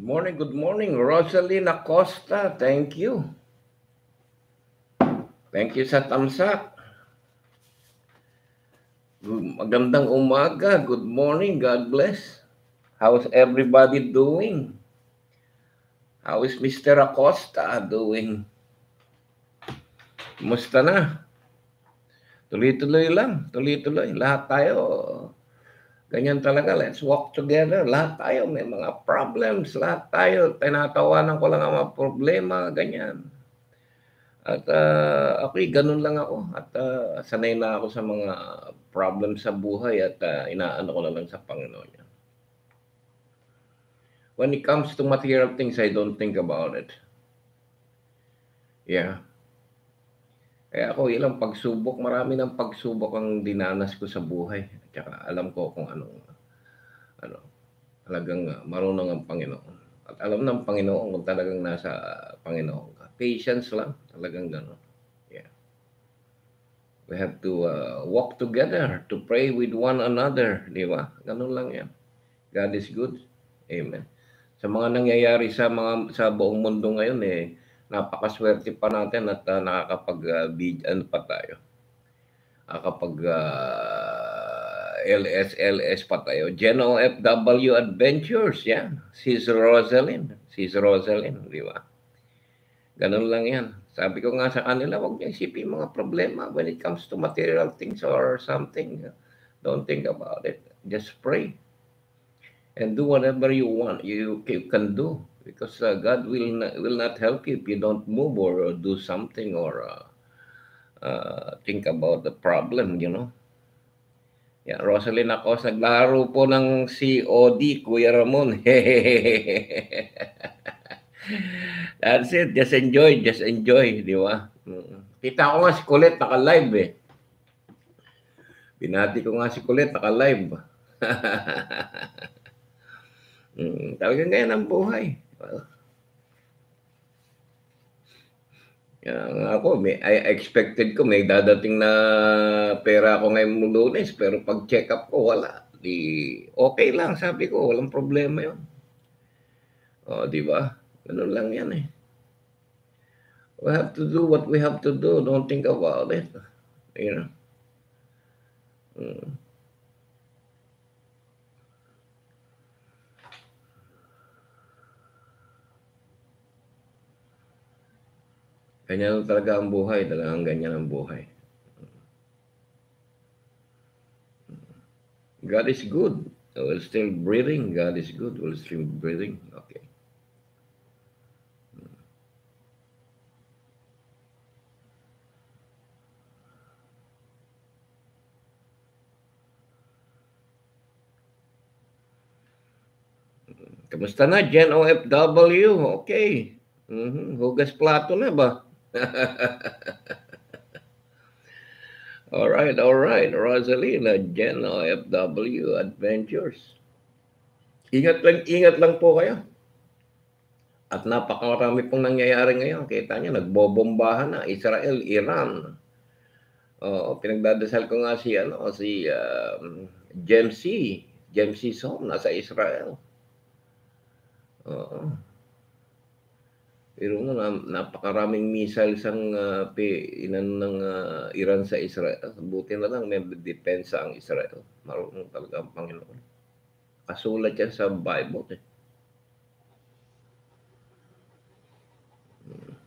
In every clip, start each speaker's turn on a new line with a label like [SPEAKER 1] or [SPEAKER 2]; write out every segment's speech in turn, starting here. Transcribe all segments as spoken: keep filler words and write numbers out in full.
[SPEAKER 1] Good morning, good morning, Rosaline Acosta. Thank you. Thank you sa tamsak. Magandang umaga. Good morning. God bless. How's everybody doing? How is Mister Acosta doing? Kumusta na? Tuloy-tuloy lang. Tuloy-tuloy. Lahat tayo. Ganyan talaga. Let's walk together. Lahat tayo may mga problems. Lahat tayo. Tinatawanan ko lang ang mga problema. Ganyan. At uh, okay, ganun lang ako. At uh, sanay na ako sa mga problem sa buhay at uh, inaano ko na lang sa Panginoon niya. When it comes to material things, I don't think about it. Yeah. Kaya ako, ilang pagsubok, marami ng pagsubok ang dinanas ko sa buhay. At saka alam ko kung anong, ano, talagang marunong ang Panginoon. At alam ng Panginoon kung talagang nasa Panginoon ka. Patience lang, talagang gano'n. We have to uh, walk together, to pray with one another, di ba? Ganun lang yan. God is good. Amen. Sa mga nangyayari sa mga sa buong mundo ngayon, eh, napakaswerte pa natin at uh, nakakapag uh, ano pa tayo. Nakakapag uh, L S L S pa tayo. Geno F W Adventures, yan. Sis Rosalind. Sis Rosalind, di ba? Ganun lang yan. Sabi ko nga sa kanila, huwag niyo isipin mga problema when it comes to material things or something. Don't think about it. Just pray. And do whatever you want, you can do. Because uh, God will not, will not help you if you don't move or, or do something or uh, uh, think about the problem, you know. Yeah, Rosaline ako, naglaro po ng C O D, Kuya Ramon. That's it. Just enjoy. Just enjoy. Di ba? Kita ko nga si Colette naka-live eh. Binati ko nga si Colette naka-live. hmm, talagang ganyan ang buhay. Well, yan, ako, may, I expected ko may dadating na pera ako ngayong Lunes, pero pag check up ko, wala. Di, okay lang, sabi ko, walang problema yun. O, di ba? Ganun lang yan eh. We have to do what we have to do. Don't think about it. You know? Hmm. Ganyan talaga ang buhay. Talagang ganyan ang buhay. God is good. We're still breathing. God is good. We're still breathing. Okay. Kamusta na, Gen O F W? Okay. Mm-hmm. Hugas plato na ba? all right, all right. Rosalina, Gen O F W Adventures. Ingat lang, ingat lang po kayo. At napakarami pong nangyayari ngayon. Kita niyo, nagbobombahan na Israel, Iran. Oh, pinagdadasal ko nga si ano, si um, James C. James C. Song nasa Israel. Oo. Pero mo na, napakaraming missiles ang uh, inan ng uh, Iran sa Israel. Buti na lang may depensa ang Israel. Marunong talaga ang Panginoon. Kasulat yan sa Bible eh. Hmm.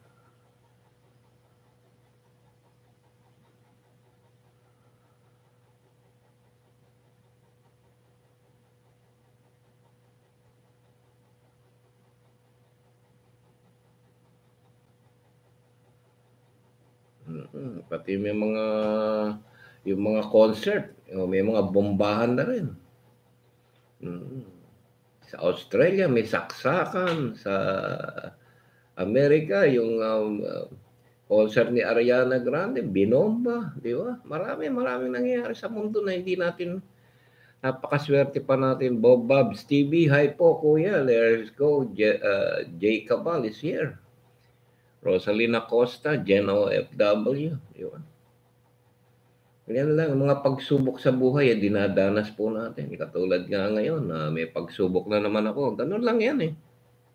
[SPEAKER 1] Mm-hmm. Pati may mga yung mga concert, may mga bombahan na rin. Mm-hmm. Sa Australia may saksakan, sa Amerika yung um, concert ni Ariana Grande, binomba, di ba? Marami, maraming nangyayari sa mundo na hindi natin, napakaswerte pa natin. Bob Bob, Stevie, hi po kuya, let's go. J, uh, Jay Cabal is here. Rosalina Costa, Gen O F W, di ba? Yan lang, mga pagsubok sa buhay, eh, dinadanas po natin. Katulad nga ngayon, na uh, may pagsubok na naman ako. Ganun lang yan eh.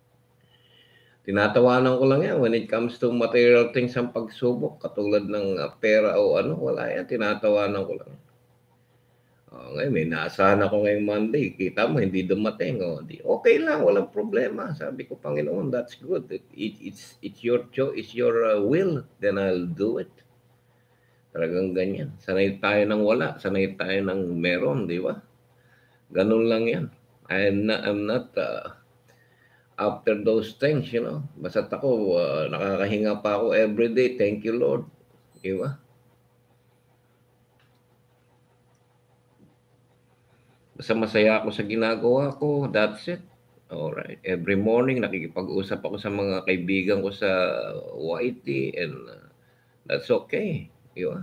[SPEAKER 1] Tinatawanan ko lang yan when it comes to material things ang pagsubok, katulad ng uh, pera o ano, wala yan, tinatawanan ko lang. Oh, ngayon may naasahan ako ngayong Monday, kita mo hindi dumating, oh, di okay lang, walang problema. Sabi ko, Panginoon, that's good. It, it, it's it's your choice, it's your uh, will, then I'll do it. Talagang ganyan. Sanay tayo ng wala, sanay tayo ng meron, di ba? Ganun lang yan. I'm not, I'm not uh, after those things, you know. Basta ako, uh, nakakahinga pa ako everyday. Thank you, Lord. Di ba? Basta masaya ako sa ginagawa ko. That's it. Alright. Every morning, nakikipag-usap ako sa mga kaibigan ko sa Y T and uh, that's okay. Di ba?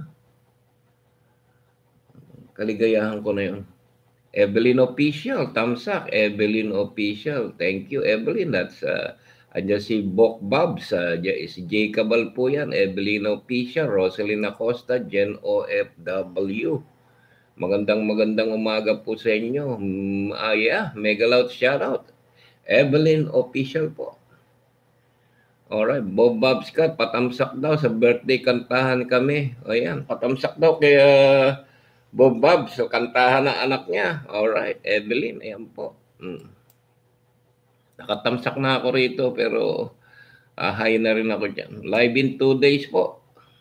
[SPEAKER 1] Kaligayahan ko na yun. Evelyn Official, thumbs up. Evelyn Official. Thank you, Evelyn. That's, uh, andyan si Bok Babs. Uh, si J. Cabal po yan. Evelyn Official. Rosalyn Acosta. Jen O F W. Magandang magandang umaga po sa inyo. Mm, ah, yeah. Mega loud shoutout. Evelyn Official po. Alright. Bob Babscat, patamsak daw sa birthday kantahan kami. O yan, patamsak daw kay uh, Bob Babs, so kantahan ng anak niya. Alright, Evelyn, ayan po. Hmm. Nakatamsak na ako rito pero uh, high na rin ako dyan. Live in two days po.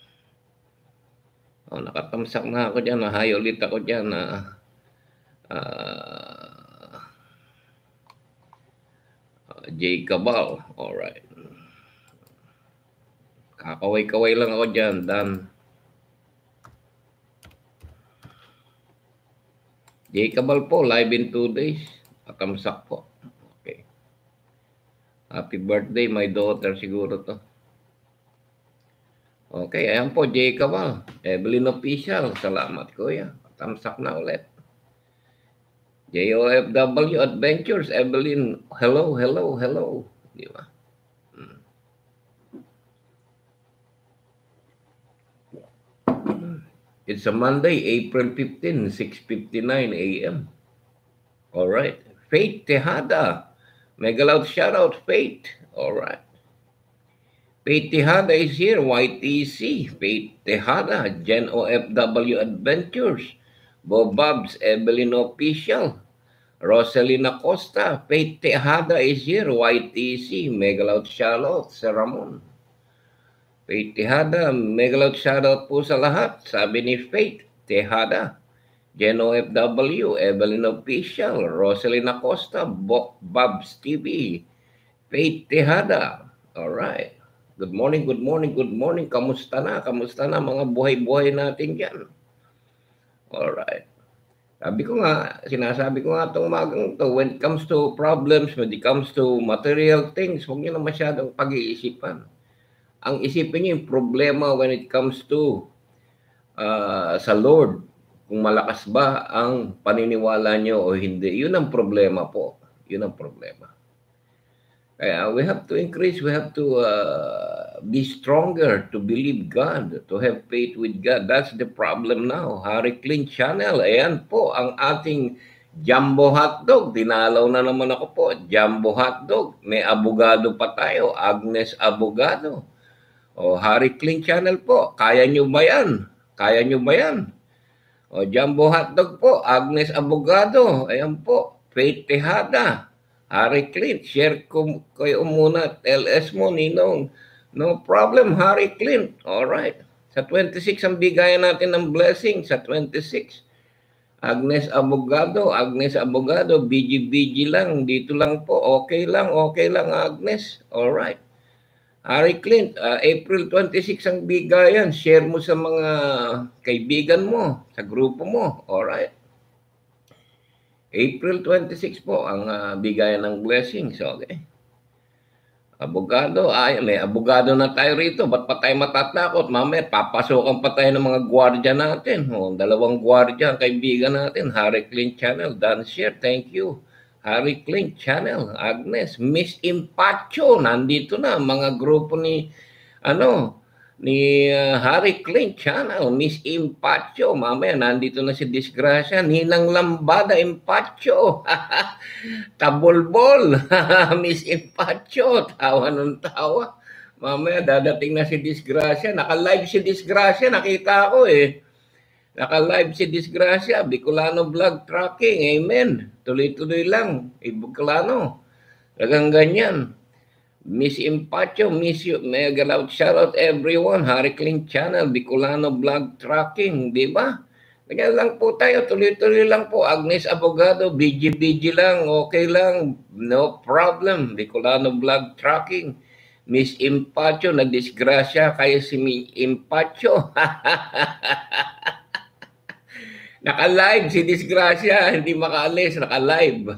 [SPEAKER 1] Oh, nakatamsak na ako dyan. High ulit ako dyan. Uh, uh, uh, J. Cabal. Alright. Kakaway-kaway lang ako dyan. Dan. J. Cabal po. Live in two days. Nakatamsak po. Okay. Happy birthday, my daughter siguro to. Okay, ayan po, J. Cabal. Evelyn Official. Salamat, kuya. Tamsak na ulit. J O F W Adventures. Evelyn, hello, hello, hello. Di ba? Hmm. It's a Monday, April fifteenth, six fifty-nine A M All right. Faith Tejada. Mega loud shout out, Faith. All right. Faith Tejada is here, Y T C, Faith Tejada, Jen O F W Adventures, Bob Babs, Evelyn Official, Rosalina Costa, Faith Tejada is here, Y T C, mega loud shoutout sa Ramon. Faith Tejada, mega loud shoutout po sa lahat, sabi ni Faith Tejada, Jen O F W, Evelyn Official, Rosalina Costa, Bob Babs T V, Faith Tejada, alright. Good morning, good morning, good morning. Kamusta na? Kamusta na mga buhay-buhay natin dyan? Alright. Sabi ko nga, sinasabi ko nga itong umagang to, when it comes to problems, when it comes to material things, huwag nyo na masyadong pag-iisipan. Ang isipin nyo yung problema when it comes to uh, sa Lord. Kung malakas ba ang paniniwala nyo o hindi. Yun ang problema po. Yun ang problema. Kaya we have to increase, we have to uh, be stronger to believe God, to have faith with God. That's the problem now. Harry Clean Channel, ayan po ang ating Jumbo Hotdog. Dinalaw na naman ako po, Jumbo Hotdog. May abogado pa tayo, Agnes Abogado. O Harry Clean Channel po, kaya nyo ba yan? Kaya nyo ba yan? O Jumbo Hotdog po, Agnes Abogado. Ayan po, Faith Tejada. Harry Clint, share ko kayo muna. L S mo, Ninong. No problem, Harry Clint. Alright. Sa twenty-six ang bigayan natin ng blessing. Sa twenty-six. Agnes Abogado. Agnes Abogado. B G B G lang. Dito lang po. Okay lang. Okay lang, Agnes. Alright. Harry Clint, uh, April twenty-six ang bigayan. Share mo sa mga kaibigan mo. Sa grupo mo. Alright. April twenty-six po ang uh, bigayan ng blessings. Okay. Abogado. Ay, may abogado na tayo rito. Ba't pa tayo matatakot? Mamaya, papasokan pa tayo ng mga gwardiya natin. O, dalawang gwardiya ang kaibigan natin. Harry Clint Channel. Dan share. Thank you. Harry Clint Channel. Agnes. Miss Impacho. Nandito na. Mga grupo ni, ano, ni uh, Harry Clint Channel, Miss Impacho. Mamaya, nandito na si Disgrasya. Ninang Lambada Impacho. Tabulbol. Miss Impacho. Tawa ng tawa. Mamaya, dadating na si Disgrasya. Naka-live si Disgrasya. Nakita ko eh. Naka-live si Disgrasya. Bicolano Vlog Tracking. Amen. Tuloy-tuloy lang. Eh, Bicolano. Lagang ganyan. Miss Impacho, miss you, mega loud shout out everyone, Harry Clint Channel, Bicolano Vlog Tracking, di ba? Ganyan lang po tayo, tuloy-tuloy lang po. Agnes Abogado, B G B G lang, okay lang, no problem. Bicolano Vlog Tracking, Miss Impacho, nagdisgrasya kayo si Miss Impacho. Naka-live si Disgrasya, hindi makaalis, naka-live.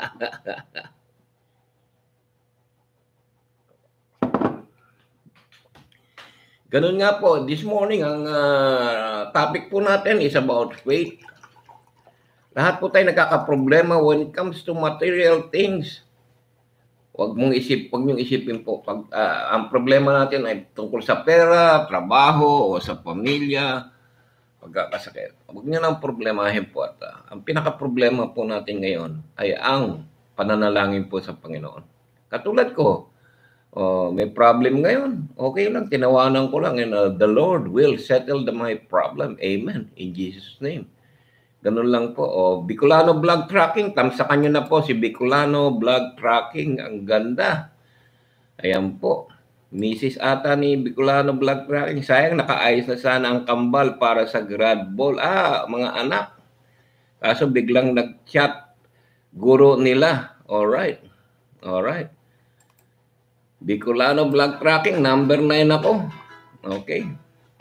[SPEAKER 1] Ganun nga po, this morning, ang uh, topic po natin is about faith. Lahat po tayo nagkakaproblema when it comes to material things. Huwag mong isip, huwag mong isipin po, pag, uh, ang problema natin ay tungkol sa pera, trabaho, o sa pamilya, pagkakasakit. Huwag nyo nang problemahin po. At uh, ang pinaka-problema po natin ngayon ay ang pananalangin po sa Panginoon. Katulad ko, oh, may problem ngayon. Okay lang, tinawanan ko lang. And uh, the Lord will settle the, my problem. Amen. In Jesus' name. Ganun lang po. Oh, Bicolano Vlog Tracking. Tamsakan nyo na po si Bicolano Vlog Tracking. Ang ganda. Ayan po. Missus ata ni Bicolano Vlog Tracking. Sayang, nakaayos na sana ang kambal para sa grad ball. Ah, mga anak. Kaso biglang nag-chat guro nila. Alright. Alright. Bicolano Vlog Tracking, number nine ako. Okay.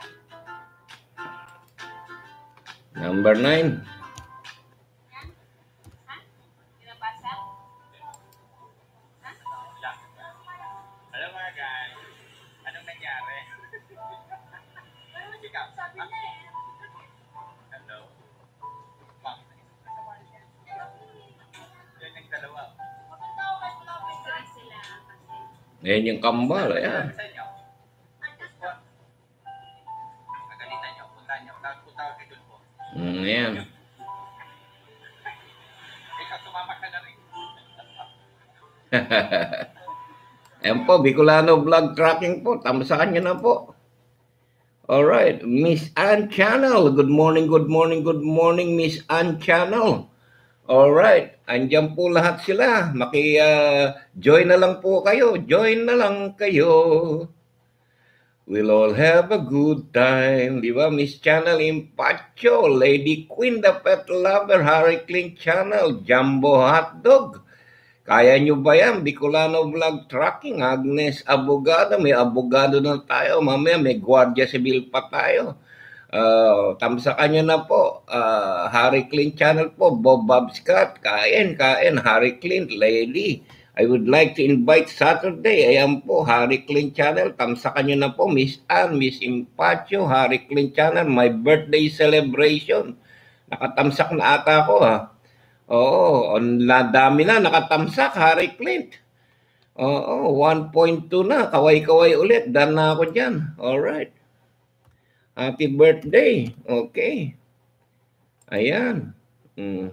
[SPEAKER 1] Number nine.
[SPEAKER 2] Hello mga guys. Anong nangyari? Sabi na eh. Hello? Bakit? Yan yung dalawa.
[SPEAKER 1] Ayan yung kambal. Ayan.
[SPEAKER 2] Pagalitan nyo. Punta nyo. Punta ko kayo po.
[SPEAKER 1] Mm, ayan.
[SPEAKER 2] Ikaw sumama ka na rin.
[SPEAKER 1] Ayan po, Bicolano Vlog Tracking po. Tamsaan nyo na po. Alright. Miss Ann Channel. Good morning, good morning, good morning, Miss Ann Channel. Alright. Andiyan po lahat sila. Maki-join uh, na lang po kayo. Join na lang kayo. We'll all have a good time. Di ba? Miss Channel Impacho, Lady Queen, the Pet Lover, Harry Clint Channel, Jumbo Hotdog. Kaya nyo ba yan? Bicolano Vlog Tracking, Agnes Abogado. May abogado na tayo. Mamaya may Guardia Civil pa tayo. Uh, tamsakan nyo na po. Uh, Harry Clint Channel po. Bob Bob Scott. Kain, kain. Harry Clint, Lady. I would like to invite Saturday. Ayan po, Harry Clint Channel. Tamsakan nyo na po. Miss Ann, Miss Impacho, Harry Clint Channel. My birthday celebration. Nakatamsak na ata ako ha. Oo, dami na nakatamsak, Harry Clint. Oo, one point two na. Kaway-kaway ulit. Done na ako dyan. Alright. Happy birthday. Okay. Ayan. Mm.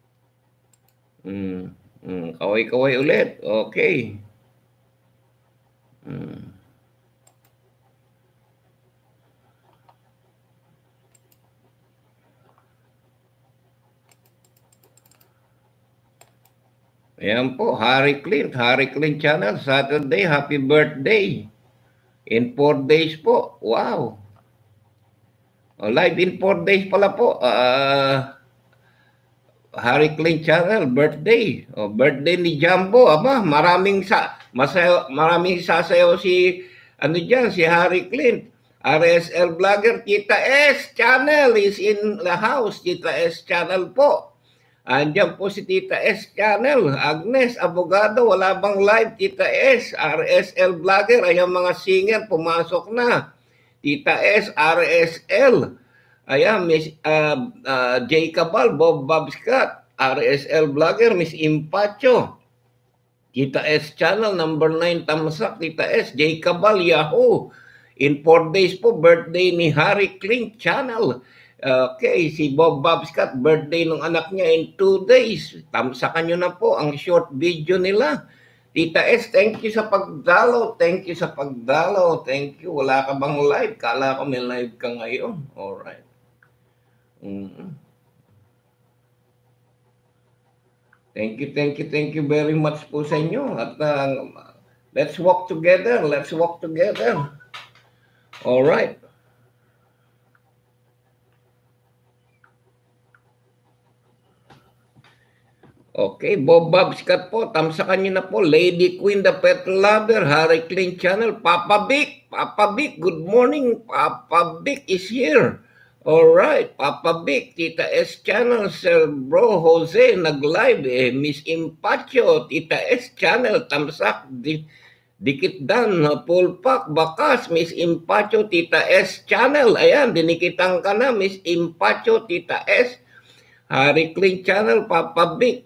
[SPEAKER 1] Mm. Mm. Kaway-kaway ulit. Okay. Mm. Ayan po, Harry Clint. Harry Clint Channel. Saturday, happy birthday. In four days po. Wow. Oh, live in four days pala po. Uh, Harry Clint Channel, birthday. Oh, birthday ni Jumbo. Aba, maraming sa masayo, maraming sasayaw si ano diyan, si Harry Clint. R S L vlogger, Tita S Channel is in the house. Tita S Channel po. Andiyan po si Tita S Channel. Agnes Abogado, wala bang live? Tita S, R S L vlogger, ayan mga singer, pumasok na. Tita S, R S L. Ayan, Miss uh, uh, J. Cabal, Bob Bob Scott, R S L vlogger, Miss Impacho. Tita S Channel, number nine, Tamsak, Tita S, J. Cabal, Yahoo. In four days po, birthday ni Harry Clink Channel. Okay, si Bob Bob Scott, birthday ng anak niya in two days. Tamsakan nyo na po ang short video nila. Tita S, thank you sa pagdalo. Thank you sa pagdalo. Thank you. Wala ka bang live? Kala ko may live ka ngayon. Alright. Mm-hmm. Thank you, thank you, thank you very much po sa inyo. At uh, let's walk together. Let's walk together. Alright. Okay, Bob Bob Scott po, tamsakan niyo na po. Lady Queen, the Pet Lover, Harry Clink Channel, Papa Vic, Papa Vic, good morning. Papa Vic is here. Alright, Papa Vic, Tita S Channel, Sir Bro Jose, nag-live eh. Miss Impacho, Tita S Channel, tamsak, di, dikit dan, full pack, bakas, Miss Impacho, Tita S Channel. Ayan, dinikitan ka na, Miss Impacho, Tita S. Harry Clink Channel, Papa Vic,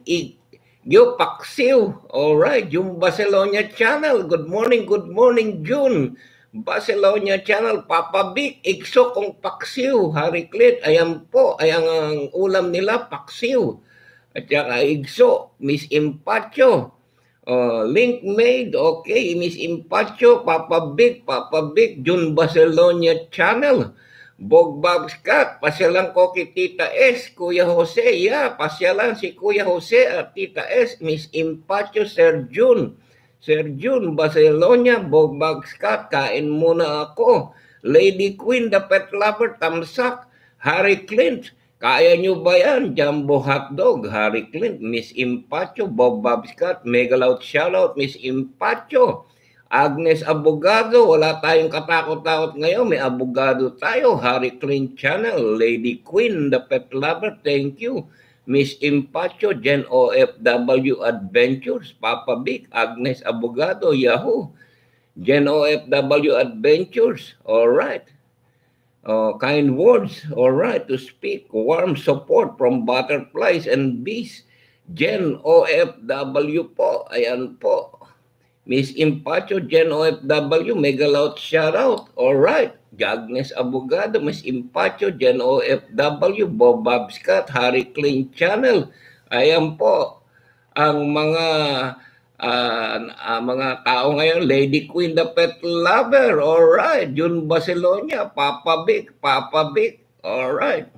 [SPEAKER 1] Yo Paksiw. Alright, June Barcelona Channel. Good morning, good morning, June. Barcelona Channel, Papa Vic, Ikso kong Paksiw. Harry Clink, ayan po, ayan ang ulam nila, Paksiw. At saka Ikso, Miss Impacho. Uh, link made, okay, Miss Impacho, Papa Vic, Papa Vic, June Barcelona Channel. Bob Bob Scott, pasyalan ko kay Tita S, Kuya Jose, yeah, pasyalan si Kuya Jose at Tita S, Miss Impacho, Sir June, Sir June, Barcelona, Bob Bob Scott, kain muna ako. Lady Queen, the Pet Lover, tamsak, Harry Clint, kaya nyo ba yan? Jumbo Hotdog, Harry Clint, Miss Impacho, Bob Bob Scott, mega loud shoutout, Miss Impacho. Agnes Abogado, wala tayong katakot-takot ngayon. May abogado tayo. Harry Clink Channel, Lady Queen, the Pet Lover, thank you. Miss Impacho, Gen O F W Adventures, Papa Vic, Agnes Abogado, Yahoo. Gen O F W Adventures, alright. Uh, kind words, alright, to speak. Warm support from butterflies and bees. Gen O F W po, ayan po. Miss Impacho, Gen O F W, mega loud shoutout. Alright. Agnes Abogado, Miss Impacho, Gen O F W, Bob Bob Scott, Harry Clink Channel. Ayan po ang mga uh, uh, mga tao ngayon. Lady Queen, the Pet Lover. Alright. June Barcelona, Papa Vic, Papa Vic. Alright.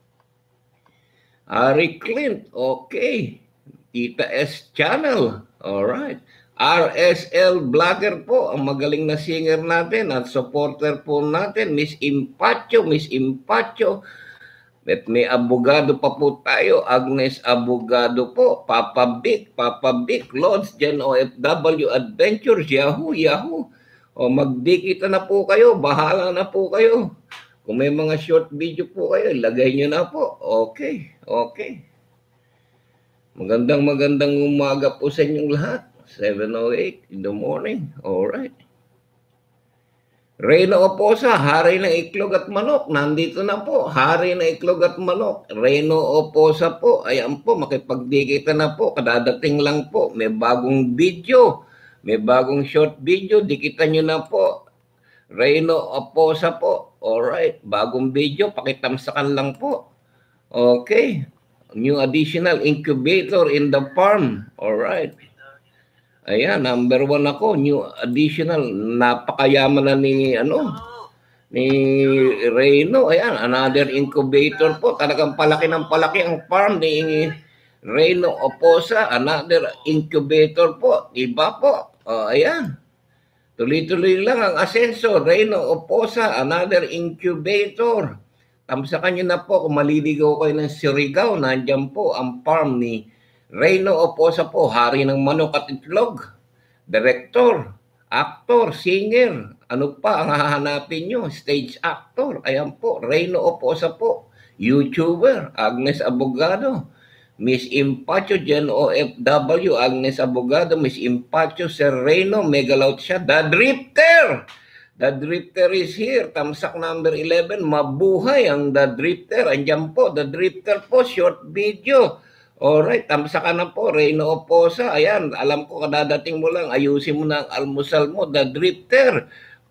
[SPEAKER 1] Harry Clint, okay. Tita S Channel. Alright. R S L Vlogger po, ang magaling na singer natin at supporter po natin, Miss Impacho, Miss Impacho. At may abogado pa po tayo, Agnes Abogado po, Papa Vic, Papa Vic, Lords, Gen O F W Adventures, Yahoo, Yahoo. O magdikita na po kayo, bahala na po kayo. Kung may mga short video po kayo, lagay nyo na po. Okay, okay. Magandang magandang umaga po sa inyong lahat. seven oh eight in the morning. Alright. Reyno Oposa, hari ng iklog at manok. Nandito na po. Hari ng iklog at manok. Reyno Oposa po. Ayan po, makipagdikita na po. Kadadating lang po. May bagong video. May bagong short video. Dikitan nyo na po. Reyno Oposa po. Alright. Bagong video. Pakitamsakan lang po. Okay. New additional incubator in the farm. Alright. Ayan, number one ako, new additional, napakayaman na ni, ano, ni Reyno. Ayan, another incubator po. Talagang palaki ng palaki ang farm ni Reyno Oposa. Another incubator po. Iba po. O, ayan. Tuloy-tuloy lang ang asenso. Reyno Oposa, another incubator. Tamsakan nyo na po kung maliligaw kayo ng Surigao. Nandiyan po ang farm ni Reyno Oposa po, hari ng manok at itlog, director, actor, singer, ano pa ang hahanapin nyo? Stage actor, ayan po, Reyno Oposa po, YouTuber, Agnes Abogado, Miss Impacho, Gen O F W, Agnes Abogado, Miss Impacho, Sir Reyno, mega loud siya, The Drifter, The Drifter is here, tamsak number eleven, mabuhay ang The Drifter, andyan po, The Drifter po, short video. Alright, tamsa ka na po, Reyno Oposa. Ayan, alam ko kadadating mo lang, ayusin mo na ang almusal mo, The Drifter.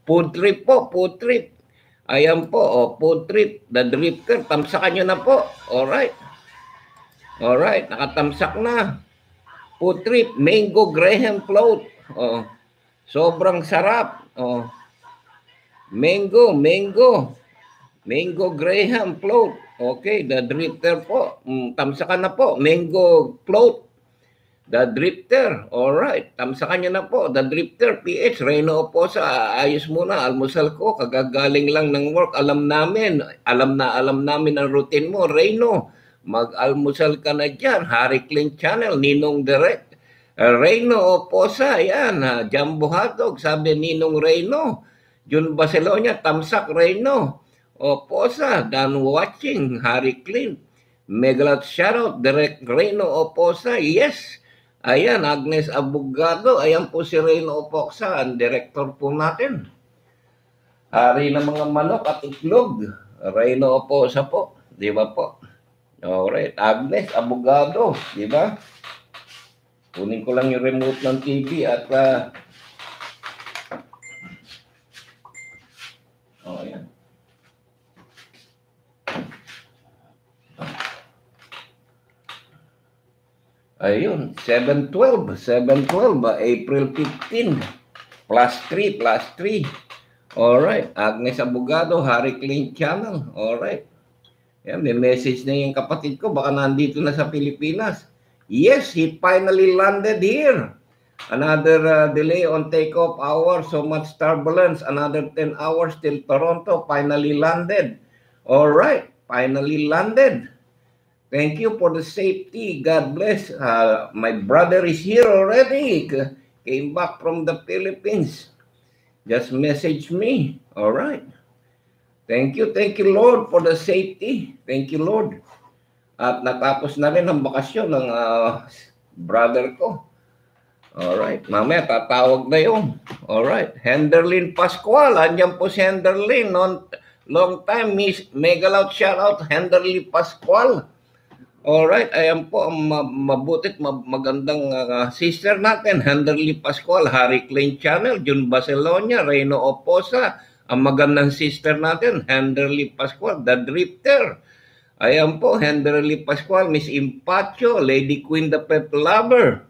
[SPEAKER 1] Food trip po, food trip. Ayan po, oh, food trip. The Drifter, tamsakan nyo na po. Alright. Alright, nakatamsak na. Food trip, mango graham float. Oh, sobrang sarap. Oh. Mango, mango. Mango graham float. Okay, the Drifter po. Mm, tamsakan na po. Mango float. The Drifter. Alright. Tamsakan nyo na po. The Drifter. P H. Reno po sa ayos muna. Almusal ko. Kagagaling lang ng work. Alam namin. Alam na alam namin ang routine mo. Reno. Mag-almusal ka na dyan. Harry Clean Channel. Ninong Direct. Uh, Reno Oposa. Yan. Uh, Jumbo Hotdog. Sabi Ninong Reno. Jun Barcelona. Tamsak Reno. Oposa. Done watching. Harry Clean. Megalot shoutout. Direct Reno Oposa. Yes. Ayan, Agnes Abogado. Ayan po si Reno Oposa, ang director po natin. Hari ng mga manok at itlog. Reno Oposa po. Di ba po? Alright. Agnes Abogado. Di ba? Kunin ko lang yung remote ng T V at uh, oh, ayan. Ayun, seven twelve, seven twelve, uh, April fifteenth, plus three, plus three. Alright, Agnes Abogado, Harry Clean Channel. Alright. Yan, may message na yung kapatid ko, baka nandito na sa Pilipinas. Yes, he finally landed here. Another uh, delay on takeoff hour, so much turbulence. Another ten hours till Toronto, finally landed. Alright, finally landed. Thank you for the safety. God bless. Uh, my brother is here already. Came back from the Philippines. Just message me. All right. Thank you. Thank you, Lord, for the safety. Thank you, Lord. At natapos na rin ang bakasyon ng uh, brother ko. All right. Mamaya tatawag na yun. All right. Henderlin Pascual. Andiyan po si Henderlin. Non, long time. Miss Megalout shout out. Henderlin Pascual. Alright, ayan po ang mabutit, magandang uh, sister natin, Henderly Pascual, Harry Clean Channel, Jun Barcelona, Reno Oposa, ang magandang sister natin, Henderly Pascual, The Drifter. Ayan po, Henderly Pascual, Miss Impacho, Lady Queen the Pet Lover.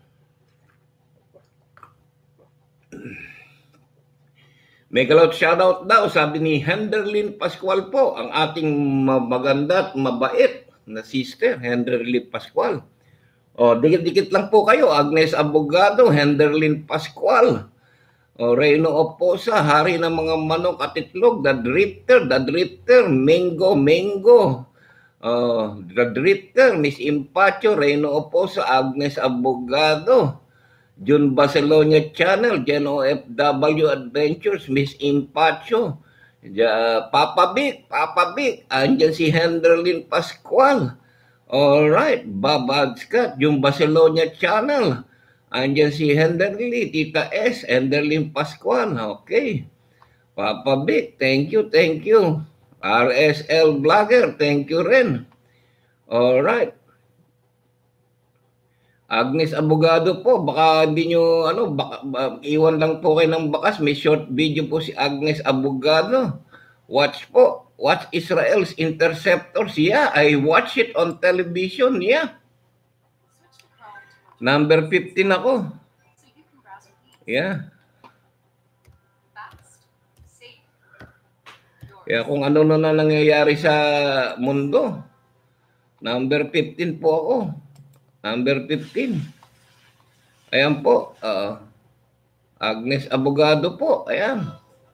[SPEAKER 1] Megalot shoutout daw, sabi ni Henderlin Pascual po, ang ating maganda at mabait na sister, Henderlin Pascual. O, dikit-dikit lang po kayo. Agnes Abogado, Henderlin Pascual. O, Reno Oposa, Hari ng mga manok at itlog, The Drifter, The Drifter, Mango, Mango. O, The Drifter, Miss Impacho, Reno Oposa, Agnes Abogado. Jun Barcelona Channel, Gen O F W Adventures, Miss Impacho. Ja, Papa Vic, Papa Vic, andyan si Henderlin Pascual. Alright, Babad Scott, yung Barcelona Channel. Andyan si Henderlin, Tita S, Henderlin Pascual. Okay. Papa Vic, thank you, thank you. R S L Vlogger, thank you rin. Alright. Agnes Abogado po, baka hindi nyo, ano, baka, baka, iwan lang po kayo ng bakas. May short video po si Agnes Abogado. Watch po. Watch Israel's Interceptors. Yeah, I watch it on television. Yeah. Number fifteen ako. Yeah. Kaya kung ano na nangyayari sa mundo. Number fifteen po ako. Number fifteen. Ayan po. Uh, Agnes Abogado po. Ayan.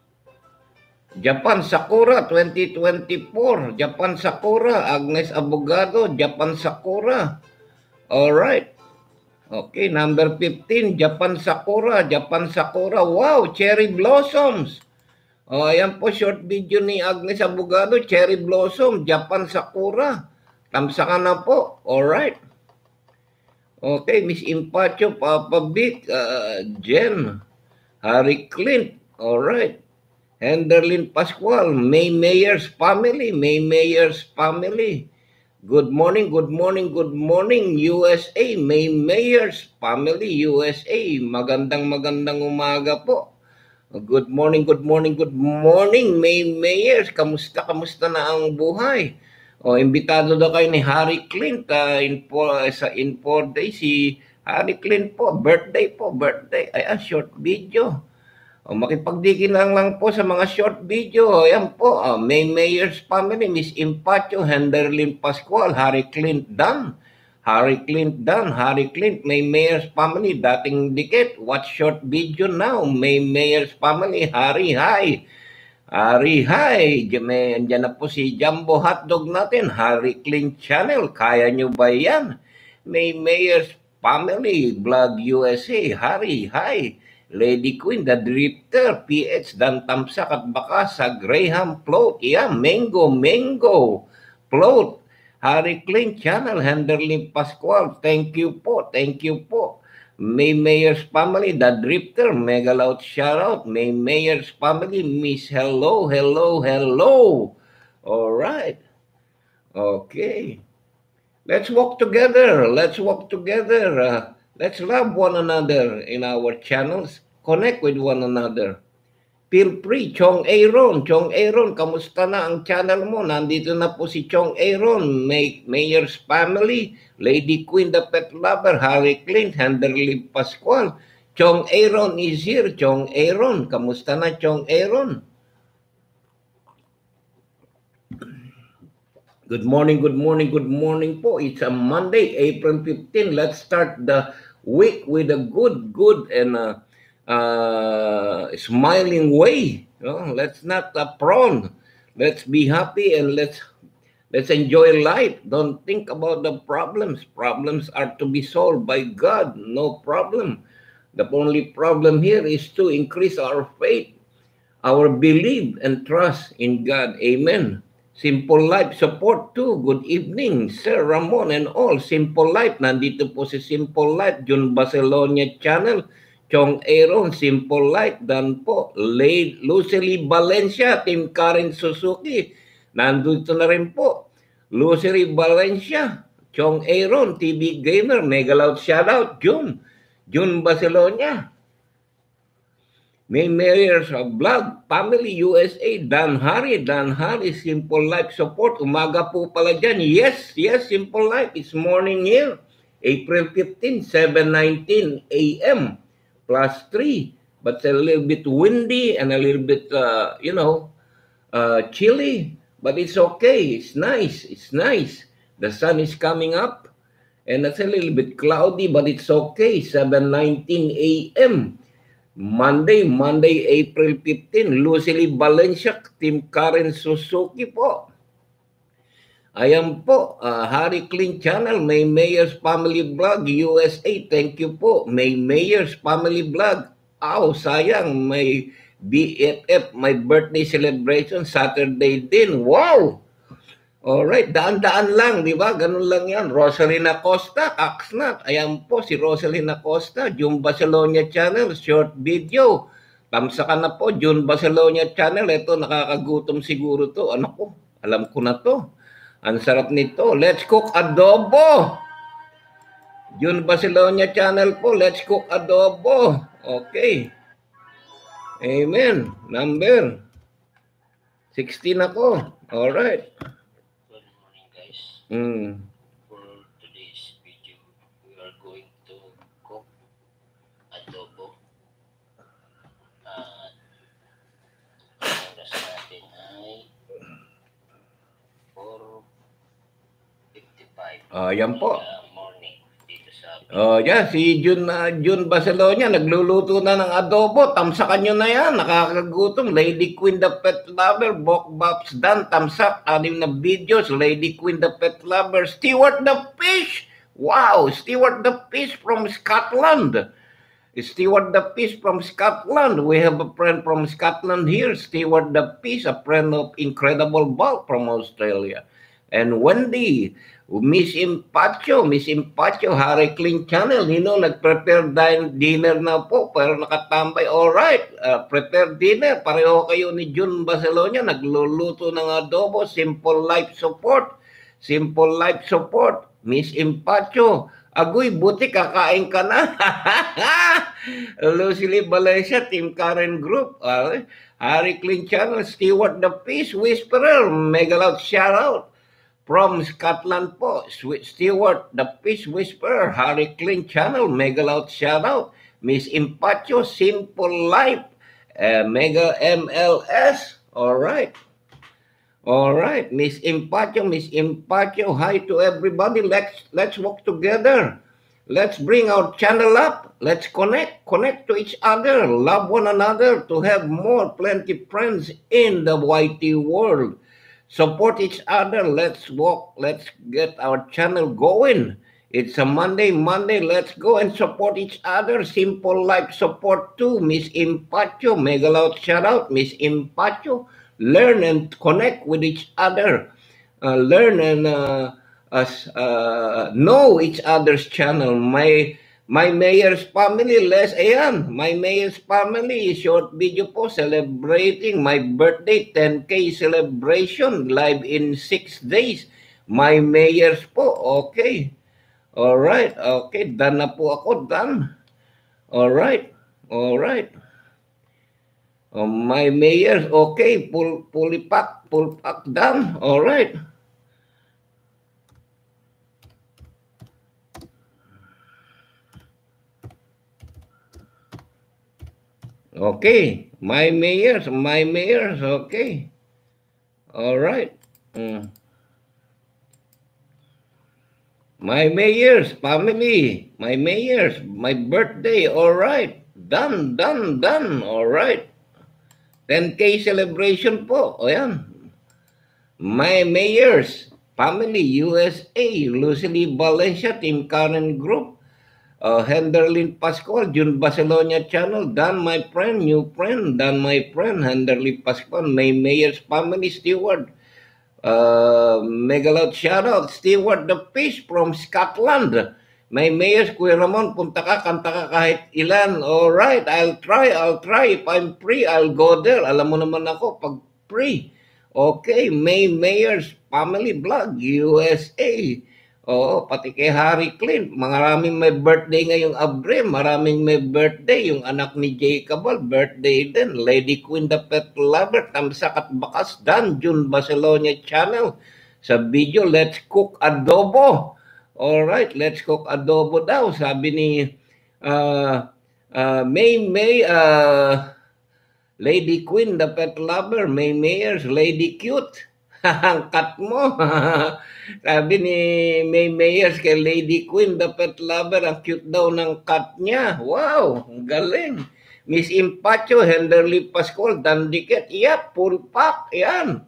[SPEAKER 1] Japan Sakura twenty twenty-four. Japan Sakura. Agnes Abogado. Japan Sakura. Alright. Okay. Number fifteen. Japan Sakura. Japan Sakura. Wow. Cherry Blossoms. O, ayan po. Short video ni Agnes Abogado. Cherry Blossom. Japan Sakura. Tamsakan na po. Alright. Okay, Miss Impacho, Papa Vic, uh, Jen, Harry Clint, alright. Henderlin Pascual, May Mayer's family, May Mayer's family. Good morning, good morning, good morning, U S A, May Mayer's family, U S A. Magandang magandang umaga po. Good morning, good morning, good morning, May Mayers. Kamusta, kamusta na ang buhay? O, imbitado daw kayo ni Harry Clint uh, in, four, sa in four days. Si Harry Clint po, birthday po, birthday. Ayan, short video. O, makipagdikin lang lang po sa mga short video. Ayan po, uh, May Mayers family, Miss Impacho, Henderlin Pascual, Harry Clint Dan. Harry Clint Dan, Harry Clint, May Mayers family, dating dikit. Watch short video now, May Mayers family, Harry, hi. Harry, hi. May, andyan na po si Jumbo Hotdog natin, Harry Clint Channel. Kaya nyo ba yan? May Mayers family, Vlog U S A, Harry, hi. Lady Queen, The Drifter, P H, Dan Tamsak at baka sa Graham Float. Yeah, Mango, Mango, Float. Harry Clint Channel, Henderlin Pascual, thank you po, thank you po. May Mayers family, The Drifter, mega loud shout out. May Mayers family, Miss Hello, hello, hello. All right. Okay. Let's walk together. Let's walk together. Uh, let's love one another in our channels. Connect with one another. Feel free, Chong Aaron. Chong Aaron, kamusta na ang channel mo? Nandito na po si Chong Aaron, May, Mayer's family, Lady Queen, the Pet Lover, Harry Clint, Henderlin Pascual. Chong Aaron is here. Chong Aaron, kamusta na Chong Aaron? Good morning, good morning, good morning po. It's a Monday, April fifteenth. Let's start the week with a good, good and uh, uh, smiling way. You know? Let's not uh, prawn. Let's be happy and let's let's enjoy life. Don't think about the problems. Problems are to be solved by God. No problem. The only problem here is to increase our faith, our belief and trust in God. Amen. Simple Life support too. Good evening, Sir Ramon and all. Simple Life. Nandito po si Simple Life. Jun Barcelona Channel. Chong Aaron, Simple Life. Dan po. Lucely Valencia. Team Karen Suzuki. Nandito na rin po. Lucely Valencia. Chong Aaron, T V Gamer. Mega loud shoutout. Jun. Jun Barcelona. May Mayers of Vlog, Family U S A, Dan Harry, Dan Harry, Simple Life Support. Umaga po pala dyan. Yes, yes, Simple Life. It's morning here. April fifteenth, seven nineteen a m plus three. But a little bit windy and a little bit, uh, you know, uh, chilly. But it's okay. It's nice. It's nice. The sun is coming up. And it's a little bit cloudy, but it's okay. seven nineteen a m Monday, Monday, April fifteenth, Lucely Valencia, Team Karen Suzuki po. Ayan po, uh, Harry Clint Channel, May Mayers Family Vlog, U S A, thank you po. May Mayers Family Vlog, aw, sayang, may B F F, my birthday celebration, Saturday din, wow! Alright, daan-daan lang, di ba? Ganun lang yan. Rosalina Costa, Axnat. Ayan po si Rosalina Costa, June Barcelona Channel, short video. Tamsakan na po, June Barcelona Channel. Ito, nakakagutom siguro to. Ano ko? Alam ko na to. Ang sarap nito. Let's cook adobo. June Barcelona Channel po, let's cook adobo. Okay. Amen. Number sixteen ako. Alright. Mm.
[SPEAKER 3] For today's video, we are going to cook adobo. At ang oras natin ay four fifty-five.
[SPEAKER 1] Ah, yan po.
[SPEAKER 3] Uh, morning dito sa
[SPEAKER 1] Oh, yeah, si Jun uh, Jun Barcelona nagluluto na ng adobo. Tamsakan nyo na yan, nakakagutom. Lady Queen the Pet Lover, Bok Bops Dan, tamsak, anim na videos. Lady Queen the Pet Lover, Stewart the Fish. Wow, Stewart the Fish from Scotland. Stewart the Fish from Scotland. We have a friend from Scotland here. Stewart the Fish, a friend of Incredible Bulk from Australia. And Wendy, Miss Impacho, Miss Impacho, Harry Clint Channel, you know, nag-prepare dinner na po, pero nakatambay. Alright, uh, prepare dinner. Pareho kayo ni June Barcelona, nagluluto ng adobo, Simple Life Support, Simple Life Support, Miss Impacho, Agoy, buti kakain ka na. Lucily Valencia, Team Karen Group. Uh, Harry Clean Channel, Stewart the Peace Whisperer, mega loud shout out. From Scotland po, Stewart the Peace Whisperer, Harry Clean Channel, mega loud shout out. Miss Impacho, Simple Life, uh, Mega M L S. All right. All right, Miss Impacho, Miss Impacho, hi to everybody. Let's let's work together. Let's bring our channel up. Let's connect, connect to each other, love one another to have more plenty friends in the Y T world. Support each other. Let's walk. Let's get our channel going. It's a Monday, Monday. Let's go and support each other. Simple Life support too. Miss Impacho, mega loud shout out, Miss Impacho. Learn and connect with each other. Uh, learn and uh, us, uh, know each other's channel. My my mayor's family, Les, ayan. My mayor's family, short video po celebrating my birthday, ten K celebration, live in six days. My mayor's po, okay. Alright, okay. Done na po ako, done. Alright, alright. Oh, my mayors, okay, pull, fully packed, full pack done, all right. Okay, my mayors, my mayors, okay. All right. Mm. My mayors, family, my mayors, my birthday, all right. Done, done, done, all right. ten K celebration po. O yan. My mayors, family, U S A, Lucily Valencia, Team Karen Group, uh, Henderlin Pascual, June Barcelona Channel, Dan, my friend, new friend, Dan, my friend, Henderlin Pascual, my mayors, family, Stewart, uh, mega loud shout out, Stewart the Fish from Scotland. May mayors, Kuya Ramon, punta ka, kanta ka kahit ilan. Alright, I'll try, I'll try. If I'm free, I'll go there. Alam mo naman ako, pag free. Okay, May Mayors Family Vlog, U S A. Oo, pati kay Harry Clint. Maraming may birthday ngayong Abril. Maraming may birthday. Yung anak ni Jay Cabal, birthday din. Lady Queen the Pet Lover, Tamsak at Bakas Dan, June Barcelona Channel. Sa video, let's cook adobo. Alright, let's cook adobo daw. Sabi ni uh, uh, May May, uh, Lady Queen, the Pet Lover, May Mayors, Lady Cute. Ang cut mo. Sabi ni May Mayors kay Lady Queen, the Pet Lover, ang cute daw ng cut niya. Wow, ang galing. Miss Impacho, Henderly Pascual, Dandikit. Yep, full pack. Yan.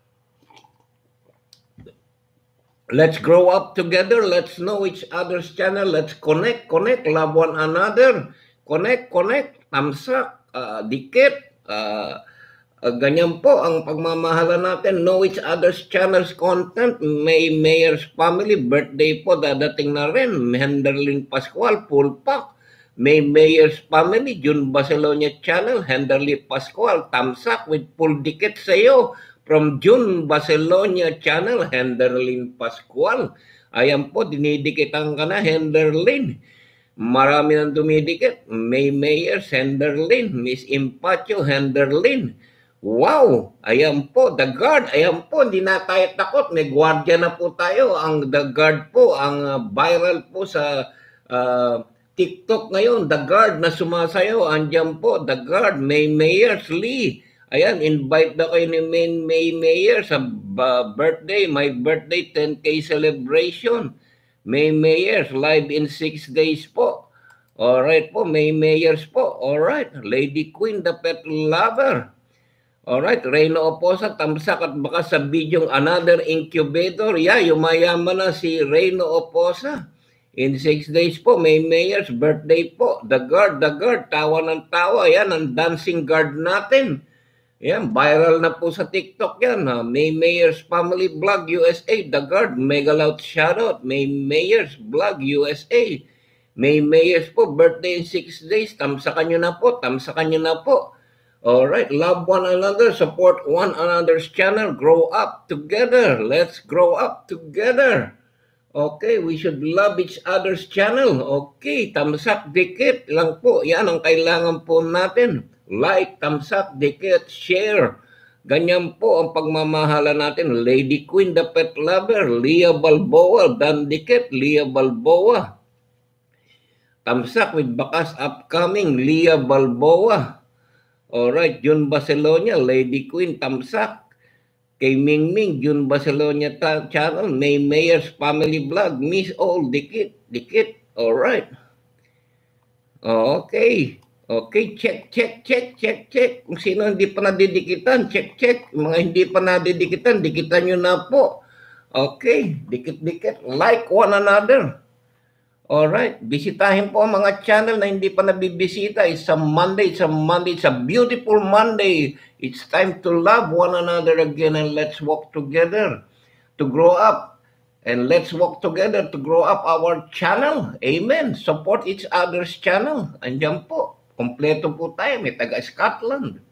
[SPEAKER 1] Let's grow up together. Let's know each other's channel. Let's connect, connect, love one another. Connect, connect, tamsak, uh, dikit. Uh, uh, ganyan po ang pagmamahalan natin. Know each other's channel's content. May Mayors Family, birthday po, dadating na rin. Henderlin Pascual, full pack. May Mayors Family, June Barcelona Channel, Henderly Pascual, tamsak with full dikit sa iyo. From June Barcelona Channel, Henderlin Pascual. Ayan po, dinidikitan ka na, Henderlin. Marami nang dumidikit. May Mayors, Henderlin. Miss Impacho, Henderlin. Wow! Ayan po, The Guard. Ayan po, hindi na tayo takot. May gwardiya na po tayo. Ang The Guard po, ang uh, viral po sa uh, TikTok ngayon. The Guard na sumasayo. Andiyan po, The Guard. May Mayors, Lee. Ayan, invite na kayo ni May, May Mayor sa uh, birthday, my birthday ten K celebration. May Mayors, live in six days po. Alright po, May Mayors po. Alright, Lady Queen, the Pet Lover. Alright, Reyno Oposa, tamsak at baka sa bidyong Another Incubator. Yeah, yumayaman na si Reyno Oposa. In six days po, May Mayors, birthday po. The Guard, The Guard, tawa ng tawa. Yan, ang dancing guard natin. Yan, viral na po sa TikTok yan. Ha? May Mayors Family Vlog U S A, The Guard, mega loud shoutout. May Mayors Vlog U S A. May Mayors po, birthday in six days. Tamsakan nyo na po, tamsakan nyo na po. Alright, love one another, support one another's channel, grow up together. Let's grow up together. Okay, we should love each other's channel. Okay, thumbs up, dikit lang po. Yan ang kailangan po natin. Like, thumbs up, dikit, share. Ganyan po ang pagmamahala natin. Lady Queen, the pet lover. Leah Balboa, Dan Dikit, Leah Balboa. Thumbs up with Bakas upcoming, Leah Balboa. Alright, June Barcelona, Lady Queen, thumbs up. Kay Ming Ming, June Barcelona channel, May Mayer's Family Vlog, Miss All, Dikit, Dikit. Alright. Okay. Okay, check, check, check, check, check. Kung sino hindi pa nadidikitan, check, check. Mga hindi pa nadidikitan, dikitan nyo na po. Okay, dikit-dikit. Like one another. Alright, bisitahin po ang mga channel na hindi pa nabibisita. It's a Monday, it's a Monday, it's a beautiful Monday. It's time to love one another again and let's walk together to grow up. And let's walk together to grow up our channel. Amen. Support each other's channel. Andiyan po. Kompleto po tayo. May taga-Scotland.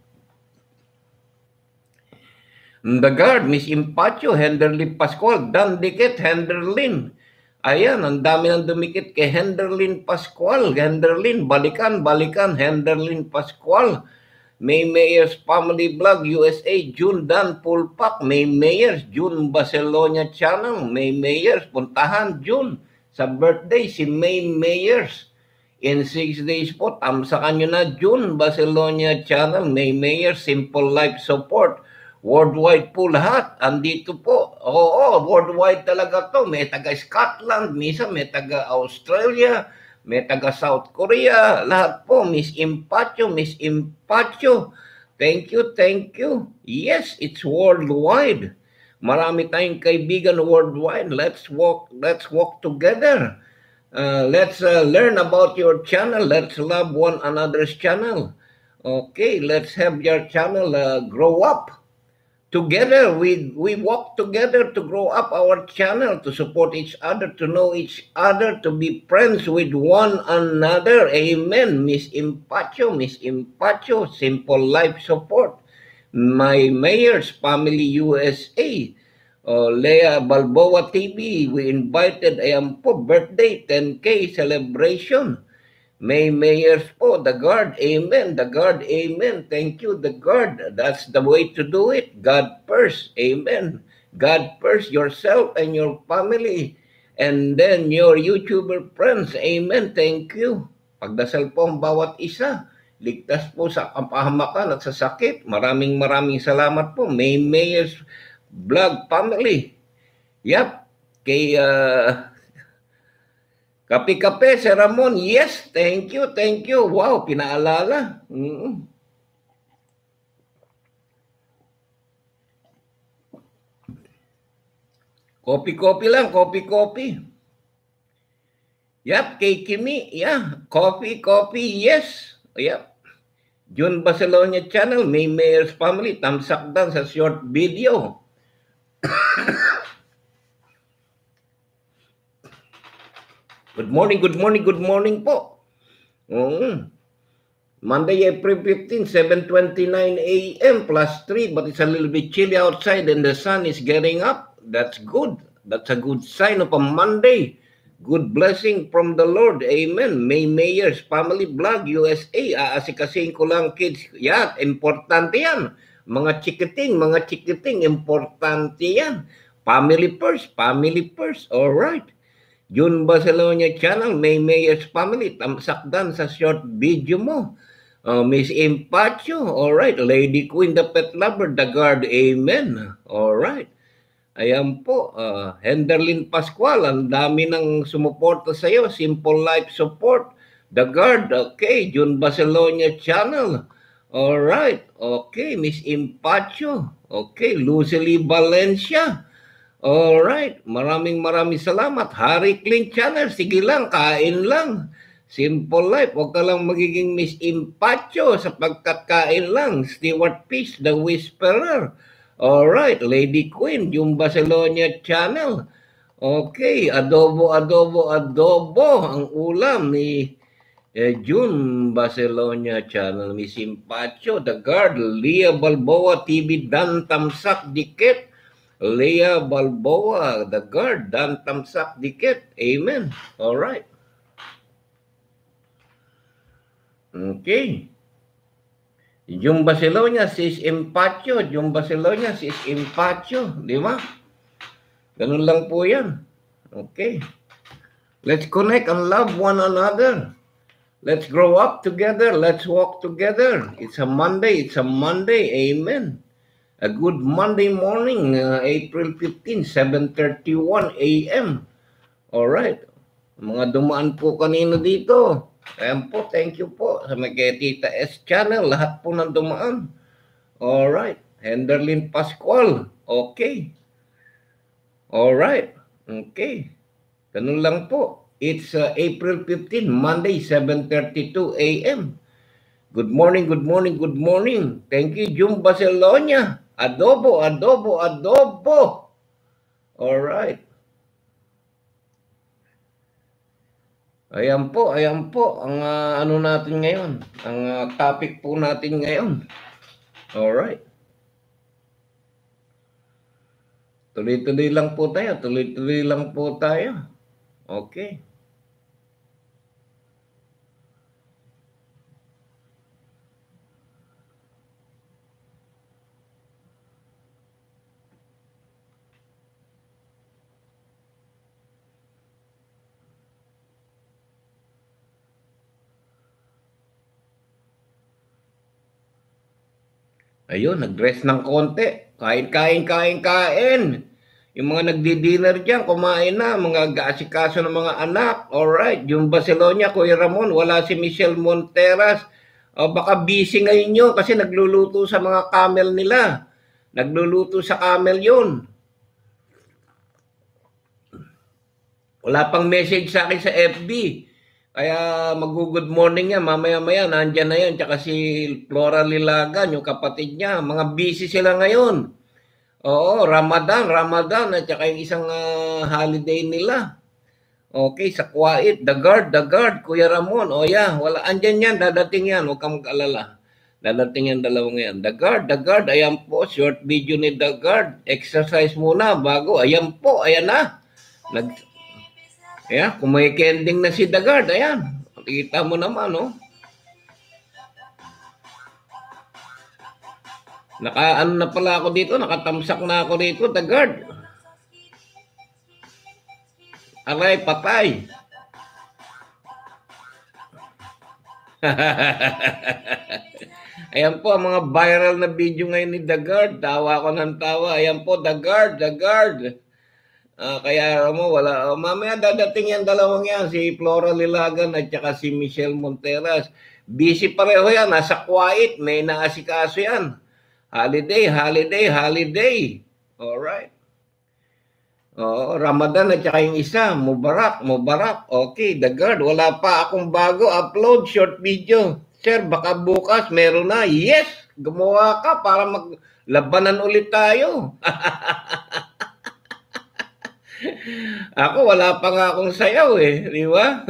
[SPEAKER 1] The Guard, Miss Impacho, Henderlin Pascual, Dan Dikit, Henderlin. Ayan, ang dami nang dumikit kay Henderlin Pascual. Henderlin, balikan, balikan, Henderlin Pascual. May Mayer's Family Vlog, U S A, June Dan Pulpak. May Mayer's, June Barcelona Channel. May Mayer's, puntahan June. Sa birthday, si May Mayer's. In six days po, tamsakan nyo na June Barcelona Channel. May Mayer's, Simple Life Support. Worldwide po lahat. Andito po. Oo, worldwide talaga to. May taga Scotland, misa may taga Australia, may taga South Korea. Lahat po. Miss Impacho, Miss Impacho. Thank you, thank you. Yes, it's worldwide. Marami tayong kaibigan worldwide. Let's walk, let's walk together. Uh, let's uh, learn about your channel. Let's love one another's channel. Okay, let's have your channel uh, grow up. Together, we we walk together to grow up our channel, to support each other, to know each other, to be friends with one another. Amen. Miss Impacho, Miss Impacho, Simple Life Support. My Mayer's Family U S A. Uh, Leah Balboa T V, we invited, ayan po, birthday, ten K celebration. May Mayers po, The Guard, amen. The Guard, amen. Thank you, The Guard. That's the way to do it. God first, amen. God first, yourself and your family. And then your YouTuber friends, amen. Thank you. Pagdasal po ang bawat isa. Ligtas po sa kapahamakan at sa sakit. Maraming maraming salamat po. May Mayers Vlog family. Yep. Kay... Uh, Kape-kape, Sir Ramon. Yes, thank you, thank you. Wow, pinaalala. Mm-hmm. Kopi-kopi lang, kopi-kopi. Yep, kay Kimi. Yeah, coffee, coffee, yes. Yep. June Barcelona Channel, May Mayer's Family. Tamsak dan sa short video. Good morning, good morning, good morning po. Mm. Monday, April fifteenth, seven twenty-nine a m plus three, but it's a little bit chilly outside and the sun is getting up. That's good. That's a good sign of a Monday. Good blessing from the Lord. Amen. May Mayer's Family Vlog, U S A. Aasikasihin ko lang, kids. Yan, importante yan. Mga chikiting, mga chikiting, importante yan. Family first, family first. All right. June Barcelona Channel, May Mayer's Family, tamsak dan sa short video mo. Uh, Miss Impacho, alright. Lady Queen, the pet lover, The Guard, amen. Alright. Ayan po, uh, Henderlin Pascual, ang dami ng sumuporta sa iyo. Simple Life Support, The Guard, okay. June Barcelona Channel, alright. Okay, Miss Impacho, okay. Lucely Valencia, alright, maraming maraming salamat. Harry Clean Channel, sige lang, kain lang. Simple Life, huwag ka lang magiging Miss Impacho sapagkat kain lang. Stewart Peace, The Whisperer. Alright, Lady Queen, yung Barcelona Channel. Okay, adobo, adobo, adobo. Ang ulam ni eh, June Barcelona Channel. Miss Impacho, The Guard, Leah Balboa T V, Dan Tamsak Dikit. Leah Balboa, the guard, Dan Tamsak Dikit. Amen. All right. Okay. Yung Barcelona, sis Empacho. Yung Barcelona, sis Empacho. Di ba? Ganun lang po yan. Okay. Let's connect and love one another. Let's grow up together. Let's walk together. It's a Monday. It's a Monday. Amen. A good Monday morning, uh, April fifteenth, seven thirty-one a m All right. Mga dumaan po kanino dito. Ayan po, thank you po sa may kay Tita S channel. Lahat po ng dumaan. All right. Henderlin Pascual. Okay. All right. Okay. Ganun lang po. It's uh, April fifteenth, Monday, seven thirty-two a m Good morning, good morning, good morning. Thank you, Jum Barcelona. Adobo, adobo, adobo. All right. Ayan po, ayan po ang uh, ano natin ngayon. Ang uh, topic po natin ngayon. All right. Tuloy-tuloy lang po tayo. Tuloy-tuloy lang po tayo. Okay. Ayun, nag-dress ng konti. Kain, kain, kain, kain. Yung mga nagdi-dinner dyan, kumain na. Mga gaasikaso ng mga anak. Alright, yung Barcelona, Kuya Ramon, wala si Michelle Monteras. O baka busy ngayon yun kasi nagluluto sa mga camel nila. Nagluluto sa camel yun. Wala pang message sa akin sa F B. Kaya mag-good morning yan, mamaya-maya, nandyan na yan. Tsaka si Flora Lilagan, yung kapatid niya. Mga busy sila ngayon. Oo, Ramadan, Ramadan, at tsaka yung isang uh, holiday nila. Okay, sa Kuwait, the guard, the guard, Kuya Ramon. O yeah, wala, andyan yan, dadating yan, huwag kang mag-alala. Dadating yan dalawang yan. The guard, the guard, ayan po, short video ni the guard. Exercise muna bago, ayan po, ayan na. Nag... Yeah, kung may kending na si Dagard, ayan. Kita mo naman, no? Naka, ano na pala ako dito, nakatamsak na ako dito, Dagard. Aray, patay. Ayan po, ang mga viral na video ngayon ni Dagard. Tawa ko ng tawa. Ayan po, Dagard, Dagard. Uh, kaya mo wala uh, mamaya dadating yan dalawang yan, si Flora Lilagan at saka si Michelle Monteras. Busy pareho yan, nasa Kuwait, may naasikaso yan. Holiday, holiday, holiday. Alright. Oh, Ramadan at saka yung isa, Mubarak, Mubarak. Okay, the guard, wala pa akong bago upload short video. Sir, baka bukas meron na. Yes, gumawa ka para maglabanan ulit tayo. Ako, wala pa nga akong sayaw eh, di ba?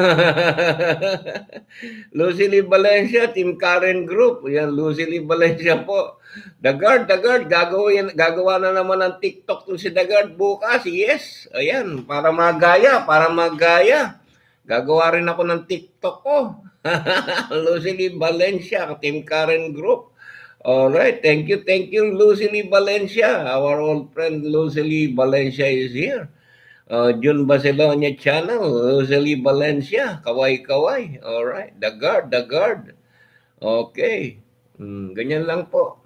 [SPEAKER 1] Lucy Lee Valencia, Team Karen Group. Yan, Lucy Lee Valencia po. The Guard, The Guard, gagawin, gagawa na naman ng TikTok to si The Guard bukas. Yes, ayan, para magaya, para magaya. Gagawa rin ako ng TikTok ko. Lucy Lee Valencia, Team Karen Group. Alright, thank you, thank you, Lucy Lee Valencia. Our old friend Lucy Lee Valencia is here. Uh, Jun Barcelona channel, Lucy Valencia, kaway-kaway. Alright, the guard, the guard. Okay, hmm, ganyan lang po.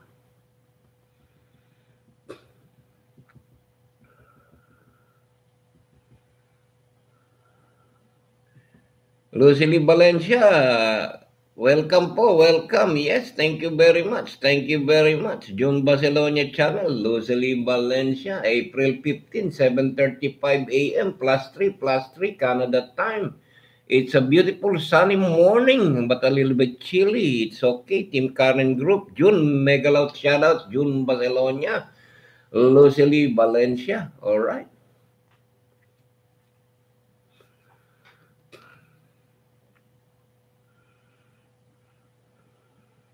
[SPEAKER 1] Lucy Valencia, welcome po, welcome. Yes, thank you very much. Thank you very much. Jun Barcelona channel, Lucy Valencia, April fifteenth, seven thirty-five a m plus three, plus three Canada time. It's a beautiful sunny morning, but a little bit chilly. It's okay. Team Karen Group, Jun, mega loud shoutouts, Jun Barcelona, Lucy Valencia. All right.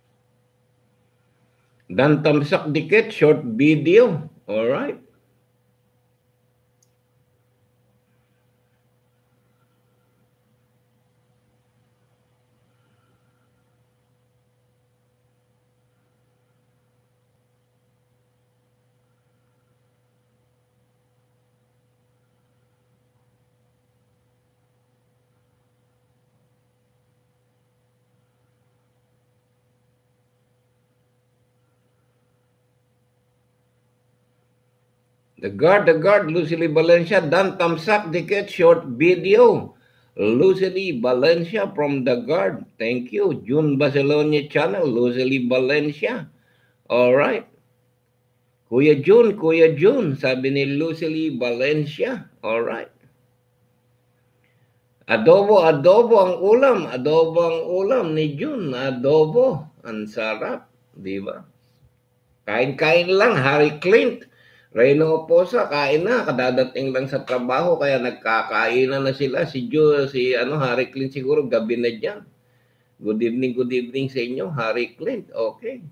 [SPEAKER 1] Dan Tamsak Dikit, short video. All right. The guard, the guard, Lucily Valencia, Dan Tamsak, Diket, short video. Lucily Valencia from the guard. Thank you. June Barcelona channel, Lucily Valencia. All right. Kuya June, Kuya June, sabi ni Lucily Valencia. All right. Adobo, adobo ang ulam. Adobo ang ulam ni June. Adobo. Ang sarap. Di ba? Kain-kain lang. Harry Clint. Reyno Oposa, kain na. Kadadating lang sa trabaho. Kaya nagkakainan na sila. Si Joe, si ano, Harry Clint siguro gabi na dyan. Good evening, good evening sa inyo. Harry Clint. Okay.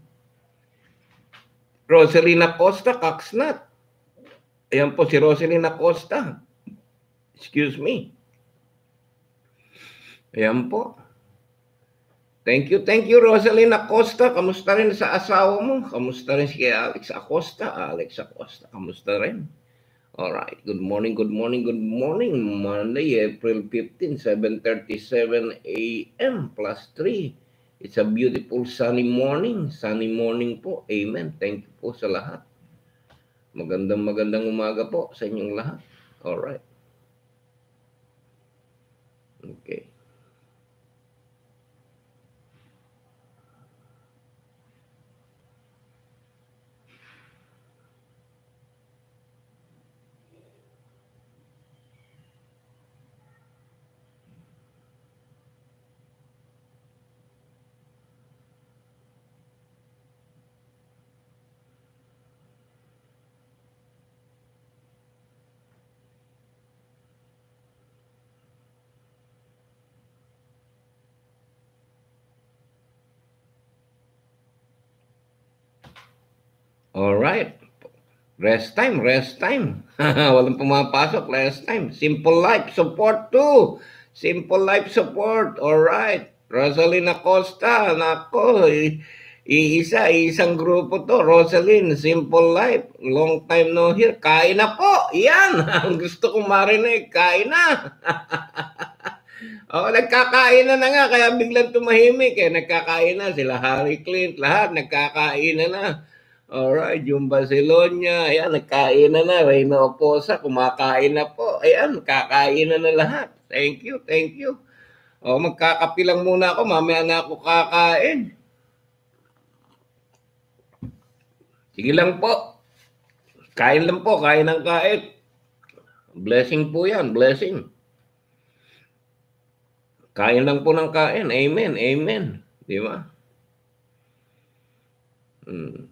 [SPEAKER 1] Rosalina Costa, Kaksnat. Ayan po si Rosalina Costa. Excuse me. Ayan po. Thank you, thank you, Rosalina Acosta. Kamusta rin sa asawa mo? Kamusta rin si Alex Acosta? Alex Acosta, kamusta rin? Alright, good morning, good morning, good morning. Monday, April fifteenth, seven thirty-seven a m plus three. It's a beautiful sunny morning. Sunny morning po. Amen. Thank you po sa lahat. Magandang magandang umaga po sa inyong lahat. Alright. Okay. Alright. Rest time, rest time. Walang pumapasok, rest time. Simple Life Support too. Simple Life Support. Alright. Rosalina Costa. Nako. Iisa, isang grupo to. Rosalyn, Simple Life. Long time no here. Kain na po. Yan. Ang gusto kong marinig. Kain na. Oh, nagkakain na na nga. Kaya biglang tumahimik. Eh. Nagkakain na. Sila Harry Clint. Lahat nagkakain na na. Alright, yung Barcelona, ayan, nagkain na na. Reyno Oposa, kumakain na po. Ayan, kakain na na lahat. Thank you, thank you. O, magkakapilang muna ako, mamaya na ako kakain. Sige lang po. Kain lang po, kain ng kain. Blessing po yan, blessing. Kain lang po ng kain. Amen, amen. Di ba? Hmm.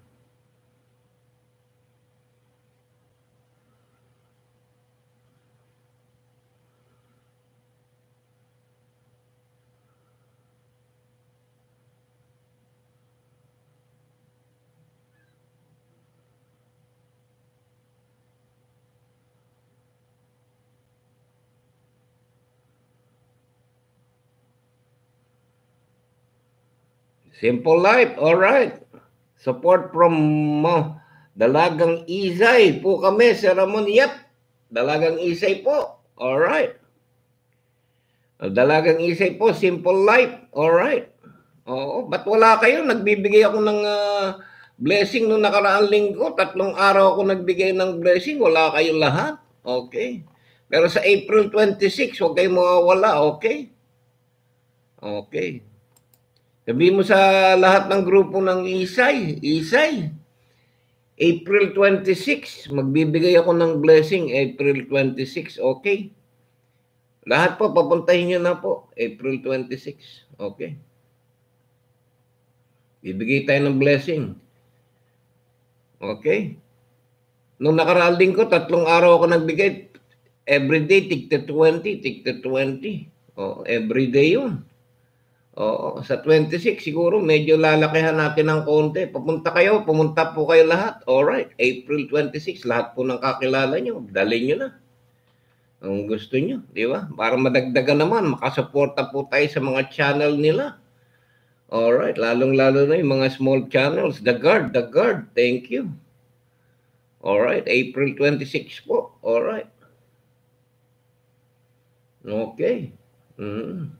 [SPEAKER 1] Simple Life, all right. Support from uh, Dalagang Isay po kami, Sir Ramon. Yep, Dalagang Isay po. All right. Dalagang Isay po, Simple Life. All right. Oo, ba't wala kayo? Nagbibigay ako ng uh, blessing nung nakaraang linggo. Tatlong araw ako nagbigay ng blessing. Wala kayo lahat. Okay. Pero sa April twenty-six, huwag kayong mawawala. Okay? Okay. Sabi mo sa lahat ng grupo ng Isay, Isay, April twenty-six, magbibigay ako ng blessing, April twenty-six, okay? Lahat po, papuntahin nyo na po, April twenty-six, okay? Bibigay tayo ng blessing. Okay? Nung nakaraalding ko, tatlong araw ako nagbigay, everyday, tigta twenty, tigta twenty. Oh, everyday yun. Oo, sa twenty-six siguro medyo lalakihan natin ng konti. Papunta kayo, pumunta po kayo lahat. Alright, April twenty-six, lahat po ng kakilala nyo, dalhin nyo na. Ang gusto nyo, di ba? Para madagdagan naman, makasuporta po tayo sa mga channel nila. Alright, lalong-lalo na yung mga small channels. The Guard, The Guard, thank you. Alright, April twenty-six po. Alright. Okay. Mm.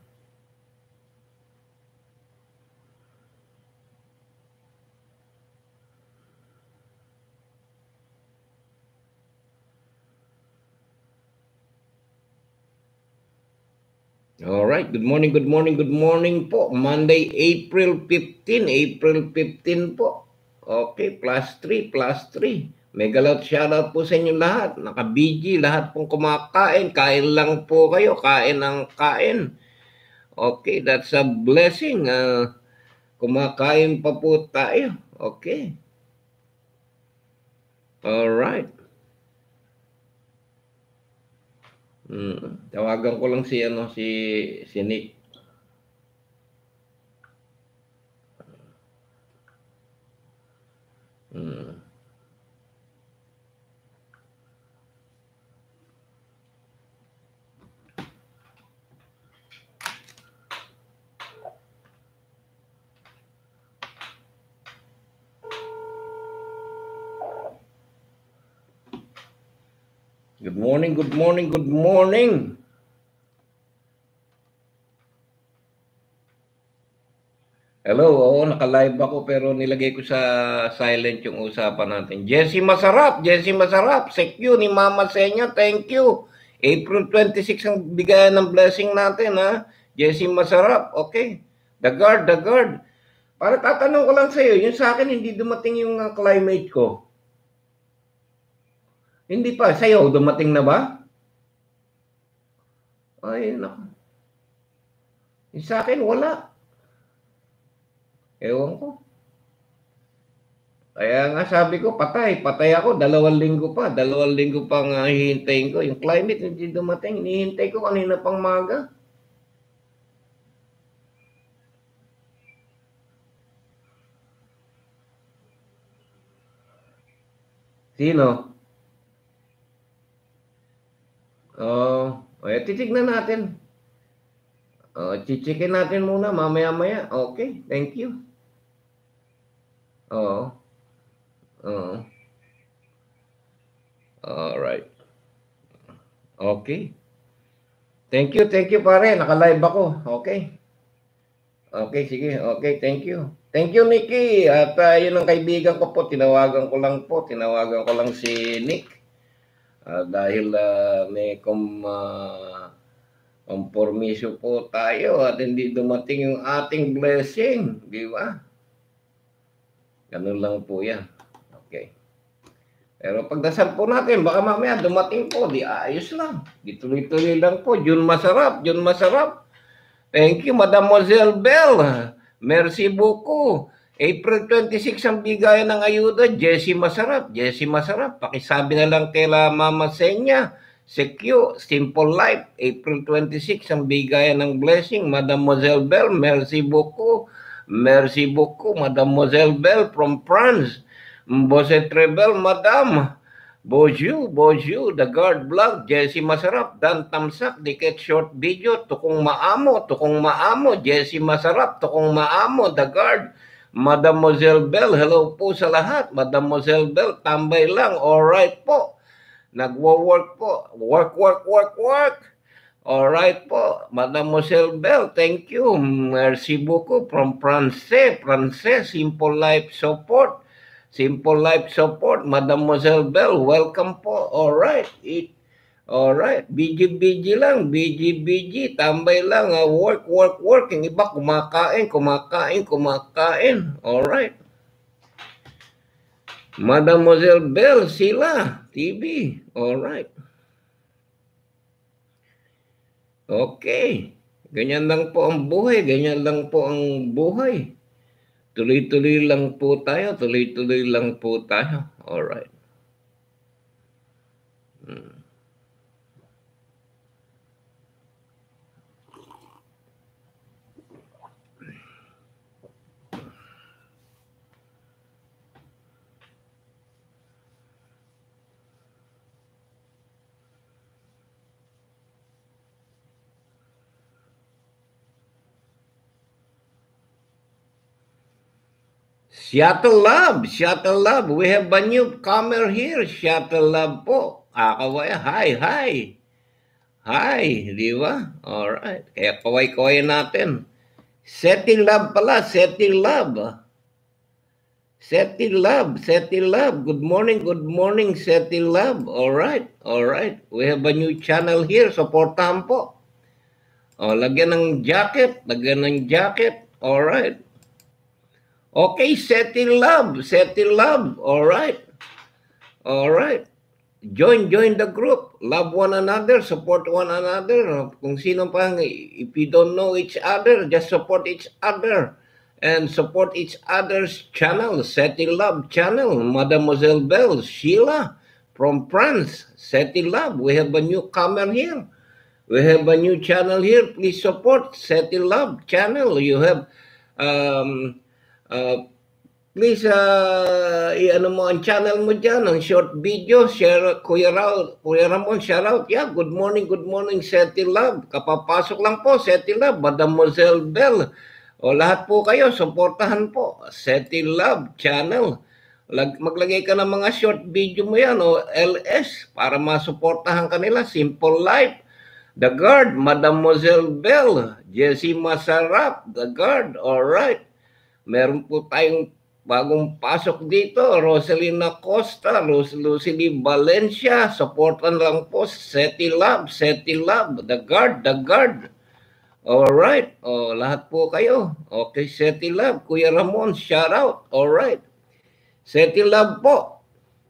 [SPEAKER 1] Alright, good morning, good morning, good morning po. Monday, April fifteenth, April fifteenth po. Okay, plus three, plus three. Megalot shoutout po sa inyo lahat. Naka-B G, lahat pong kumakain. Kain lang po kayo, kain ang kain. Okay, that's a blessing. Uh, kumakain pa po tayo. Okay. Alright. Hmm. Tawagan ko lang si ano si si Nick. Hmm. Good morning, good morning, good morning. Hello, oo, naka-live ako pero nilagay ko sa silent yung usapan natin. Jessie Masarap, Jessie Masarap, thank you ni Mama Senya, thank you. April twenty-sixth ang bigayan ng blessing natin, ha? Jessie Masarap, okay. The guard, the guard. Para tatanong ko lang sa'yo, yung sa akin hindi dumating yung uh, climate ko. Hindi pa, sa'yo dumating na ba? Ay, naku. Yung sa akin, wala. Ewan ko. Kaya nga sabi ko, patay. Patay ako. Dalawang linggo pa. Dalawang linggo pang uh, hihintayin ko. Yung climate hindi dumating. Hinihintay ko kanina pang maga. Sino? Oh, eh, titignan natin. Oh, chichikin natin muna mamaya-maya. Okay, thank you. Oo. Oo. All right. Okay. Thank you, thank you pare. Naka-live ako. Okay. Okay, sige. Okay, thank you. Thank you, Nicky. At uh, yun ang kaibigan ko po. Tinawagan ko lang po. Tinawagan ko lang si Nick. Uh, dahil uh, may kum... Uh, kompromiso po tayo at hindi dumating yung ating blessing, di ba? Ganun lang po yan. Okay. Pero pagdasal po natin, baka mamaya dumating po, di ayos lang. Dituloy-tuloy lang po. Jun Masarap, Jun Masarap. Thank you, Mademoiselle Bell. Merci beaucoup. April twenty-sixth ang bigayan ng ayuda. Jessie Masarap, Jessie Masarap. Pakisabi na lang kay Mama Senya. Secure, Simple Life, April twenty-sixth ang bigayan ng blessing. Mademoiselle Bell, merci beaucoup. Merci beaucoup, Mademoiselle Bell from France. Mbose Trebel, Madam. Bonjour, bonjour, The Guard Vlog, Jessie Masarap, Dan Tamsak, Diket Short Video, Tukong Maamo, Tukong Maamo, Jessie Masarap, Tukong Maamo, The Guard. Mademoiselle Bell, hello po sa lahat. Mademoiselle Bell, tambay lang, alright po. Nagwo-work po. Work, work, work, work. Alright po. Mademoiselle Bell, thank you. Merci beaucoup from France. France, Simple Life Support. Simple Life Support. Mademoiselle Bell, welcome po. Alright. It, alright. B G B G lang. B G B G. Tambay lang. Uh, work, work, work. Yung iba kumakain, kumakain, kumakain. Alright. Mademoiselle Bell, sila, T V. Alright. Okay. Ganyan lang po ang buhay. Ganyan lang po ang buhay. Tuloy-tuloy lang po tayo. Tuloy-tuloy lang po tayo. Alright. Hmm. Seattle Love, Seattle Love. We have a newcomer here. Seattle Love po. Kakawaya. Hi, hi. Hi, di ba? Alright. Kaya kaway-kaway natin. Setting Love pala. Setting Love. Setting Love. Setting Love. Good morning, good morning, Setting Love. Alright, alright. We have a new channel here. Supportahan po. O, lagyan ng jacket. Lagyan ng jacket. Alright. Okay, settle love. Settle love. Alright. Alright. Join, join the group. Love one another. Support one another. Kung sino pa, if you don't know each other, just support each other. And support each other's channel. Settle Love channel. Mademoiselle Belle, Sheila from France. Settle Love. We have a newcomer here. We have a new channel here. Please support Settle Love channel. You have, um, uh, please, uh, i-ano mo ang channel mo dyan, ang short video. Share, Kuya, Raul, Kuya Ramon, shout out. Yeah, good morning, good morning, Settle Love. Kapapasok lang po, Settle Love. Mademoiselle Belle. O lahat po kayo, supportahan po. Settle Love channel. Lag, maglagay ka ng mga short video mo yan o L S para masuportahan kanila. Simple Life, The Guard, Mademoiselle Belle, Jessie Masarap, The Guard. Alright. Meron po tayong bagong pasok dito. Rosalina Costa, Lucy Valencia. Supportan lang po. Settle Love, Settle Love, The Guard, The Guard. Alright. O, lahat po kayo. Okay, Settle Love. Kuya Ramon, shout out. Alright. Settle Love po.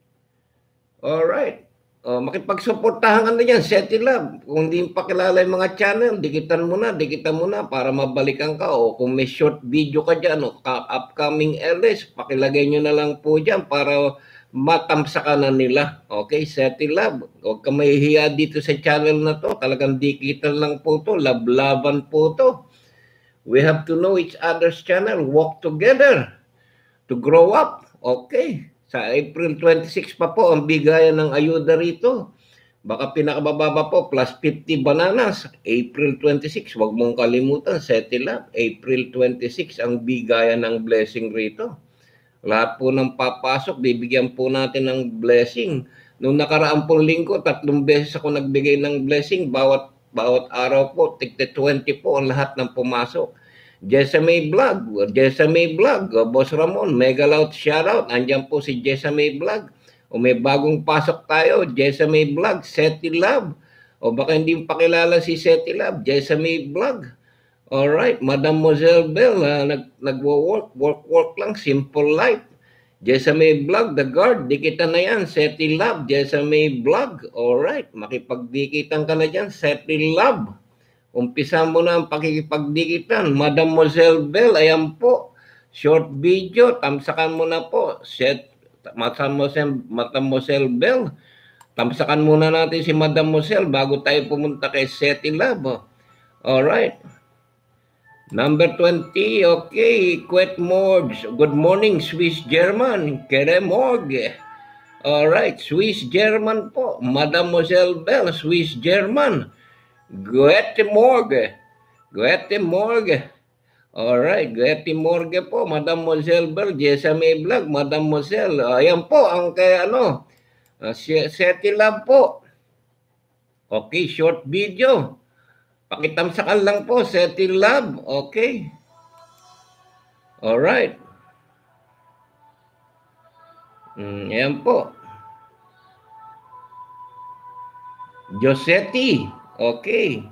[SPEAKER 1] Alright. O, makipagsuportahan ka na dyan. Settle Love. Kung hindi pa kilala yung mga channel, dikitan mo na, dikitan mo na para mabalikan ka. O kung may short video ka dyan, o upcoming L S, pakilagay nyo na lang po dyan para matamsakan na nila. Okay, Settle Love. Huwag ka mahihiya dito sa channel na to. Talagang dikitan lang po to. Lablaban po to. We have to know each other's channel. Walk together to grow up. Okay. Sa April twenty-six pa po ang bigayan ng ayuda rito. Baka pinakababa po, plus fifty bananas. April twenty-six, huwag mong kalimutan. Settle Love. April twenty-six ang bigayan ng blessing rito. Lahat po ng papasok, bibigyan po natin ng blessing. Nung nakaraang pong linggo, tatlong beses ako nagbigay ng blessing. Bawat bawat araw po, tigte twenty po ang lahat ng pumasok. Jessamay Vlog, Jessamay Vlog, Boss Ramon, mega loud shoutout. Andiyan po si Jessamay Vlog. O may bagong pasok tayo, Jessamay Vlog, Settle Love. O baka hindi pakilala si Settle Love, Jessamay Vlog. Alright, Mademoiselle Belle, uh, nag, nagwo-work, work-work lang, Simple Life. Jessamay Vlog, The Guard, dikitan na yan, Settle Love, Jessamay Vlog. Alright, makipagdikitan ka na dyan, Settle Love. Umpisa mo na ang pakikipagdikitan. Mademoiselle Belle, ayan po, short video, tamsakan mo na po, set, Mademoiselle, Mademoiselle Belle. Tamsakan muna natin si Mademoiselle bago tayo pumunta kay Settle Love. Alright. Number twenty, okay, Quet Morgs. Good morning, Swiss German. Kere Morg. Alright, Swiss German po. Mademoiselle Belle, Swiss German. Goethe Morg. Goethe Morg. Alright, Goethe Morg po. Mademoiselle Belle, Jessamay Vlog. Mademoiselle, ayan po, ang kay ano, uh, Settle Love po. Okay, short video. Pakitamsakan lang po, Settle Love. Okay. Alright. Mm, ayan po. Josetti. Okay.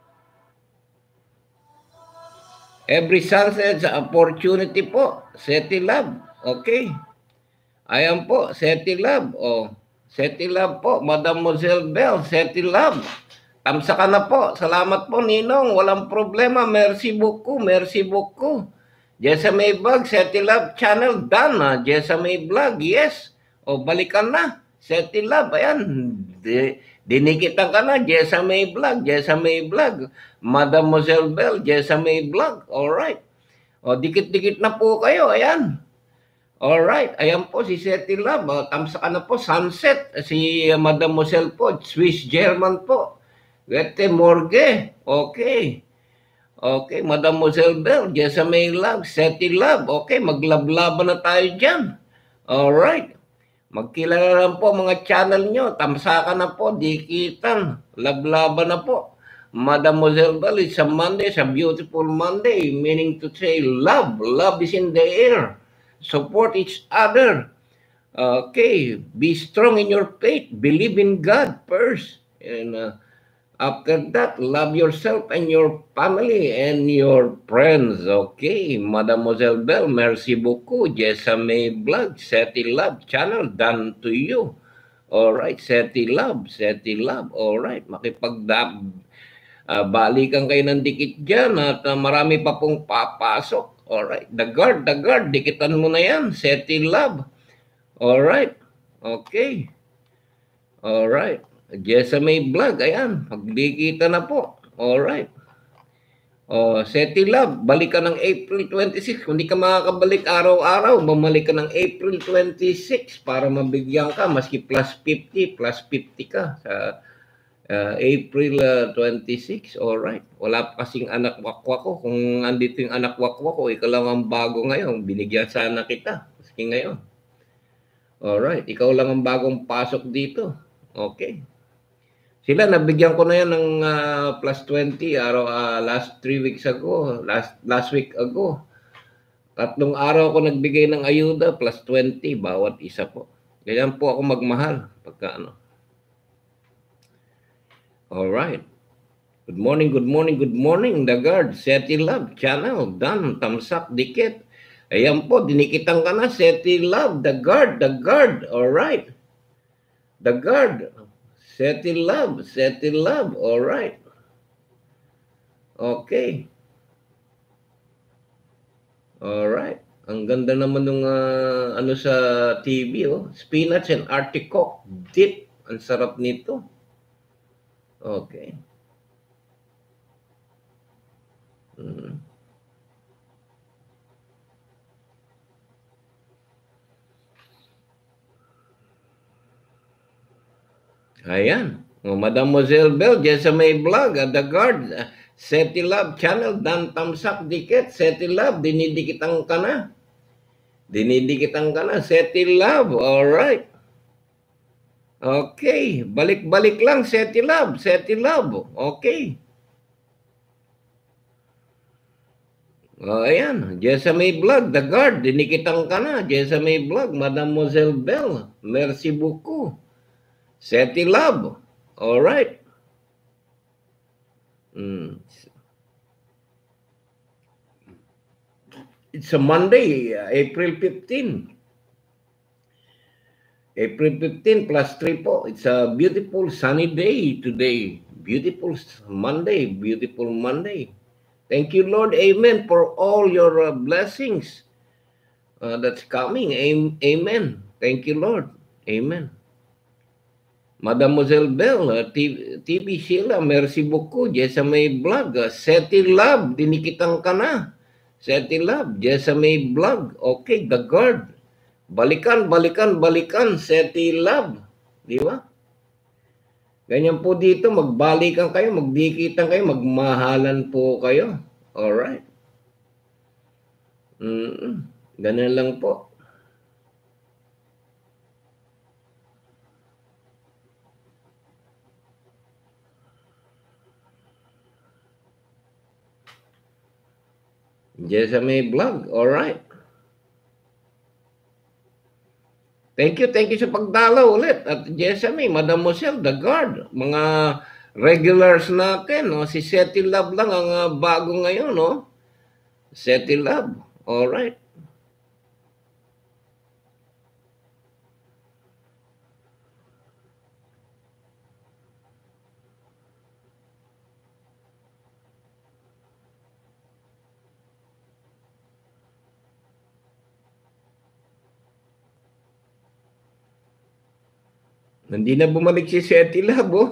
[SPEAKER 1] Every sunset's opportunity po. Settle Love. Okay. Ayan po, Settle Love. Oh, Settle Love po. Mademoiselle Belle, Settle Love. Tamsakan na po. Salamat po, Ninong. Walang problema. Merci beaucoup. Merci beaucoup. Jessamay Vlog, Settle Love channel. Done na. Jessamay Vlog. Yes. O, balikan na. Settle Love. Ayan. Di, dinikitan ka na. Jessamay Vlog. Jessamay Vlog. Mademoiselle Belle. Jessamay Vlog. Alright. O, dikit-dikit na po kayo. Ayan. Alright. Ayan po si Settle Love. O, tamsakan na po. Sunset. Si Mademoiselle po. Swiss German po. Goethe Morge. Okay. Okay, Mademoiselle Belle, Jessamay Love, Settle Love. Okay, maglablaban na tayo dyan. Alright. Magkilala lang po mga channel nyo. Tamsakan na po, dikitan. Lablaban na po. Mademoiselle Belle, it's a Monday, it's a beautiful Monday. Meaning to say, love. Love is in the air. Support each other. Okay, be strong in your faith. Believe in God first. And uh, After that, love yourself and your family and your friends. Okay, Mademoiselle Bell, merci beaucoup. Jessame Vlog, Seti Love channel, done to you. Alright, Seti Love, Seti Love. Alright, makipagdab. Uh, balikan kayo ng dikit dyan at uh, marami pa pong papasok. Alright, the guard, the guard, dikitan mo na yan. Seti Love. Alright, okay. Alright. Jessame Vlog, ayan, magdikita na po. Alright. Oh, Seti Love, balik ka ng April twenty-six. Kung di ka makakabalik araw-araw, bumalik ka ng April twenty-six para mabigyan ka, maski plus fifty, plus fifty ka sa uh, April uh, twenty-six. Alright. Wala pa kasing anak wakwa ko. Kung andito yung anak wakwa ko, ikaw lang ang bago ngayon. Binigyan sana kita, maski ngayon. Alright. Ikaw lang ang bagong pasok dito. Okay. Sila, nabigyan ko na yan ng uh, plus twenty araw, uh, last three weeks ago, last last week ago. Tatlong araw ko nagbigay ng ayuda, plus twenty bawat isa po. Ganyan po ako magmahal pagka ano. Alright. Good morning, good morning, good morning, the guard. Seti Love channel, done, thumbs up, dikit. Ayan po, dinikitan ka na, Seti Love, the guard, the guard. Alright. The guard. Seti Love, Seti Love, all right. Okay. All right. Ang ganda naman ng uh, ano sa T V, oh. Spinach and artichoke dip. Ang sarap nito. Okay. Hmm. Ayan. Oh, Mademoiselle Bell, Jessame Vlog, uh, the guard, uh, Seti Love channel, dan thumbs up, dikit. Seti Love, dinidikitan ka na. Dinidikitan ka na, Seti Love, alright. Okay, balik-balik lang, Seti Love, Seti Love, okay. Oh, ayan, Jessame Vlog, the guard, dinikitan ka na, Jessame Vlog, Mademoiselle Bell, merci beaucoup. Seti Love. All right. Mm. It's a Monday, uh, April fifteenth. April fifteenth plus three po. It's a beautiful sunny day today. Beautiful Monday, beautiful Monday. Thank you, Lord. Amen for all your uh, blessings uh, that's coming. Amen. Thank you, Lord. Amen. Mademoiselle Bell, uh, T V Sheila, merci beaucoup. Jessame Vlog, uh, Seti Love, dinikitan ka na. Seti Love, Jessame Vlog, okay, the guard. Balikan, balikan, balikan, Seti Love. Di ba? Ganyan po dito, magbalikan kayo, magdikitan kayo, magmahalan po kayo. Alright. Mm-mm. Ganun lang po. Jessame Vlog, alright. Thank you, thank you sa pagdalaw ulit. At Jessame, Mademoiselle, the guard, mga regulars natin, no? Si Seti Love lang ang uh, bago ngayon, no? Seti Love, alright. Hindi na bumalik si Seti Love, oh.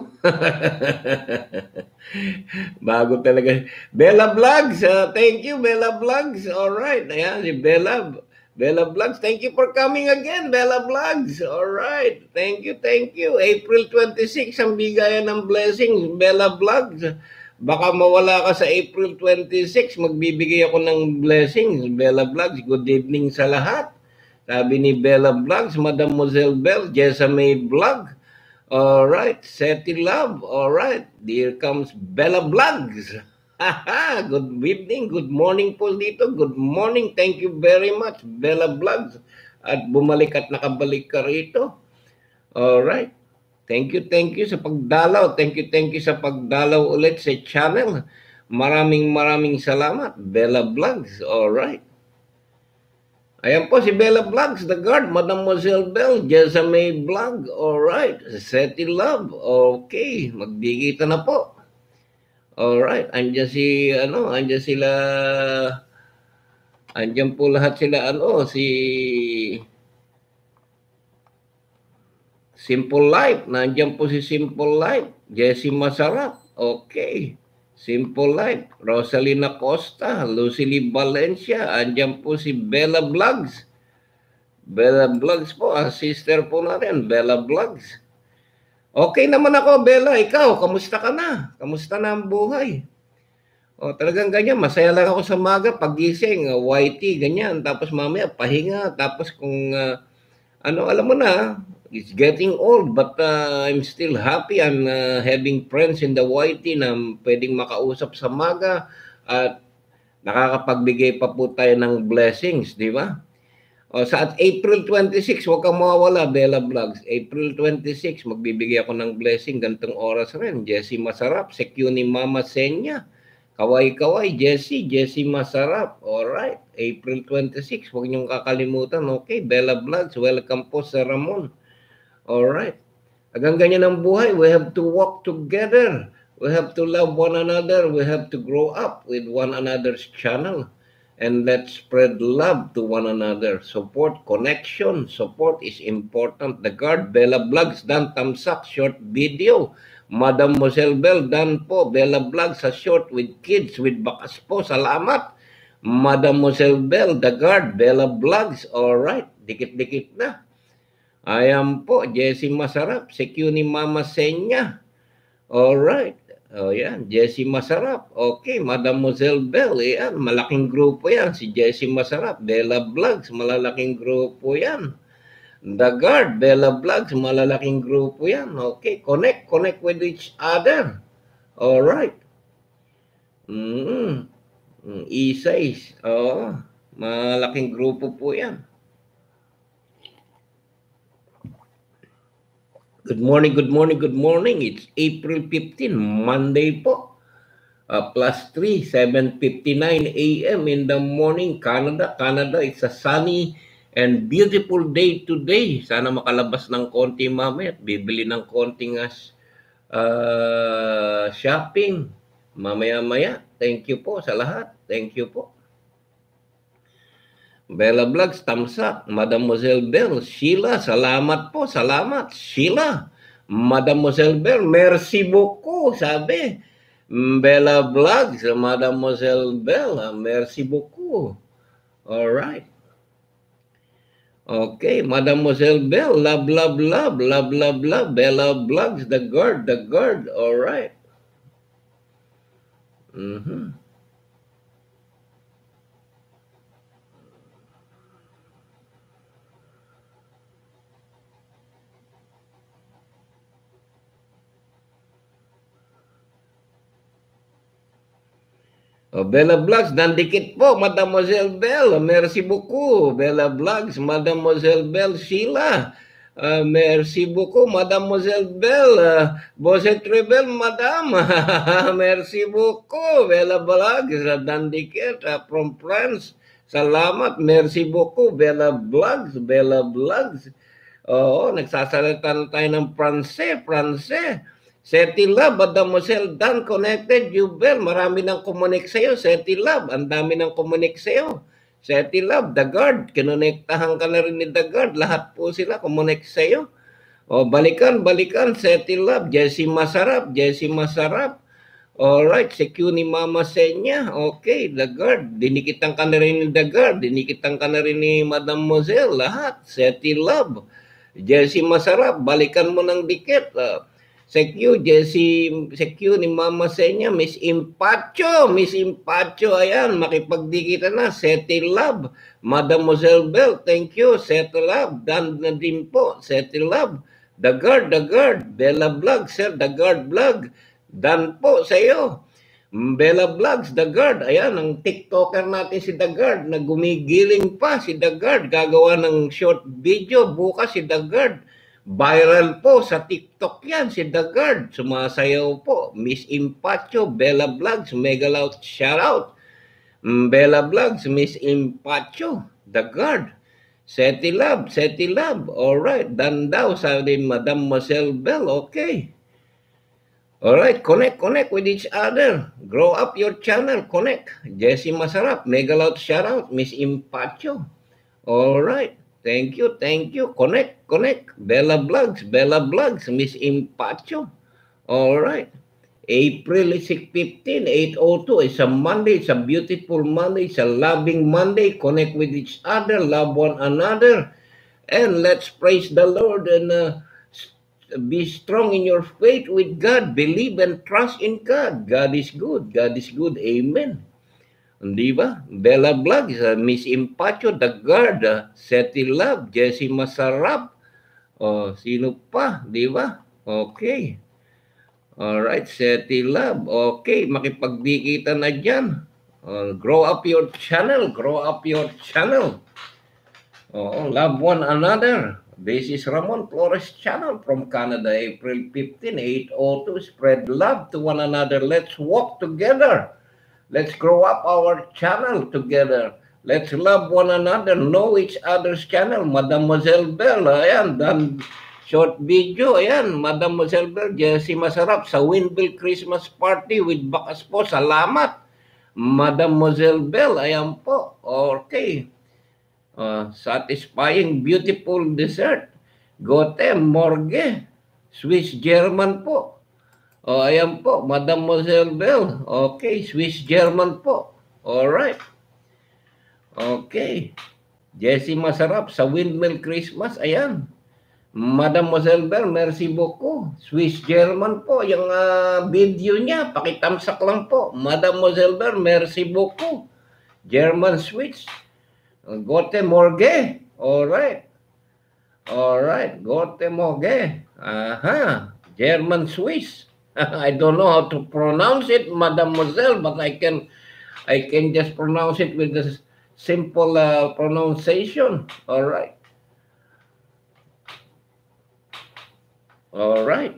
[SPEAKER 1] Bago talaga. Bella Vlogs, uh, thank you, Bella Vlogs. All right, ayan, si Bella. Bella Vlogs, thank you for coming again, Bella Vlogs. All right, thank you, thank you. April twenty-six, ang bigayan ng blessings, Bella Vlogs. Baka mawala ka sa April twenty-six, magbibigay ako ng blessings, Bella Vlogs. Good evening sa lahat. Sabi ni Bella Vlogs, Mademoiselle Bell, Jessame Vlog. All right, Seti Love. All right, here comes Bella Vlogs. Good evening, good morning po dito. Good morning, thank you very much, Bella Vlogs. At bumalik at nakabalik ka rito. All right. Thank you, thank you sa pagdalaw. Thank you, thank you sa pagdalaw ulit sa channel. Maraming maraming salamat. Bella Vlogs, alright. Ayan po si Bella Vlogs, the guard, Mademoiselle Bell, Jessamay Vlog, alright. Seti Love, okay. Magbigita na po. Alright, andyan si, ano, andyan sila, andyan po lahat sila, ano, si Simple Life, nandiyan po si Simple Life, Jessie Masarap, okay. Simple Life, Rosalina Costa, Lucily Valencia, andyan po si Bella Vlogs. Bella Vlogs po, ang sister po natin, Bella Vlogs. Okay naman ako, Bella, ikaw, kamusta ka na? Kamusta na ang buhay? O, talagang ganyan, masaya lang ako sa maga, pagising, uh, Y T, ganyan, tapos mamaya pahinga, tapos kung, uh, ano, alam mo na, it's getting old, but uh, I'm still happy. I'm uh, having friends in the Y T na pwedeng makausap sa maga at nakakapagbigay pa po tayo ng blessings, di ba? O, sa at April twenty-six, huwag kang mawawala, Bella Vlogs. April twenty-six, magbibigay ako ng blessing, gantong oras rin. Jessie Masarap, secure ni Mama Senya. Kaway-kaway, Jessie, Jessie Masarap. Alright, April twenty-six, huwag niyong kakalimutan. Okay, Bella Vlogs, welcome po sa Ramon. Alright. Hanggang ganyan ang buhay. We have to walk together. We have to love one another. We have to grow up with one another's channel. And let's spread love to one another. Support, connection. Support is important. The guard, Bella Vlogs, Dan Tamsak, short video. Mademoiselle Bell, Dan po, Bella Vlogs, sa short with kids, with bakas po. Salamat. Mademoiselle Bell, The Guard, Bella Vlogs. Alright. Dikit-dikit na. Ayan po, Jessie Masarap, secure ni Mama Senya. Alright. O yan, Jessie Masarap. Okay, Mademoiselle Bell, yan, malaking grupo yan. Si Jessie Masarap, Bella Vlogs, malalaking grupo yan. The Guard, Bella Vlogs, malalaking grupo yan. Okay, connect, connect with each other. Alright. Mm-hmm. Isay, oh, malaking grupo po yan. Good morning, good morning, good morning. It's April fifteenth, Monday po. Uh, plus three, seven fifty-nine a m in the morning, Canada. Canada, it's a sunny and beautiful day today. Sana makalabas ng konti mamaya at bibili ng konting uh, shopping. Mamaya-maya. Thank you po sa lahat. Thank you po. Bella Vlogs, Tamsak, Mademoiselle Bell, Sheila, salamat po, salamat, Sheila, Mademoiselle Bell, merci beaucoup, sabi, Bella Vlogs, Mademoiselle Bell, merci beaucoup, alright, okay, Mademoiselle Bell, love, love, love, love, love, love, Bella Vlogs, the guard, the guard, alright, mhm. Oh, Bella Vlogs, nandikit po, Mademoiselle Bell. Merci beaucoup, Bella Vlogs, Mademoiselle Bell, Sheila. Uh, merci beaucoup, Mademoiselle Bell. Uh, Boset Rebel, Madame. Merci beaucoup, Bella Vlogs, nandikit uh, from France. Salamat, merci beaucoup, Bella Vlogs, Bella Vlogs. Oo, nagsasalita na tayo ng Pranse, Pranse. Seti Love, Mademoiselle Dan, connected, Jubel, marami nang kumunik sa'yo, Seti Love, ang dami nang kumunik sa'yo. Seti Love, The Guard, kinonektahan ka na rin ni The Guard, lahat po sila kumunik sa'yo. O, balikan, balikan, Seti Love, Jessie Masarap, Jessie Masarap. Alright, secure ni Mama Senya, okay, The Guard, dinikitan ka na rin ni The Guard, dinikitan ka na rin ni Mademoiselle, lahat, Seti Love, Jessie Masarap, balikan mo ng dikit, uh, Secure, Jessie, secure ni Mama Senya, Miss Impacho, Miss Impacho, ayan, makipagdikitan na, Seti Love, Mademoiselle Bell, thank you, Seti Love, Dan na din po, Seti Love, The Guard, The Guard, Bella Vlog, Sir, The Guard Vlog, Dan po sa iyo, Bella Vlogs, The Guard, ayan, ang TikToker natin si The Guard, na gumigiling pa si The Guard, gagawa ng short video, bukas si The Guard, Viral po sa TikTok yan, si The Guard. Sumasayaw po. Miss Impacho, Bella Vlogs, mega loud shoutout. Mm, Bella Vlogs, Miss Impacho, The Guard. Seti Lab, Seti Lab. Alright, done daw, sabi ni Madam Marcel Bell. Okay. Alright, connect, connect with each other. Grow up your channel, connect. Jessie Masarap, mega loud shoutout. Miss Impacho. Alright. Thank you, thank you. Connect, connect. Bella Vlogs, Bella Vlogs, Miss Impacho. Alright. April fifteenth, eight oh two. It's a Monday. It's a beautiful Monday. It's a loving Monday. Connect with each other. Love one another. And let's praise the Lord and uh, be strong in your faith with God. Believe and trust in God. God is good. God is good. Amen. Di ba? Bella Vlogs, uh, Miss Impacho, The Guard, uh, Seti Love, Jessie Masarap. O, sino pa? Di ba? Okay. Alright, Seti Love. Okay, makipagdikita na dyan. Uh, grow up your channel. Grow up your channel. Oh, love one another. This is Ramon Flores channel from Canada, April fifteenth, eight oh two. Spread love to one another. Let's walk together. Let's grow up our channel together. Let's love one another, know each other's channel. Mademoiselle Bell, ayan, done short video, ayan, Mademoiselle Bell, Jessie Masarap sa Winville Christmas Party with Bakas po. Salamat, Mademoiselle Bell, ayan po. Okay. Uh, satisfying, beautiful dessert. Gote, Morgue, Swiss German po. O, oh, ayan po, Mademoiselle Bell. Okay, Swiss German po. Alright. Okay. Jessie Masarap sa Windmill Christmas. Ayan. Mademoiselle Bell, merci beaucoup. Swiss German po. Yung uh, video niya, pakitamsak lang po. Mademoiselle Bell, merci beaucoup. German Swiss. Gote Morgue. Alright. Alright. Gote Morgue. Aha. German Swiss. I don't know how to pronounce it, Mademoiselle, but I can I can just pronounce it with the simple uh, pronunciation. All right. All right.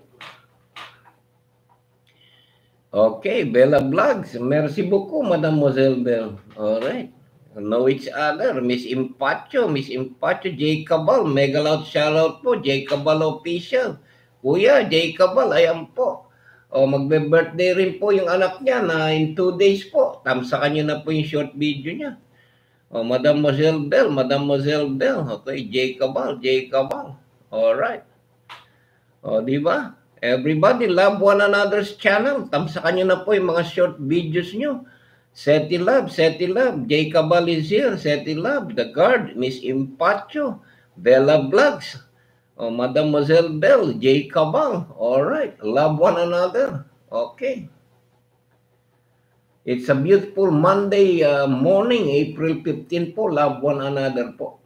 [SPEAKER 1] Okay, Bella Vlogs. Merci beaucoup, Mademoiselle Bell. All right. Know each other. Miss Impacho, Miss Impacho, J. Cabal. Mega loud shoutout po, J. Cabal Official. Kuya, J. Cabal, ayan po. O, magbe-birthday rin po yung anak niya na in two days po. Tamsa kanya na po yung short video niya. O, Mademoiselle Bell, Mademoiselle Bell. Okay, J. Cabal, J. Cabal. Alright. O, di ba? Everybody love one another's channel. Tamsa kanya na po yung mga short videos nyo. Seti Love, Seti Love. J. Cabal is here. Seti Love, The Guard, Miss Impacho, Bella Vlogs. Oh, Mademoiselle Bell, J. Cabal. All right. Love one another. Okay. It's a beautiful Monday uh, morning, April fifteenth po. Love one another po.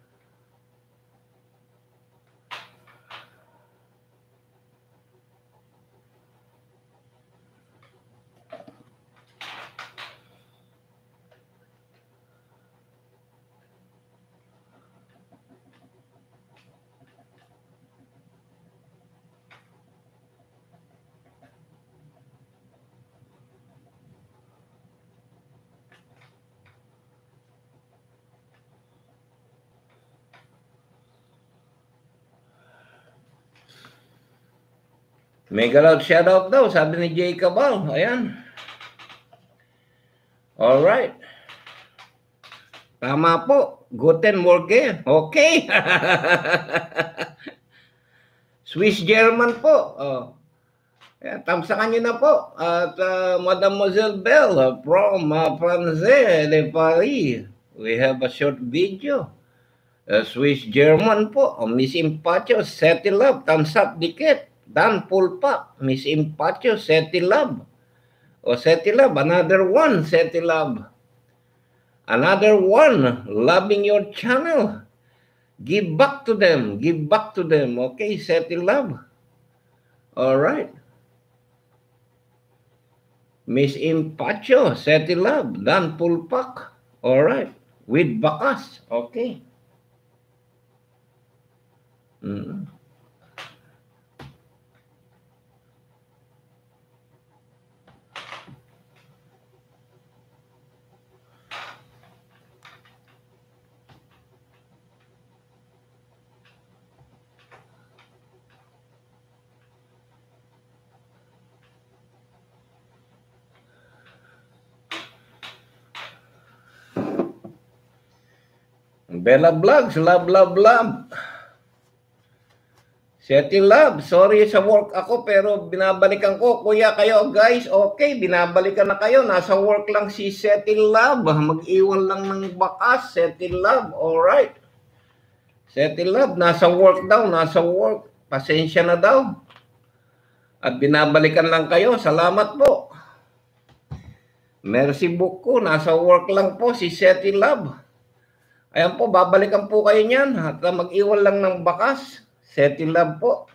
[SPEAKER 1] Mega loud shoutout daw, sabi ni J. Cabal. Ayan. Alright. Tama po. Guten Morgen. Okay. Swiss German po. Oh. Ayan, tamsakan nyo na po. At uh, Mademoiselle Bell uh, from uh, France de Paris. We have a short video. Uh, Swiss German po. Oh, Miss Impacho, Seti Love, thumbs up dikit. Dan full pack. Miss Impacho, Seti Love. O Seti Love, another one, Seti Love. Another one, loving your channel. Give back to them. Give back to them. Okay, Seti Love. All right. Miss Impacho, Seti Love, Dan full pack. All right. With Bakas. Okay. Mm. Bella Vlogs, love, love, love. Seti Love, sorry sa work ako pero binabalikan ko. Kuya kayo guys, okay, binabalikan na kayo. Nasa work lang si Seti Love. Mag-iwan lang ng bakas, Seti Love, alright. Seti Love, nasa work daw, nasa work. Pasensya na daw. At binabalikan lang kayo, salamat po. Merci beaucoup, nasa work lang po si Seti Love. Ayan po, babalikan po kayo niyan. At mag-iwan lang ng bakas. Seti Love po.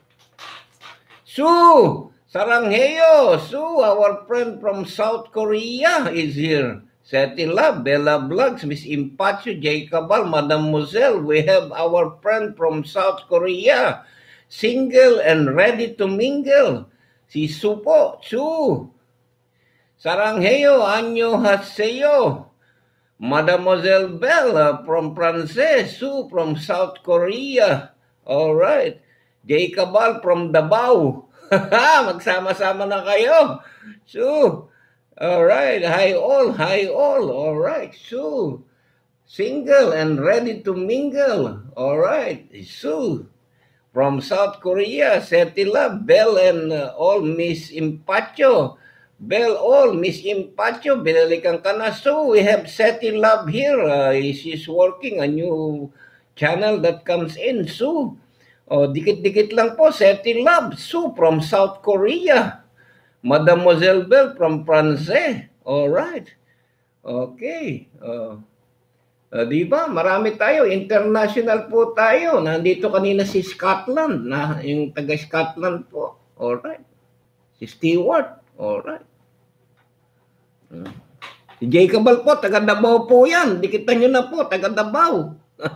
[SPEAKER 1] Sue Sarangheyo, Sue, our friend from South Korea is here. Seti Love, Bella Vlogs, Miss Impacho, J. Cabal, Mademoiselle, we have our friend from South Korea, single and ready to mingle. Si Sue po, Sue. Sarangheyo, Anyo Haseyo. Mademoiselle Bella from France, Sue from South Korea. All right. J. Cabal from Davao. Magsama-sama na kayo. So, all right. Hi all. Hi all. All right. So, single and ready to mingle. All right. So, from South Korea, Seti Love, Bell and uh, all Miss Impacho. Bell all Miss Impacho. Binalikan ka na. So, we have Seti Love here. Uh, she's working a new channel that comes in. So, oh, dikit-dikit lang po, Seti Love, Sue from South Korea, Mademoiselle Bell from France. All right. Okay. Uh, uh, di ba? Marami tayo. International po tayo. Nandito kanina si Scotland, na yung taga Scotland po. All right. Si Stewart. All right. Uh, si J. Cabal po, taga Davao po yan. Dikitan nyo na po, taga Davao.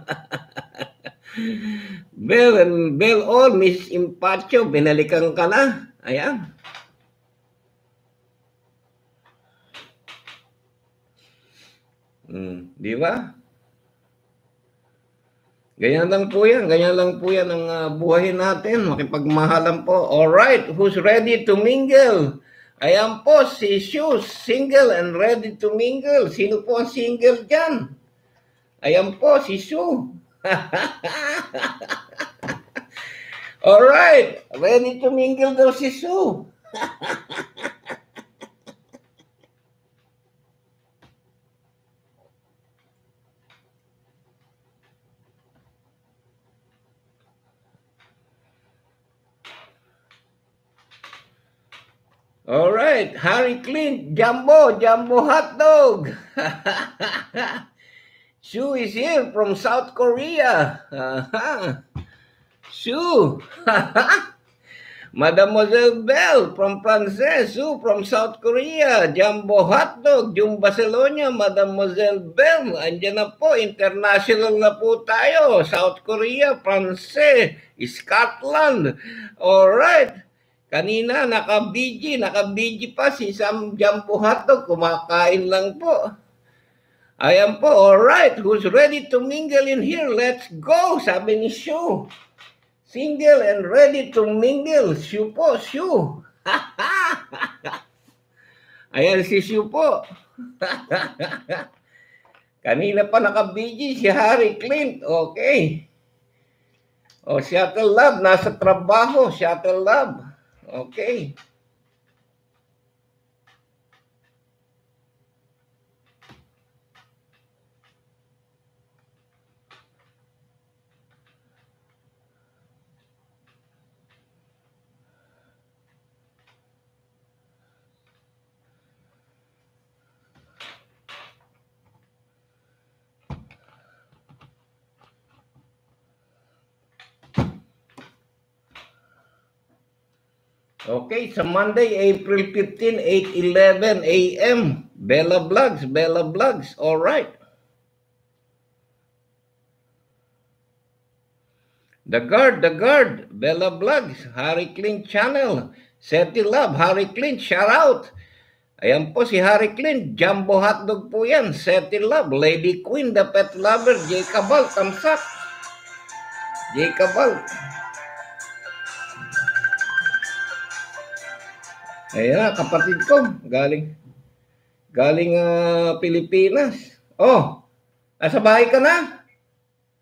[SPEAKER 1] Bell and Bell all, Miss Impacho, binalikan ka na. Ayan. Hmm, di ba? Ganyan lang po yan. Ganyan lang po yan ang uh, buhay natin. Makipagmahalan po. Alright, who's ready to mingle? Ayan po, si Shoes, single and ready to mingle. Sino po ang single dyan? Ayan po, si Sue. Alright, ready to mingle daw si Sue. Alright, Harry Clint, Jumbo, Jumbo Hot Dog. Sue is here from South Korea. Uh-huh. Sue. Mademoiselle Bell from France. Sue from South Korea. Jumbo Hotdog, Jum Barcelona, Mademoiselle Bell. Andiyan na po, international na po tayo. South Korea, France, Scotland. Alright. Kanina, naka-B G, naka-B G pa si Sam Jumbo Hotdog. Kumakain lang po. Ayan po, alright. Who's ready to mingle in here? Let's go, sabi ni Sue. Single and ready to mingle. Sue po, Sue. Ayan si Sue po. Kanina pa naka-B G si Harry Clint. Okay. O, Shuttle Love, nasa trabaho. Shuttle Love. Okay. Okay, sa Monday, April fifteenth, eight eleven a m Bella Vlogs, Bella Vlogs, all right. The Guard, The Guard, Bella Vlogs, Harry Clint Channel, Seti Love, Harry Clint, shout out. Ayan po si Harry Clint, Jumbo Hotdog po yan, Seti Love, Lady Queen, The Pet Lover, J. Cabal, Tamsak, J. Cabal. Ayan, kapatid ko, galing, galing uh, Pilipinas. Oh, nasa bahay ka na?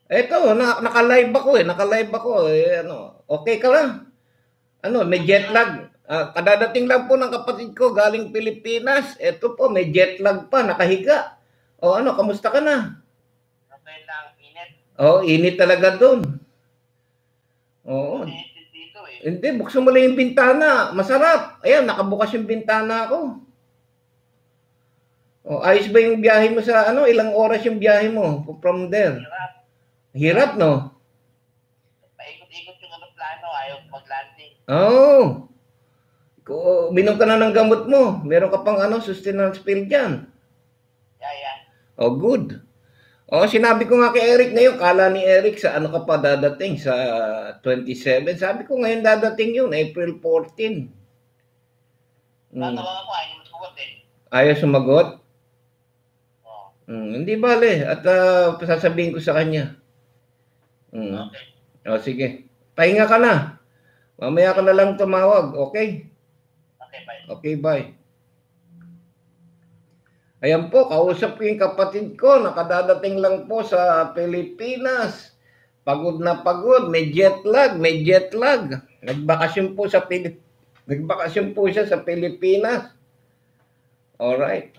[SPEAKER 1] Eto, na, naka-live ako eh. Naka-live ako eh. Ano, okay ka lang? Ano, may jet lag. Ah, kadadating lang po ng kapatid ko galing Pilipinas. Eto po, may jet lag pa, nakahiga. O ano, kamusta ka na?
[SPEAKER 3] Okay lang, init.
[SPEAKER 1] Oh, init talaga doon. Oo.
[SPEAKER 3] Init dito eh.
[SPEAKER 1] Hindi, buksan mo lang yung bintana. Masarap. Ayan, nakabukas yung bintana ko. Oh, ayos ba yung biyahe mo sa ano? Ilang oras yung biyahe mo from there?
[SPEAKER 3] Hirap.
[SPEAKER 1] Hirap, no?
[SPEAKER 3] Paikot-ikot yung aeroplano, ayaw mag-landing.
[SPEAKER 1] Oh. Ko, minom ka na ng gamot mo. Meron ka pang ano, sustenance pill dyan.
[SPEAKER 3] Yeah, yeah.
[SPEAKER 1] Oh, good. Oh, sinabi ko nga kay Eric ngayon, kala ni Eric sa ano ka pa dadating sa twenty-seven. Sabi ko ngayon dadating yun, April fourteen. Hmm.
[SPEAKER 3] Tatawa ako, ayaw mo sugot eh.
[SPEAKER 1] Ayaw sumagot?
[SPEAKER 3] Oh,
[SPEAKER 1] Hmm, hindi bale. At ah, sasabihin ko sa kanya. Hmm.
[SPEAKER 3] okay.
[SPEAKER 1] O sige. Pahinga ka na. Mamaya ka na lang tumawag. Okay?
[SPEAKER 3] Okay, bye.
[SPEAKER 1] Okay, bye. Ayan po, kausap ko yung kapatid ko. Nakadadating lang po sa Pilipinas. Pagod na pagod. May jet lag. May jet lag. Nagbakasyon po sa Pilip Nagbakasyon po siya sa Pilipinas. Alright.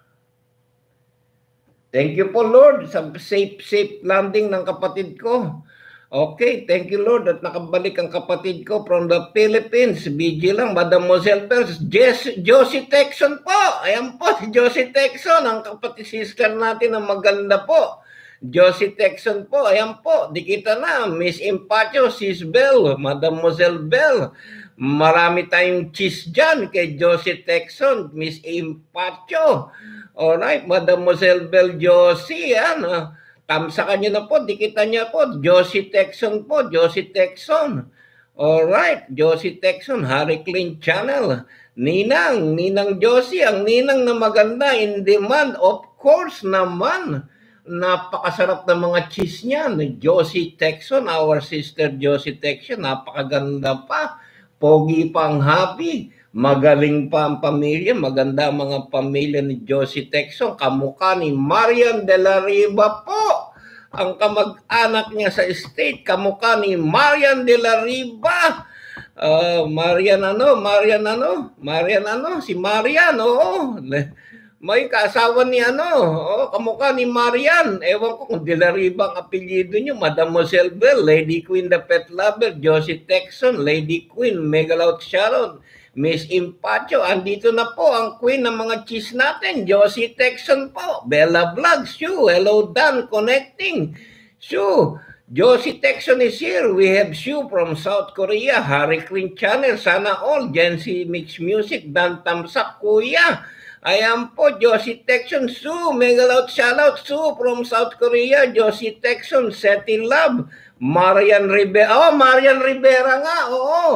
[SPEAKER 1] Thank you po, Lord, sa safe, safe landing ng kapatid ko. Okay, thank you, Lord, at nakabalik ang kapatid ko from the Philippines. B G lang, Madam Moselle Pers. Jess, Josie Texon po. Ayan po, si Josie Texon, ang kapatid sister natin na maganda po. Josie Texon po, ayan po, di kita na. Miss Impacho, Sis Bell, Madam Moselle Bell. Marami tayong cheese dyan kay Josie Texon, Miss Impacho. Alright, Mademoiselle Bell Josie, yan. Uh, tamsakan nyo na po, dikitan niya po. Josie Texon po, Josie Texon. Alright, Josie Texon, Harry Clean Channel. Ninang, Ninang Josie, ang ninang na maganda, in demand, of course naman. Napakasarap ng mga cheese niyan. Josie Texon, our sister Josie Texon, napakaganda pa. Pogi pa ang happy. Magaling pa ang pamilya, maganda ang mga pamilya ni Josie Texon. Kamukha ni Marian de la Riva po. Ang kamag-anak niya sa estate, kamukha ni Marian de la Riva. Uh, Marian ano, Marian ano, Marian ano, si Marian, oo. May kaasawa ni ano, oh, kamukha ni Marian. Ewan ko kung de la Riva ang apelyido niyo. Madam Moselle Bell, Lady Queen the Pet Lover, Josie Texon, Lady Queen, Megalout Sharon, Miss Impacho, andito na po ang queen ng mga cheese natin, Josie Texon po. Bella Vlogs, Sue, hello Dan, connecting. Sue, Josie Texon is here. We have Sue from South Korea, Harry Clean Channel, sana all, Jency Mix Music, Dan Tamsak, Kuya. Ayan po, Josie Texon, Sue, Megalout shoutout, Sue from South Korea, Josie Texon, Seti Love, Marian Rivera. Oh, Marian Rivera nga, oo.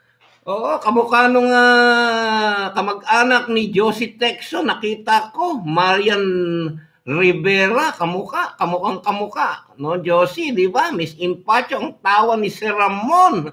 [SPEAKER 1] Oo, kamukha nung uh, kamag-anak ni Josie Texon, nakita ko, Marian Rivera, kamukha, kamukhang kamukha. No, Josie, di ba? Miss Impacho, ang tawa ni Sir Ramon.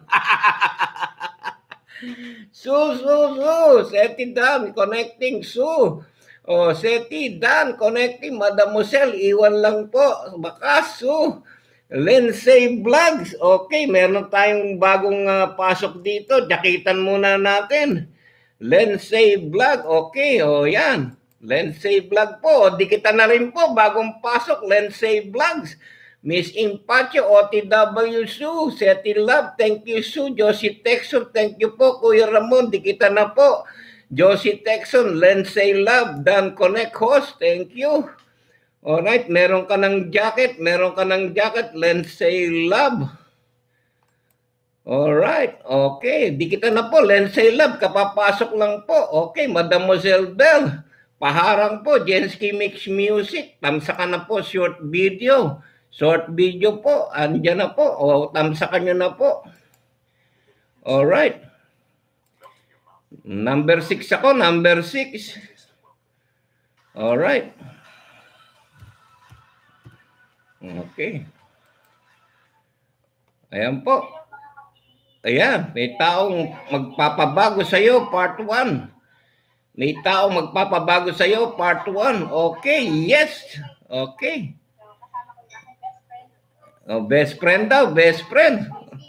[SPEAKER 1] Su, su, su, Seti Dan, connecting, Su. Oh, Seti Dan, connecting, Madam Moselle, iwan lang po, bakas, Su. Lindsay Vlogs. Okay, meron tayong bagong uh, pasok dito. Jakitan muna natin. Lindsay Vlog. Okay, o oh, yan. Lindsay Vlog po. Dikitan na rin po. Bagong pasok. Lindsay Vlogs. Miss Impacho, O T W Sue, Seti Love. Thank you, Sue. Josie Texon. Thank you po, Kuya Ramon. Dikitan na po. Josie Texon, Lindsay Love, Dan Connect Host. Thank you. Alright, meron ka ng jacket, meron ka ng jacket, Lindsay Love. Alright, okay, di kita na po, Lindsay Love, kapapasok lang po. Okay, Madam Moselle Bell, paharang po, Jensky Mix Music, tamsakan na po, short video. Short video po, andyan na po, o tamsakan nyo na po. Alright. Number six ako, number six. Alright. Okay. Ayan po. Ayan, may taong magpapabago sa iyo, part one. May taong magpapabago sa iyo, part one. Okay, yes. Okay. Oh, best friend daw, best friend.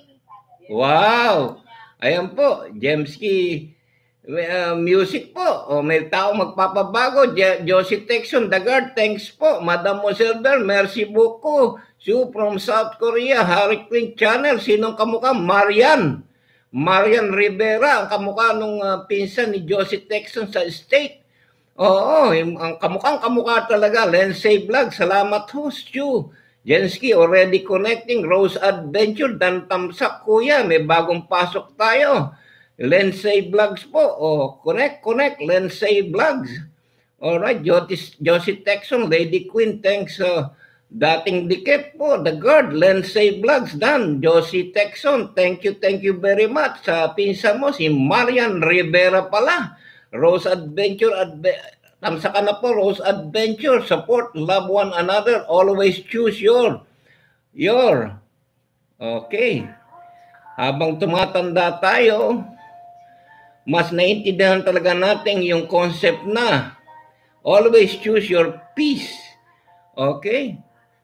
[SPEAKER 1] Wow! Ayan po, Jemski uh, music po. O may tao magpapabago. Je- Josie Texon, The Guard, thanks po. Madam Moselber, merci beaucoup. Sue from South Korea, Harry Quinn Channel, sinong kamukha? Marian. Marian Rivera, ang kamukha nung uh, pinsan ni Josie Texon sa state. Oo, yung, ang kamukhang kamukha talaga. Lensay Vlog, salamat ho, Stu. Jensky, already connecting. Rose Adventure, dan tamsak kuya. May bagong pasok tayo. Lensay Vlogs po. Oh, connect, connect. Lensay Vlogs. Alright, Josie, Josie Texon, Lady Queen, thanks. Uh, dating dikit po, The Guard, Lensay Vlogs, dan. Josie Texon, thank you, thank you very much. Sa pinsan mo, si Marian Rivera pala. Rose Adventure, Adventure. Tamsa ka na po, Rose Adventure. Support, love one another. Always choose your. Your. Okay. Habang tumatanda tayo, mas naiintindihan talaga natin yung concept na always choose your peace. Okay?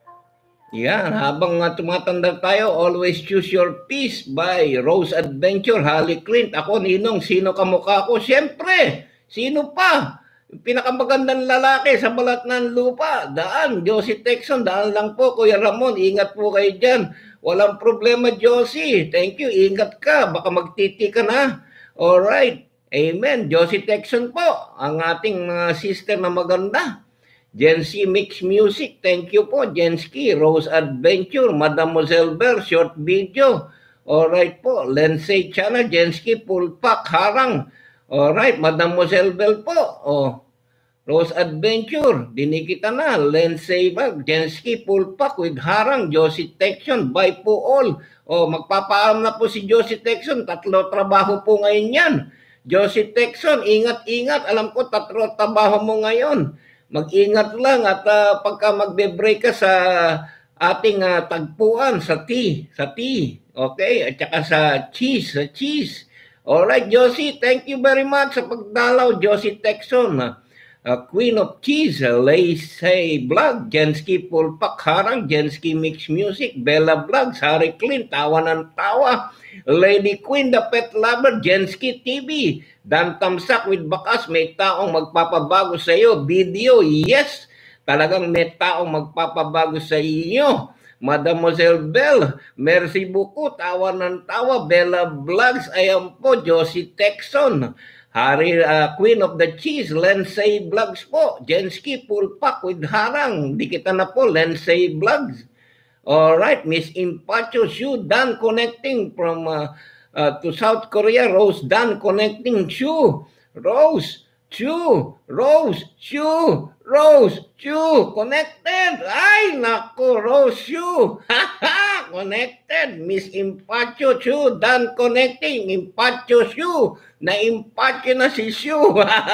[SPEAKER 1] Yan. Habang uh, tumatanda tayo, always choose your peace by Rose Adventure, Harley Clint. Ako, Ninong, sino kamukha ko? Siyempre, sino pa? Pinakamagandang lalaki sa balat ng lupa. Daan, Josie Texon, daan lang po. Kuya Ramon, ingat po kayo dyan. Walang problema, Josie. Thank you, ingat ka. Baka magtiti ka na. Alright, amen. Josie Texon po, ang ating uh, sister na maganda. Jency Mix Music, thank you po. Jensky, Rose Adventure, Mademoiselle Bell, short video. Alright po, Lensay Channel, Jensky, full pack, harang. Alright, Mademoiselle Bell po. Oh, Rose Adventure, dinikita na. Lensay Bag, Jensky, full pack with harang. Josie Texon, bye po all. Oh, magpapaalam na po si Josie Texon. Tatlo trabaho po ngayon yan. Josie Texon, ingat-ingat. Alam ko, tatlo trabaho mo ngayon. Mag-ingat lang at uh, pagka magbe-break ka sa ating uh, tagpuan, sa tea, sa tea. Okay? At saka sa cheese, sa cheese. Alright, Josie, thank you very much sa pagdalaw. Josie Texon, uh, Queen of Cheese, uh, Lacey Vlog, Jensky Pulpak Harang, Jensky Mix Music, Bella Vlogs, Harry Clint, Tawa ng Tawa, Lady Queen, The Pet Lover, Jensky T V, Dan Tamsak with Bakas, may taong magpapabago sa iyo. Video, yes, talagang may taong magpapabago sa iyo. Mademoiselle Bell, merci beaucoup, tawa ng tawa. Bella Vlogs, ayan po, Josie Texon, Harry, uh, Queen of the Cheese, Lensay Vlogs po, Jensky, full pack with harang, di kita na po, Lensay Vlogs. Alright, Miss Impacho, Shu, Dan connecting from uh, uh, to South Korea, Rose, Dan connecting, Shu, Rose, Shu, Rose, Shu, Rose, Shu, connected. Ay, naku, Rose, Shu. Haha, connected. Miss Impacho, Shu, Dan connecting. Impacho, Shu. Na-impacho na si Shu.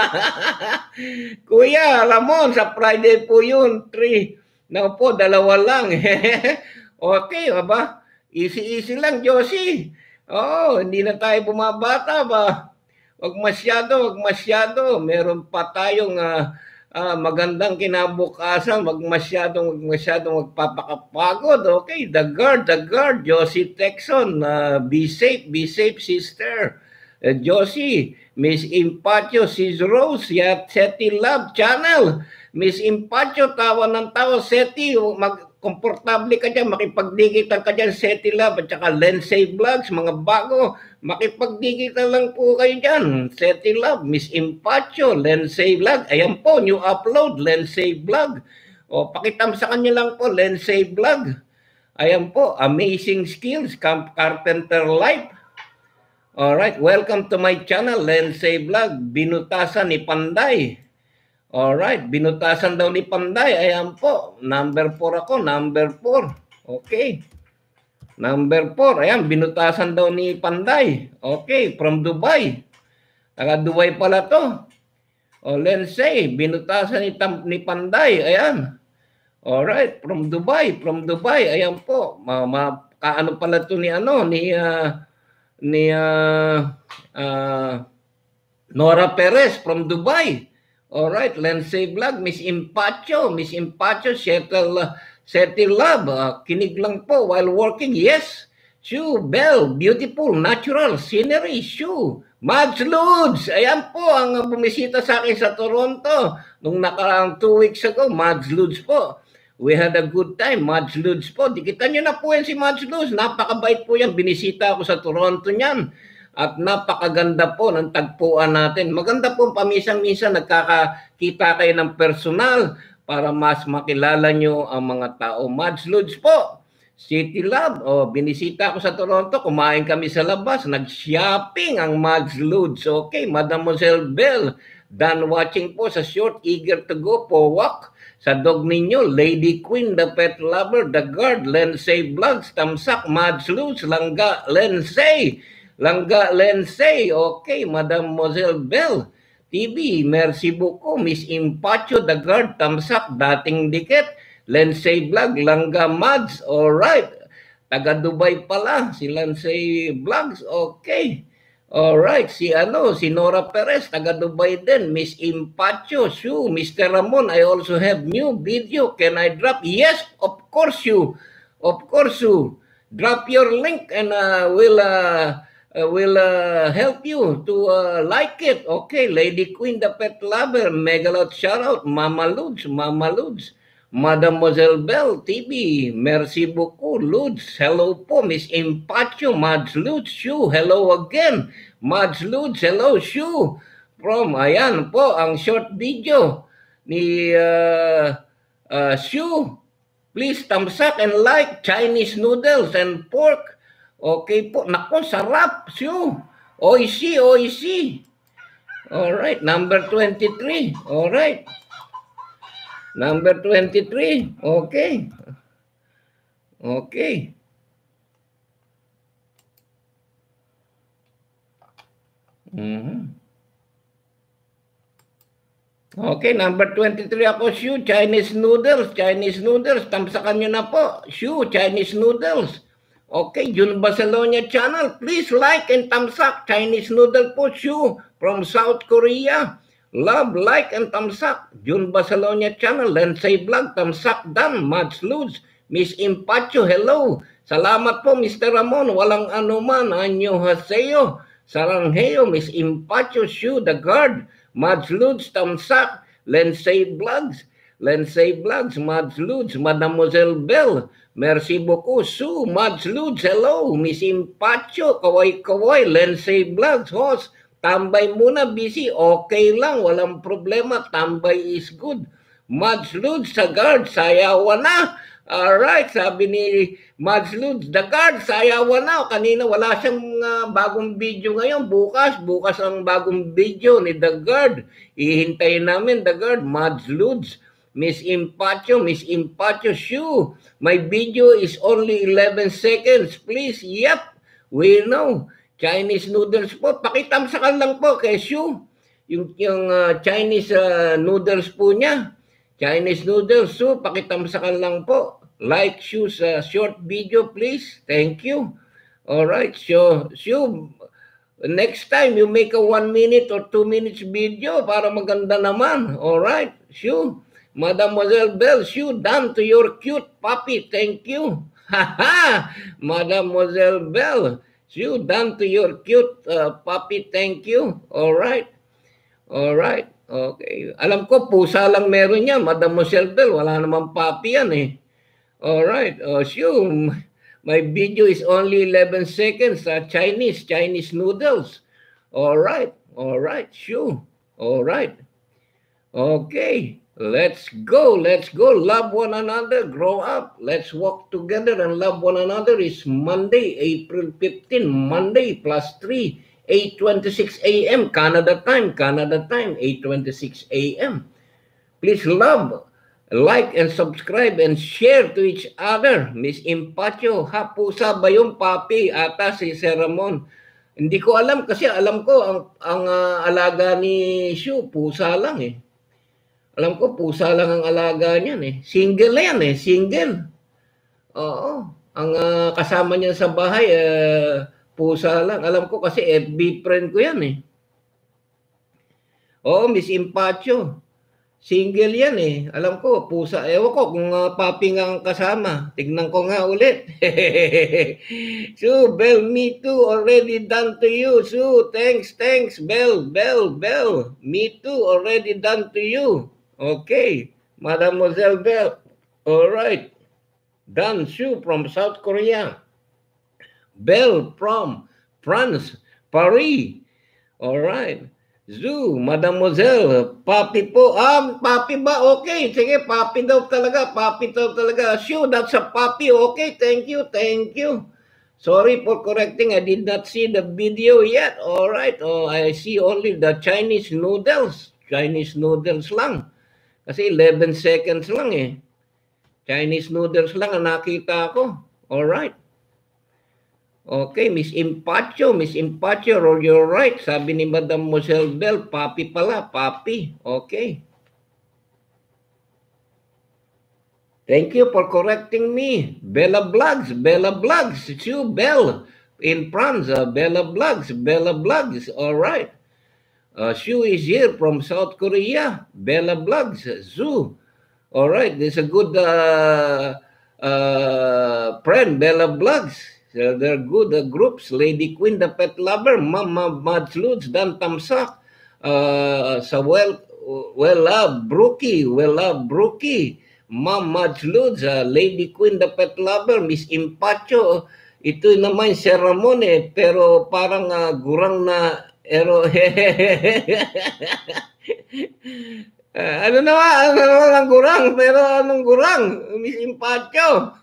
[SPEAKER 1] Kuya, Ramon, sa Friday po yun. Three. Na po, dalawa lang. Okay, ba? Easy-easy lang, Josie. Oh, hindi na tayo bumabata ba? Wag masyado, wag masyado. Meron pa tayong uh, uh, magandang kinabukasan. Wag masyadong, wag masyadong magpapakapagod. Okay, The Guard, The Guard. Josie Texon, uh, be safe, be safe, sister. Uh, Josie, Miss Impacho, Sis Rose, Yat Seti Love Channel. Miss Impacho, tawa ng tawa. Seti, mag komportable ka dyan, makipagdigitan ka dyan, Seti Love, at saka Lensay Vlogs, mga bago, makipagdigitan lang po kayo dyan, Seti Love, Miss Impacho, Lensay Vlog, ayan po, new upload, Lensay Vlog, o pakitam sa kanya lang po, Lensay Vlog, ayan po, amazing skills, Camp Carpenter Life. Alright, welcome to my channel, Lensay Vlog, binutasan ni Panday. Alright, binutasan daw ni Panday. Ayan po, number four ako, number four. Okay. Number four, ayan, binutasan daw ni Panday. Okay, from Dubai. Taga Dubai pala to. O, Lensay, binutasan ni, ni Panday. Ayan. Alright, from Dubai, from Dubai. Ayan po, ma, ma kaano pala to ni ano, ni, uh, ni uh, uh, Nora Perez from Dubai. Alright, Lensay Vlog, Miss Impacho, Miss Impacho, settle, Seti Love, uh, kinig lang po while working. Yes. Shu, Bell, beautiful, natural, scenery, Shu. Mads Ludes, ayan po ang bumisita sa akin sa Toronto nung nakaraang two weeks ago. Mads Ludes po. We had a good time. Mads Ludes po. Dikitan nyo na po yan si Mads Ludes. Napakabait po yan. Binisita ako sa Toronto niyan. At napakaganda po ng tagpuan natin. Maganda po pamisang-minsan nagkakakita kayo ng personal para mas makilala nyo ang mga tao. Mads Ludes po. City Love, oh, binisita ako sa Toronto, kumain kami sa labas, nag-shopping ang Mads Ludes. Okay, Mademoiselle Bell, done watching po sa short, eager to go for walk. Sa dog ninyo, Lady Queen, the pet lover, the guard, Lensay Vlogs, Tamsak, Mads Ludes, Langga, Lensay, Langga, Lensay. Okay, Mademoiselle Bell, T V, merci beaucoup, Miss Impacho, the guard, Tamsak, dating dikit, Lensay Vlog, Langga Mads, alright. Taga Dubai pala, si Lensay Vlogs, okay. Alright, si ano, si Nora Perez, taga Dubai din. Miss Impacho, Shu, Mister Ramon, I also have new video. Can I drop? Yes, of course you. Of course you. Drop your link and uh, we'll, uh, uh, we'll uh, help you to uh, like it. Okay, Lady Queen, the pet lover, Megalot shoutout, Mama Ludes, Mama Ludes. Mademoiselle Bell, T V, merci beaucoup, Ludes, hello po, Miss Impacho, Mads Ludes, Shu, hello again, Mads Ludes, hello, Shu, from, ayan po, ang short video ni uh, uh, Shu, please thumbs up and like, Chinese noodles and pork, okay po, nako, sarap, Shu, oishi, oishi, alright, number twenty-three, alright, number twenty-three. Okay. Okay. Mm-hmm. Okay, number twenty-three ako, Shu, Chinese noodles, Chinese noodles, tamsakan nyo na po, Shu, Chinese noodles. Okay, June Barcelona channel, please like and thumbs up, Chinese noodle po, Shu, from South Korea. Love, like, and thumbs up. June Barcelona channel, Lensay Vlog, thumbs up, done. Mads Ludes, Miss Impacho, hello. Salamat po, Mister Ramon. Walang anuman. Anyo haseo. Sarangheyo, Miss Impacho, Shu, the guard. Mads Ludes, thumbs up. Lensay Vlogs, Lensay Vlogs, Mads Ludes, Mademoiselle Bell. Merci beaucoup, Sue, Mads Ludes, hello. Miss Impacho, kaway-kaway, Lensay Vlogs, host. Tambay muna, busy. Okay lang, walang problema. Tambay is good. Mads Ludes, sa guard, sayawan na. Alright, sabi ni Mads Ludes, the guard, sayawan na. Kanina wala siyang uh, bagong video ngayon. Bukas, bukas ang bagong video ni the guard. Ihintayin namin, the guard, Mads Ludes. Miss Impacho, Miss Impacho, Shu. My video is only eleven seconds. Please, yep, we know. Chinese noodles po. Pakitamsakan lang po kay Shu. Yung, yung uh, Chinese uh, noodles po niya. Chinese noodles, Shu. Pakitamsakan lang po. Like Shu's uh, short video, please. Thank you. Alright. So, Shu, next time you make a one minute or two minutes video para maganda naman. Alright. Shu. Mademoiselle Bell, Shu, done to your cute puppy. Thank you. Haha. Mademoiselle Bell. You done to your cute uh, puppy, thank you. All right. All right. Okay. Alam ko, pusa lang meron niya. Mademoiselle Bell, wala namang puppy yan eh. All right. Oh, sure. My video is only eleven seconds. Uh, Chinese, Chinese noodles. All right. All right. Sure. All right. Okay. Let's go. Let's go. Love one another. Grow up. Let's walk together and love one another. It's Monday, April fifteenth. Monday plus three. eight twenty-six a m Canada time. Canada time. eight twenty-six a m Please love, like, and subscribe and share to each other. Miss Impacho, ha, pusa ba yung papi? Ata si Sir Ramon. Hindi ko alam kasi alam ko ang, ang uh, alaga ni Shu, pusa lang eh. Alam ko, pusa lang ang alaga niyan eh. Single na yan eh, single. Oo. Ang uh, kasama niya sa bahay, uh, pusa lang. Alam ko kasi F B friend ko yan eh. Oo, Miss Impacho. Single yan eh. Alam ko, pusa. Ewan ko kung uh, papi nga ang kasama. Tignan ko nga ulit. Sue, Bell, me too. Already done to you. Sue, thanks, thanks. Bell, Bell, Bell. Me too. Already done to you. Okay. Mademoiselle Bell. All right. Done. Sue from South Korea. Bell from France. Paris. All right. Zoo, Mademoiselle, papi po. Ah, papi ba? Okay, sige, papi daw talaga. Papi daw talaga. Sure, that's a papi. Okay, thank you, thank you. Sorry for correcting. I did not see the video yet. All right. Oh, I see only the Chinese noodles. Chinese noodles lang. Kasi eleven seconds lang eh. Chinese noodles lang ang nakita ko. All right. Okay, Miss Impacho, Miss Impacho, you're right. Sabi ni Madam Moselle Bell, papi pala, papi. Okay. Thank you for correcting me. Bella Vlogs, Bella Vlogs, Sue Bell in France, uh, Bella Vlogs, Bella Vlogs, all right. Uh, Sue is here from South Korea, Bella Vlogs, Sue. All right, there's a good uh, uh, friend, Bella Vlogs. So they're good uh, groups. Lady Queen, the Pet Lover, Mama Mads Lutz, Dan Tamsak, uh, sa Well, well Love, Brookie, Well Love, Brookie, Mom Mads Lutz, uh, Lady Queen, the Pet Lover, Miss Impacho. Ito naman si Ramon eh, pero parang uh, gurang na ero. Uh, ano naman, ano naman ang gurang, pero anong gurang? Miss Impacho.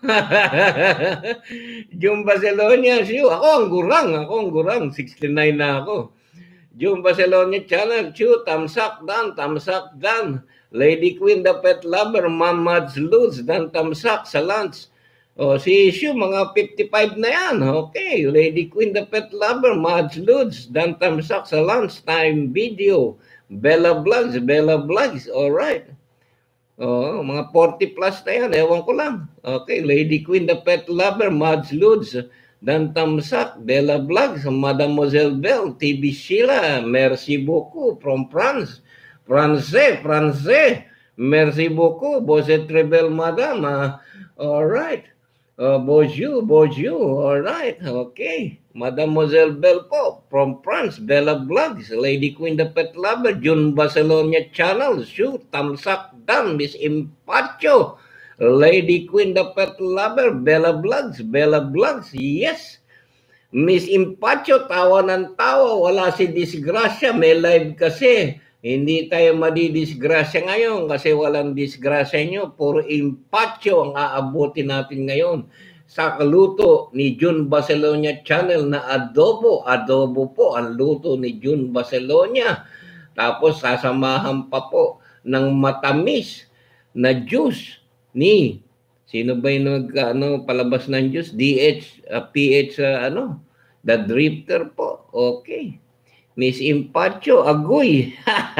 [SPEAKER 1] June Barcelona, siyo. Ako ang gurang, ako ang gurang. sixty-nine na ako. June Barcelona channel, siyo. Tamsak dan, tamsak dan. Lady Queen, the Pet Lover, Mom Mads Lutz, dan tamsak sa lunch. O, si siyo, mga fifty-five na yan. Okay, Lady Queen, the Pet Lover, Mads Lutz, dan tamsak sa lunch time video. Bella Vlogs, Bella Vlogs, all right. Oh, mga forty plus na yan, ewan ko lang. Okay, Lady Queen, the Pet Lover, Mads Lutz, Dan Tamsak, Bella Vlogs, Mademoiselle Bell, T V Sheila, merci beaucoup from France. Français, Français, merci beaucoup, Bosset Rebel Madame, uh, all right. Uh, bonjour, bonjour, all right, okay. Mademoiselle Bell po, from France, Bella Vlogs, Lady Queen, the Pet Lover, June Barcelona channel, shoot, Tamsak Dan, Miss Impacho, Lady Queen, the Pet Lover, Bella Vlogs, Bella Vlogs, yes. Miss Impacho, tawa ng tawa, wala si Disgrasya, may live kasi. Hindi tayo madidisgrasya ngayon kasi walang disgrasya nyo. Puro Impacho ang aabutin natin ngayon sa kaluto ni June Barcelona channel na adobo. Adobo po ang luto ni June Barcelona. Tapos sasamahan pa po ng matamis na juice ni, sino ba yung nag, ano, palabas ng juice? D H, uh, P H, uh, ano? The Drifter po. Okay. Miss Impacho, agoy.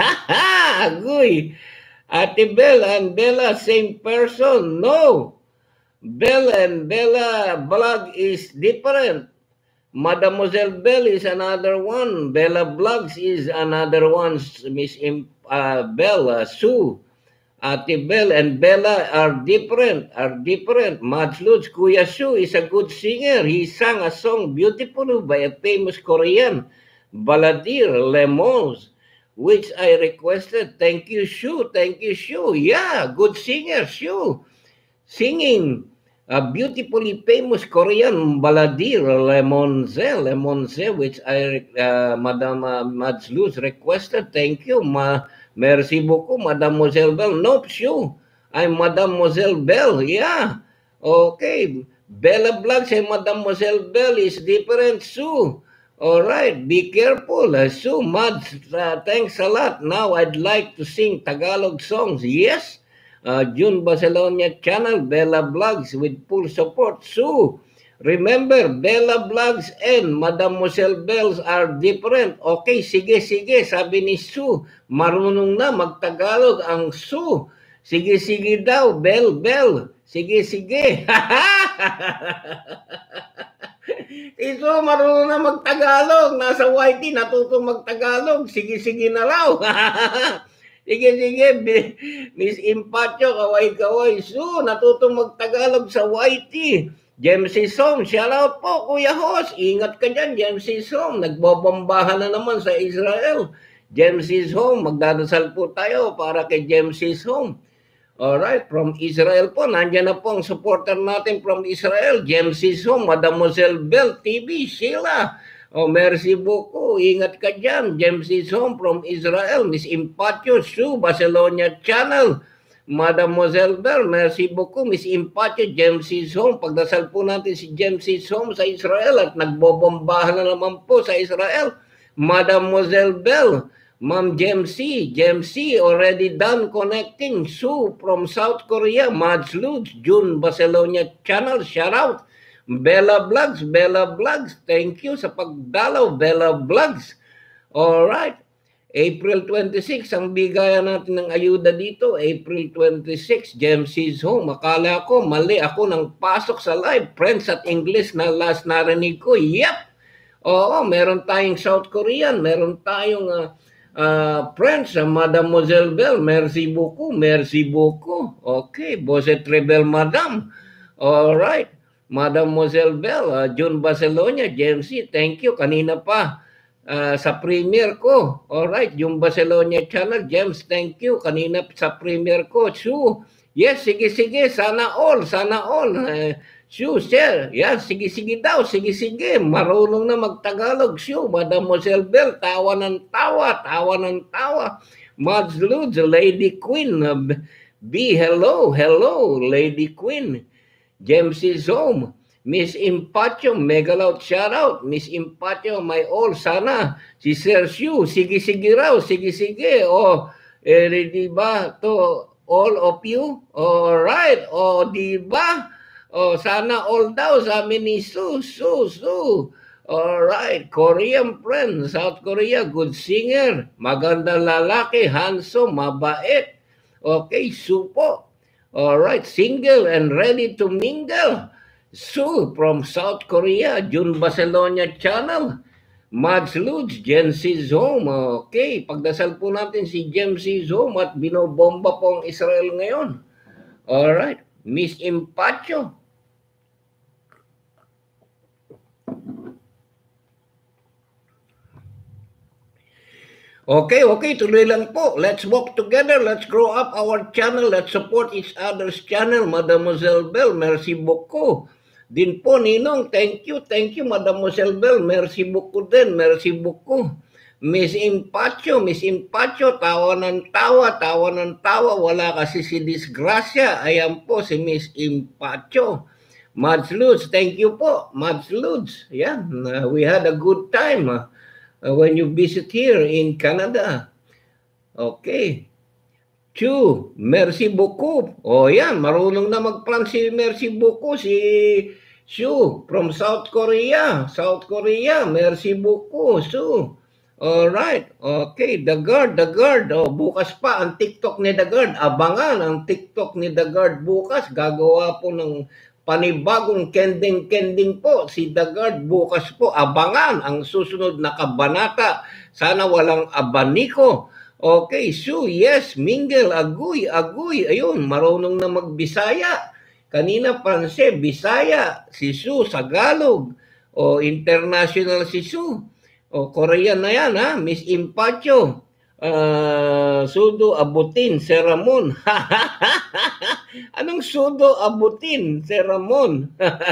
[SPEAKER 1] Agoy. Ate Bell and Bella, same person. No. Bell and Bella Vlog is different. Mademoiselle Bell is another one. Bella Vlogs is another one. Miss Imp, uh, Bell, uh, Sue. Ate Bell and Bella are different. Are different. Mads Lutz, Kuya Sue is a good singer. He sang a song beautifully by a famous Korean, Baladir Lemons, which I requested. Thank you, Shu. Thank you, Shu. Yeah, good singer, Shu. Singing a beautifully famous Korean Baladir Lemons, Lemons, which I, uh, Madam uh, Mads Lutz requested. Thank you, ma. Merci beaucoup, Mademoiselle Bell. Nope, Shu. I'm Mademoiselle Bell. Yeah. Okay. Bella Vlogs and Mademoiselle Bell is different, Sue. All right, be careful. Uh, so much. Uh, thanks a lot. Now I'd like to sing Tagalog songs. Yes, uh, June Barcelona channel, Bella Vlogs with full support. So remember, Bella Vlogs and Mademoiselle Bells are different. Okay, sige, sige. Sabi ni Sue, marunong na magtagalog ang Sue. Sige, sige daw, Bell, Bell. Sige, sige. Ito, marunong na magtagalog. Nasa Y T, natutong magtagalog. Sige-sige na raw. Sige, sige, Bi- Miss Impatyo, kaway-kaway. Su, natutong magtagalog sa Y T. James C. Som, shout out po, Kuya Hos. Ingat ka dyan, James C. Som. Nagbobombahan na naman sa Israel. James C. Som, magdadasal po tayo para kay James C. Som. Alright, from Israel po, nandiyan na po ang supporter natin from Israel. James C. Som, Mademoiselle Bell T V, Sheila. Oh, merci beaucoup. Ingat ka dyan. James C. Som from Israel. Miss Impatyo, Sue, Barcelona Channel. Mademoiselle Bell, merci beaucoup. Miss Impatyo, James C. Som. Pagdasal po natin si James C. Som sa Israel at nagbobombahan na naman po sa Israel. Mademoiselle Bell, Ma'am James C. James C. already done connecting. Sue from South Korea. Mads Lutz, June, Barcelona Channel. Shout out. Bella Vlogs, Bella Vlogs. Thank you sa pagdalaw, Bella Vlogs. Alright. April twenty-six, ang bigayan natin ng ayuda dito. April twenty-six, James is home. Akala ko, mali ako nang pasok sa live. Friends at English na last narinig ko. Yep. Oo, meron tayong South Korean. Meron tayong uh, uh, friends sa Mademoiselle Bell. Merci beaucoup, merci beaucoup. Okay, Bose Trebel Madam. Alright. Mademoiselle Bell, uh, June Barcelona, James C, thank you. Kanina pa uh, sa premiere ko. Alright, June Barcelona Channel, James, thank you. Kanina sa premiere ko. Sue, yes, sige, sige. Sana all, sana all. Uh, Sue, share. Yeah, sige, sige daw. Sige, sige. Marunong na magtagalog. Sue, Mademoiselle Bell, tawa ng tawa, tawa ng tawa. Mads Lutz, Lady Queen. Uh, B, hello, hello, Lady Queen. James is home. Miss Impatyo, mega loud shout out. Miss Impatyo, my all, sana. Si Sir Sue, sige-sige raw, sige-sige. O, eh, di ba, to all of you? Alright, o, di ba? O, sana all daw, sabi ni Sue, Sue, Sue. Alright, Korean friend, South Korea, good singer. Maganda lalaki, handsome, mabait. Okay, Sue po. Alright, single and ready to mingle. Sue from South Korea, June Barcelona Channel. Mads Lutz, James is home. Okay, pagdasal po natin si James is home at binobomba po ang Israel ngayon. Alright, Miss Impatyo. Okay, okay, tuloy lang po. Let's walk together. Let's grow up our channel. Let's support each other's channel. Mademoiselle Bell, merci beaucoup. Din po, Ninong, thank you, thank you, Mademoiselle Bell. Merci beaucoup din, merci beaucoup. Miss Impatyo, Miss Impatyo, tawa ng tawa, tawa ng tawa. Wala kasi si Disgrasya. Ayan po si Miss Impatyo. Mads Lutz, thank you po, Mads Lutz. Yeah, uh, we had a good time. Uh, Uh, when you visit here in Canada. Okay. Chu, merci beaucoup. O oh, yan, marunong na mag-plan si merci beaucoup, si Sue from South Korea. South Korea, merci beaucoup, Sue. Alright, okay, The Guard, The Guard. Oh, bukas pa ang TikTok ni The Guard. Abangan ang TikTok ni The Guard bukas. Gagawa po ng panibagong kending-kending po si The Guard bukas po. Abangan ang susunod na kabanata. Sana walang abaniko. Okay, Sue, yes, mingle, aguy, aguy. Ayun, marunong na magbisaya. Kanina panse, Bisaya. Si Sue, Tagalog. O international si Sue. O Korean na yan, ha? Miss Impatyo. Uh, sudo abutin, Sir Ramon. Anong sudo abutin, Sir Ramon?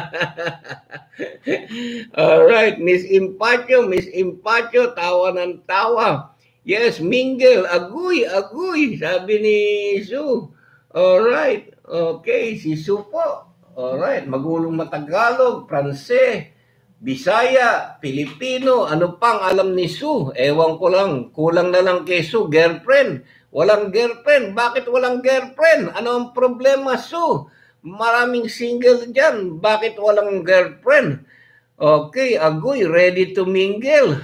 [SPEAKER 1] Alright, Miss Impatyo, Miss Impatyo, tawa ng tawa. Yes, mingle, aguy, aguy, sabi ni Sue. Alright, okay, si Sue po. Alright, magulong matagalog, Pranse, Bisaya, Pilipino, ano pang alam ni Sue? Ewan ko lang, kulang na lang kay Sue, girlfriend. Walang girlfriend. Bakit walang girlfriend? Ano ang problema, Sue? Maraming single dyan. Bakit walang girlfriend? Okay, agoy, ready to mingle.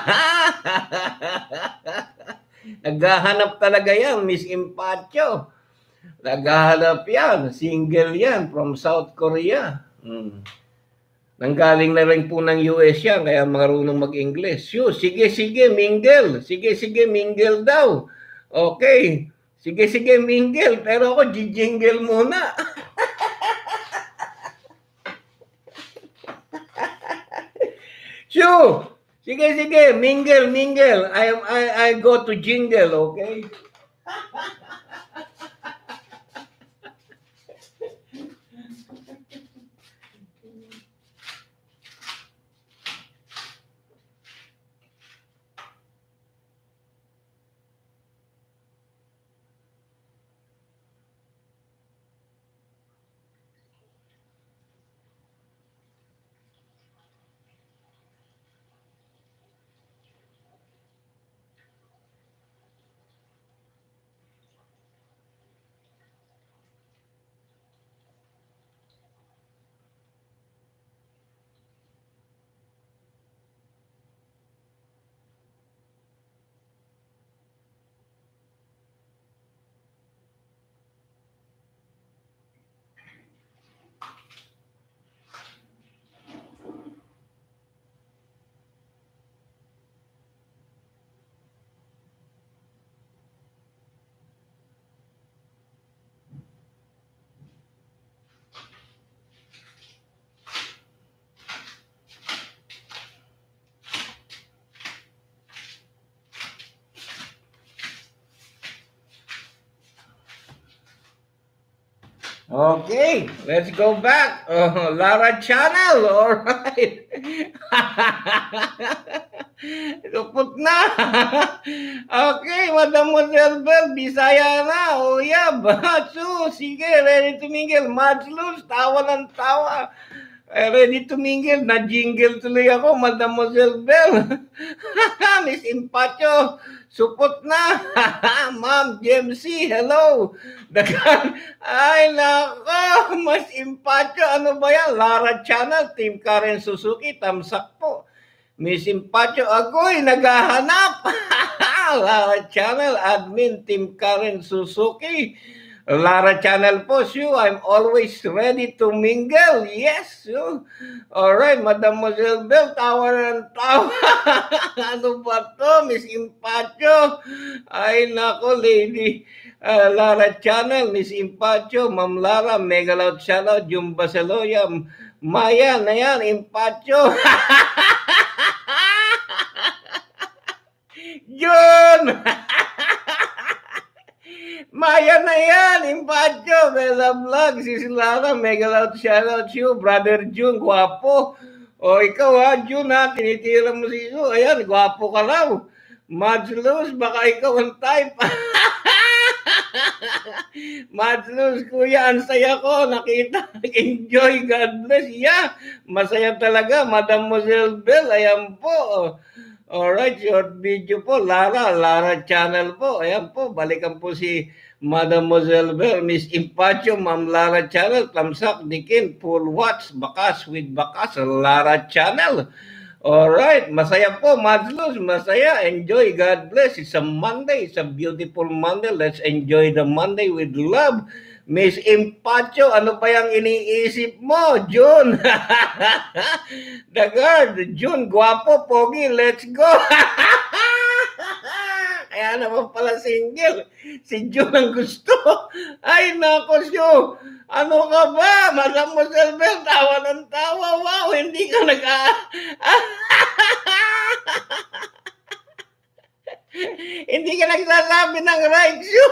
[SPEAKER 1] Naghahanap talaga yan, Miss Impatyo. Naghahanap yan, single yan from South Korea. Hmm. Nanggaling na rin po ng U S yan, kaya marunong mag-English. Sige, sige, mingle. Sige, sige, mingle daw. Okay. Sige, sige, mingle. Pero ako, jijingle muna. Shoo! Sige, sige, mingle, mingle. I, I, I go to jingle, okay? Okay, let's go back. Oh, Lara Channel, all right. Lupot na. Okay, Madam Moselbel, Bisaya na. Oh, yeah, Batsu, sige, ready to mingle. Matslus, tawa ng tawa. Ready to mingle. Na-jingle tuloy ako, Madam Moselbel. Miss Impacho, supot na. Ma'am Jem C, hello. Dagan, ay nako, Mas Impacho, ano ba yan? Lara Channel, Team Karen Suzuki, tamsak po. Miss Impacho, ako'y naghahanap. Lara Channel, admin, Team Karen Suzuki. Lara Channel po, Sue, I'm always ready to mingle. Yes, Sue. Alright, Madam Moselbel, tawa ng tawa. Ano ba to, Miss Impacho? Ay, nako, lady. Uh, Lara Channel, Miss Impacho, Ma'am Lara, mega loud shoutout, Jumba Saloya, Maya na yan, Impacho. Jun! Maya na yan, Impacho, Bella Vlog, Sis Lara, mega loud shoutout you, Brother Jun, guwapo. O ikaw ha, Jun ha, tinitira mo si Su, ayan, guwapo ka raw. Madslus, baka ikaw ang type. Madslus, kuya, ang saya ko, nakita, enjoy, God bless, yeah, masaya talaga, Madam Moselbel, ayan po. Alright, short video po, Lara, Lara Channel po. Ayan po, balikan po si Madam Moselbel, Miss Impacho, Ma'am Lara Channel, Tamsak, Dikin, Full Watch, Bakas with Bakas, Lara Channel. Alright, masaya po, Madslus, masaya. Enjoy, God bless. It's a Monday, it's a beautiful Monday. Let's enjoy the Monday with love. Miss Impacho, ano ba yung iniisip mo, Jun? The guard, Jun, guwapo, pogi, let's go. Kaya naman pala single. Si Jun ang gusto. Ay, nako, Syu. Ano ka ba? Madam Moselbel, tawa ng tawa. Wow, hindi ka nag- Hindi ka nagsasabi ng right, Syu.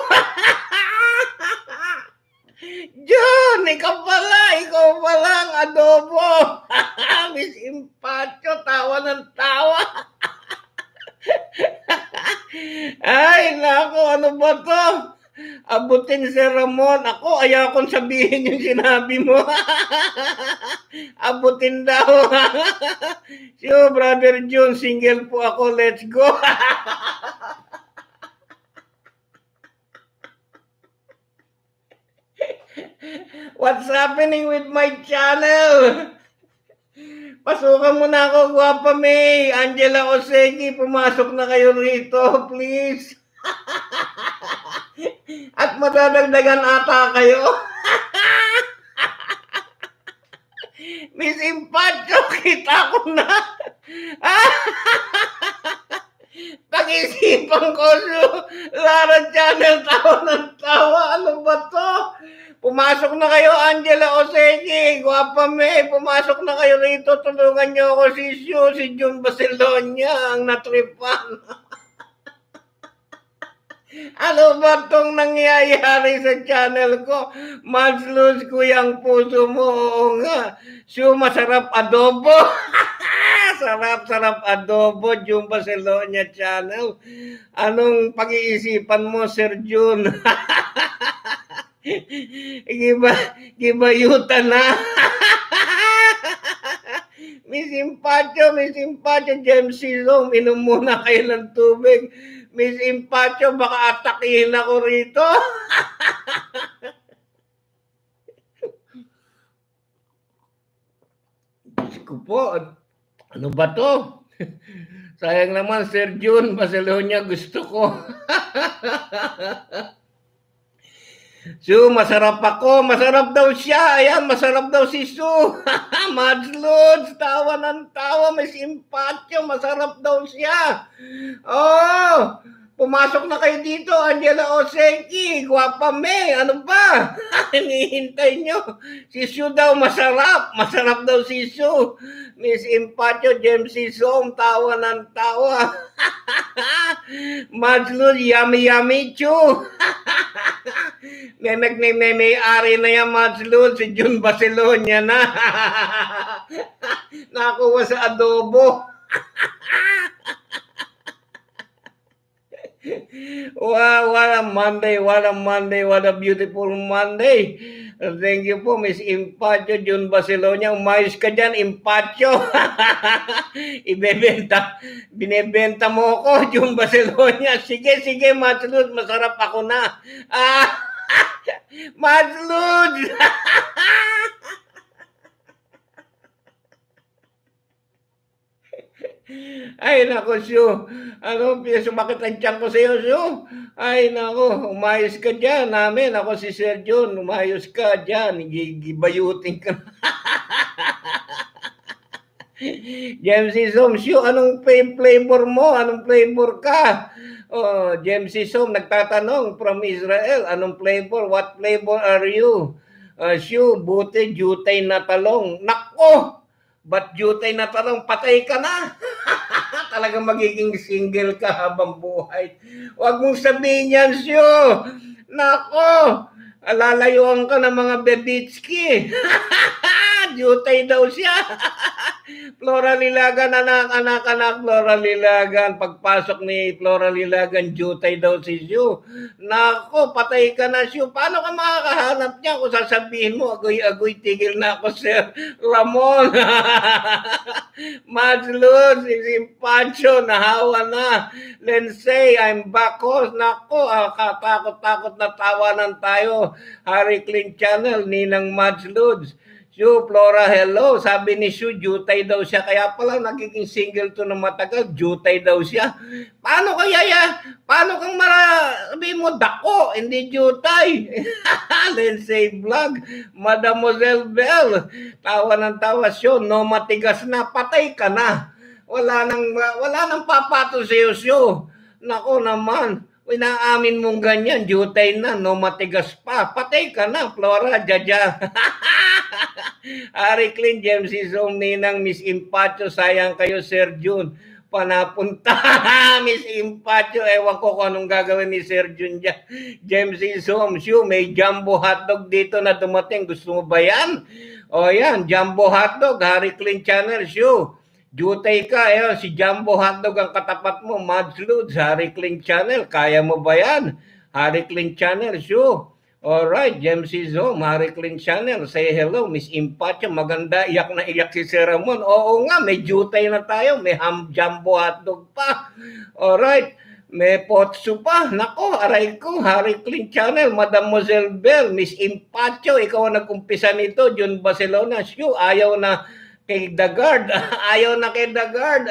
[SPEAKER 1] Jun, ikaw pala, ikaw pala ang adobo. Miss Impacho, tawa ng tawa. Ay, nako, ano ba to? Abutin si Ramon. Ako, ayaw kong sabihin yung sinabi mo. Abutin daw. So, Brother Jun, single po ako. Let's go. What's happening with my channel? Pasukan mo na ako, Guapa May. Angela Osegi, pumasok na kayo rito, please. At matadagdagan ata kayo. Miss Impacho, kita ko na. Pag-isipan ko, so, Lara Channel, tawa ng tawa. Ano ba to? Pumasok na kayo, Angela Oseki, Guapa May, pumasok na kayo rito, tulungan niyo ako si Shu, si June Barcelonia, ang natripan. Ano ba tong nangyayari sa channel ko? Madslus ko yung puso mo, oo nga. Shu, masarap adobo. Sarap-sarap adobo, June Barcelonia channel. Anong pag-iisipan mo, Sir June? Giba, gibayutan na. May simpatyo, may simpatyo, James Silong, inom muna kayo ng tubig. May simpatyo, baka atakihin ako rito. Diyos ko po, ano ba to? Sayang naman, Sir June, Barcelonia, gusto ko. Su, masarap ako. Masarap daw siya. Ayan, masarap daw si Su. Madslods, tawa ng tawa. May simpatyo. Masarap daw siya. Oh, pumasok na kayo dito. Angela Oseki, Guapa May. Ano ba? Hinihintay nyo. Si Su daw masarap. Masarap daw si Su. May simpatyo. James Som, tawa ng tawa. Madslods, yummy yummy chu. May may may may ari na yan, Madslud, si June Barcelonia na. Nakuha sa adobo. Wow, what a Monday, what a Monday, what a beautiful Monday. Thank you po, Miss Impatyo, June Barcelonia. Umayos ka dyan, Impatyo. Ibebenta, binebenta mo ko, June Barcelonia. Sige, sige, Madslud, masarap ako na. Ah, Madslud! Ay, nako, Shu. Ano, sumakit ang tiyan ko sa iyo, Shu. Ay, nako, umayos ka dyan namin. Ako si Sir John, umayos ka dyan. Gibayutin ka na. James Som, Shu, anong flavor mo? Anong flavor ka? Oh, James Som, nagtatanong from Israel. Anong flavor? What flavor are you? Uh, Shu, buti, jutay na talong. Nako! Ba't jutay na talong? Patay ka na! Talagang magiging single ka habang buhay. Huwag mong sabihin yan, Shu. Nako! Alalayuan ka ng mga bebitski. Jutay daw siya. Flora Lilagan, anak, anak, anak, Flora Lilagan. Pagpasok ni Flora Lilagan, jutay daw si Shu. Nako, patay ka na, Shu. Paano ka makakahanap niya kung sasabihin mo, agoy-agoy, tigil na ako, Sir Ramon. Madslud, si Simpacho, nahawa na. Lensei, I'm back, host. Nako, ah, katakot-takot na tawanan tayo. Harry Clean Channel, Ninang Madslud. Shu, Flora, hello. Sabi ni Shu, jutay daw siya. Kaya pala nagiging single to na matagal, jutay daw siya. Paano kaya ya? Paano kang mara... Sabihin mo, dako, hindi jutay. Lensei Vlog, Mademoiselle Belle. Tawa ng tawa, Shu, no matigas na, patay ka na. Wala nang, wala nang papato sa'yo, Shu. Nako naman. Inaamin mong ganyan, jutay na, no matigas pa. Patay ka na, Flora, jaja. Harry Clean, James Som, Ninang, Miss Impatyo, sayang kayo, Sir June. Panapunta, Miss Impatyo, ewan ko kung anong gagawin ni Sir June dyan. James Som, Shu, may jumbo hotdog dito na dumating. Gusto mo ba yan? O yan, jumbo hotdog, Harry Clean Channel, Shu. Jutay ka, eh, si Jumbo Hotdog ang katapat mo, Madslud, Harry Clean Channel, kaya mo ba yan? Harry Clean Channel, Shu. Alright, James Som, Harry Clean Channel, say hello, Miss Impatyo, maganda, iyak na iyak si Sir Ramon. Oo nga, may jutay na tayo, may ham Jumbo Hotdog pa. Alright, may potso pa. Nako, aray ko, Harry Clean Channel, Mademoiselle Belle, Miss Impatyo, ikaw ang nag-umpisa nito, June Barcelona, Shu, ayaw na kay The Guard. Ayaw na kay The Guard.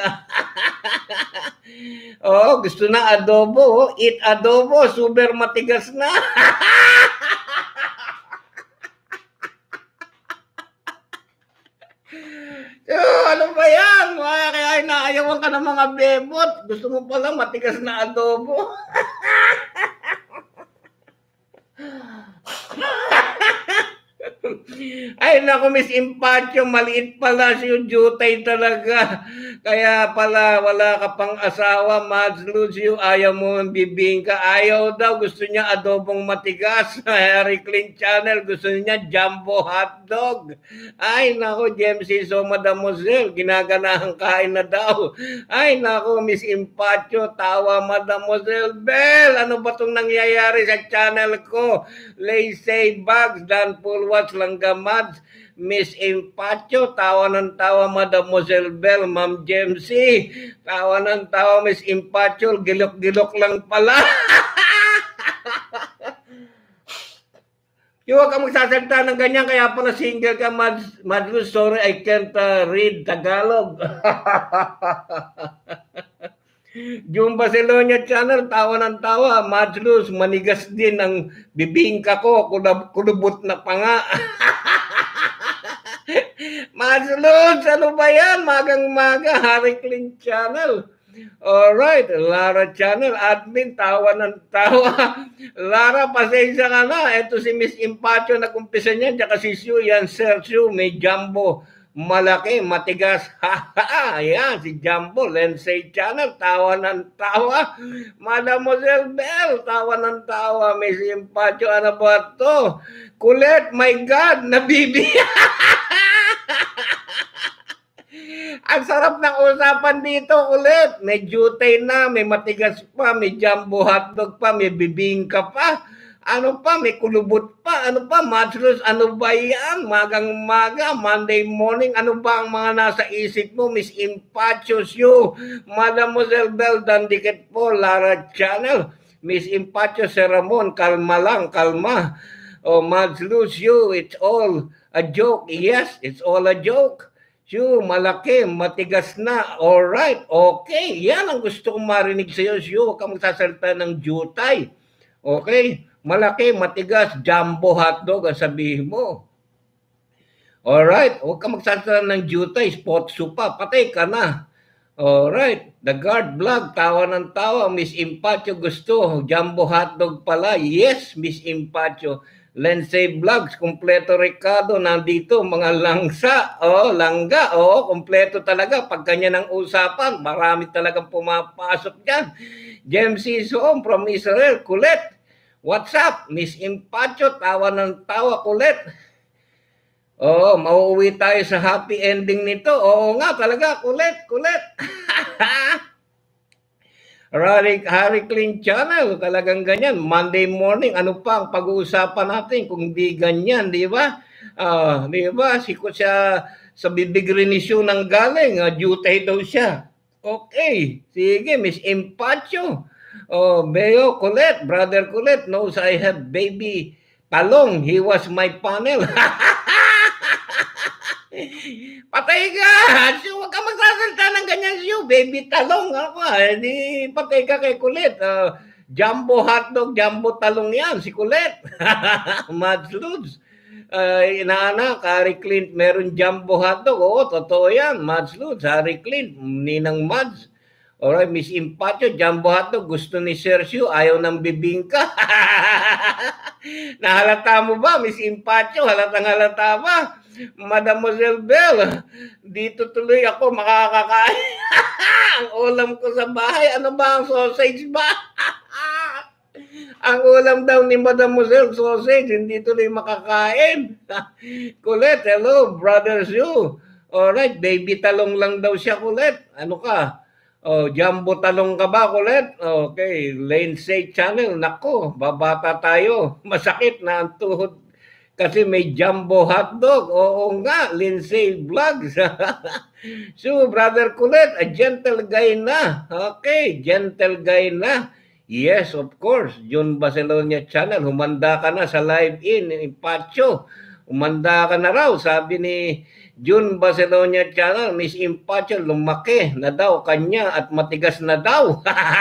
[SPEAKER 1] Oh, gusto na adobo. Eat adobo. Super matigas na. So, ano ba yan? Kaya, kaya inaayawan ka ng mga bebot. Gusto mo palang matigas na adobo. Ay, naku, Miss Impacho, maliit pala si Jutay talaga. Kaya pala, wala ka pang asawa, Mads Lucio, ayaw mo ang bibingka. Ayaw daw, gusto niya adobong matigas. Harry Clean Channel, gusto niya jumbo hotdog. Ay, naku, Jemsy, so Mademoiselle, ginaganahan kain na daw. Ay, naku, Miss Impacho, tawa, Mademoiselle Bell. Ano ba itong nangyayari sa channel ko? Laysay Bags, Dan Pulwats, Langga Mads, Miss Impacho, tawa ng tawa, Mademoiselle Bell, Ma'am Jemsy, tawa ng tawa, Miss Impacho, gilok-gilok lang pala. Yung huwag ka magsasalita ng ganyan, kaya pala single ka, Mads, Mads, sorry, I can't uh, read Tagalog. Yung Barcelona channel, tawa ng tawa, Mads Luz, manigas din ang bibingka ko, kulab, kulubot na pa nga. Mads Luz, ano ba yan? Magang-maga, Harry Clean Channel. Alright, Lara Channel, admin, tawa ng tawa. Lara, pasensya ka na. Ito si Miss Impacho, nag-umpisa niya, tsaka si Sue, yan, Sir Sue, may jumbo. Malaki, matigas. Ha ha, ayan, si Jumbo, Lensay Channel, tawa ng tawa. Mademoiselle Bell, tawa ng tawa. May Simpacho, ano ba to? Kulit, my God, nabibi. Ang sarap ng usapan dito, ulit. May jutay na, may matigas pa, may jumbo hotdog pa, may bibingka pa. Ano pa, may kulubot pa, ano pa, Mads, ano ba yan? Magang-maga, Monday morning, ano ba ang mga nasa isip mo, Miss Impachos you, Mademoiselle Bell, dandikit po, Lara Channel, Miss Impachos, Sir Ramon, kalma lang, kalma. Oh, Mads you, it's all a joke. Yes, it's all a joke. Shu, malaki, matigas na. Alright, okay. Yan ang gusto kong marinig sa'yo, Shu. Huwag kang magsasalita ng jutay. Okay? Malaki, matigas, jumbo hotdog ang sabihin mo. Alright, huwag ka magsasalita ng jutay, spot supa, patay ka na. Alright, The Guard Vlog, tawa ng tawa, Miss Impacho gusto, jumbo hotdog pala. Yes, Miss Impacho. Lensay Vlogs, kompleto Ricardo, nandito, mga langsa, oh, langga, oh, kompleto talaga. Pag kanya ng usapan, marami talagang pumapasok dyan. Jemsy Soom from Israel, kulit. What's up, Miss Impacho, tawa ng tawa, kulit. Oh, mauuwi tayo sa happy ending nito. Oo nga, talaga, kulit, kulit. Harry, Harry Clean Channel, talagang ganyan. Monday morning, ano pa ang pag-uusapan natin kung di ganyan, di ba? Uh, di ba? Sikot siya sa bibig renisyo ng galing. Uh, jutay daw siya. Okay. Sige, Miss Impacho. Oh, Beo, Colette, Brother Colette knows I have baby Talong. He was my panel. Patay ka! So, huwag ka magsasalita ng ganyan siyo. Baby Talong ako. Hindi patay ka kay Kulit. Uh, jumbo hotdog, jumbo talong yan. Si Kulit. Mads Ludes. Uh, inaanak, Harry Clint, meron jumbo hotdog. Oo, totoo yan. Mads Ludes, Harry Clint, ninang Mads. Alright, Miss Impacho, jumbo hotdog. Gusto ni Sergio, ayaw ng bibingka. Nahalata mo ba, Miss Impacho? Halatang halata ba? Mademoiselle Bell, dito tuloy ako makakakain. Ang ulam ko sa bahay, ano ba ang sausage ba? Ang ulam daw ni Mademoiselle, sausage, hindi tuloy makakain. Kulit, hello, brothers you. Alright, baby talong lang daw siya, Kulit. Ano ka? Oh, jumbo talong ka ba, Kulit? Okay, Lensay Channel, nako, babata tayo. Masakit na ang tuhod. Kasi may jumbo hotdog. Oo nga, Lensay Vlogs. So, Brother Kulit, a gentle guy na. Okay, gentle guy na. Yes, of course. John Barcelona Channel, humanda ka na sa live-in, Impacho. Humanda ka na raw, sabi ni John Barcelona Channel, Miss Impacho, lumaki na daw kanya at matigas na daw.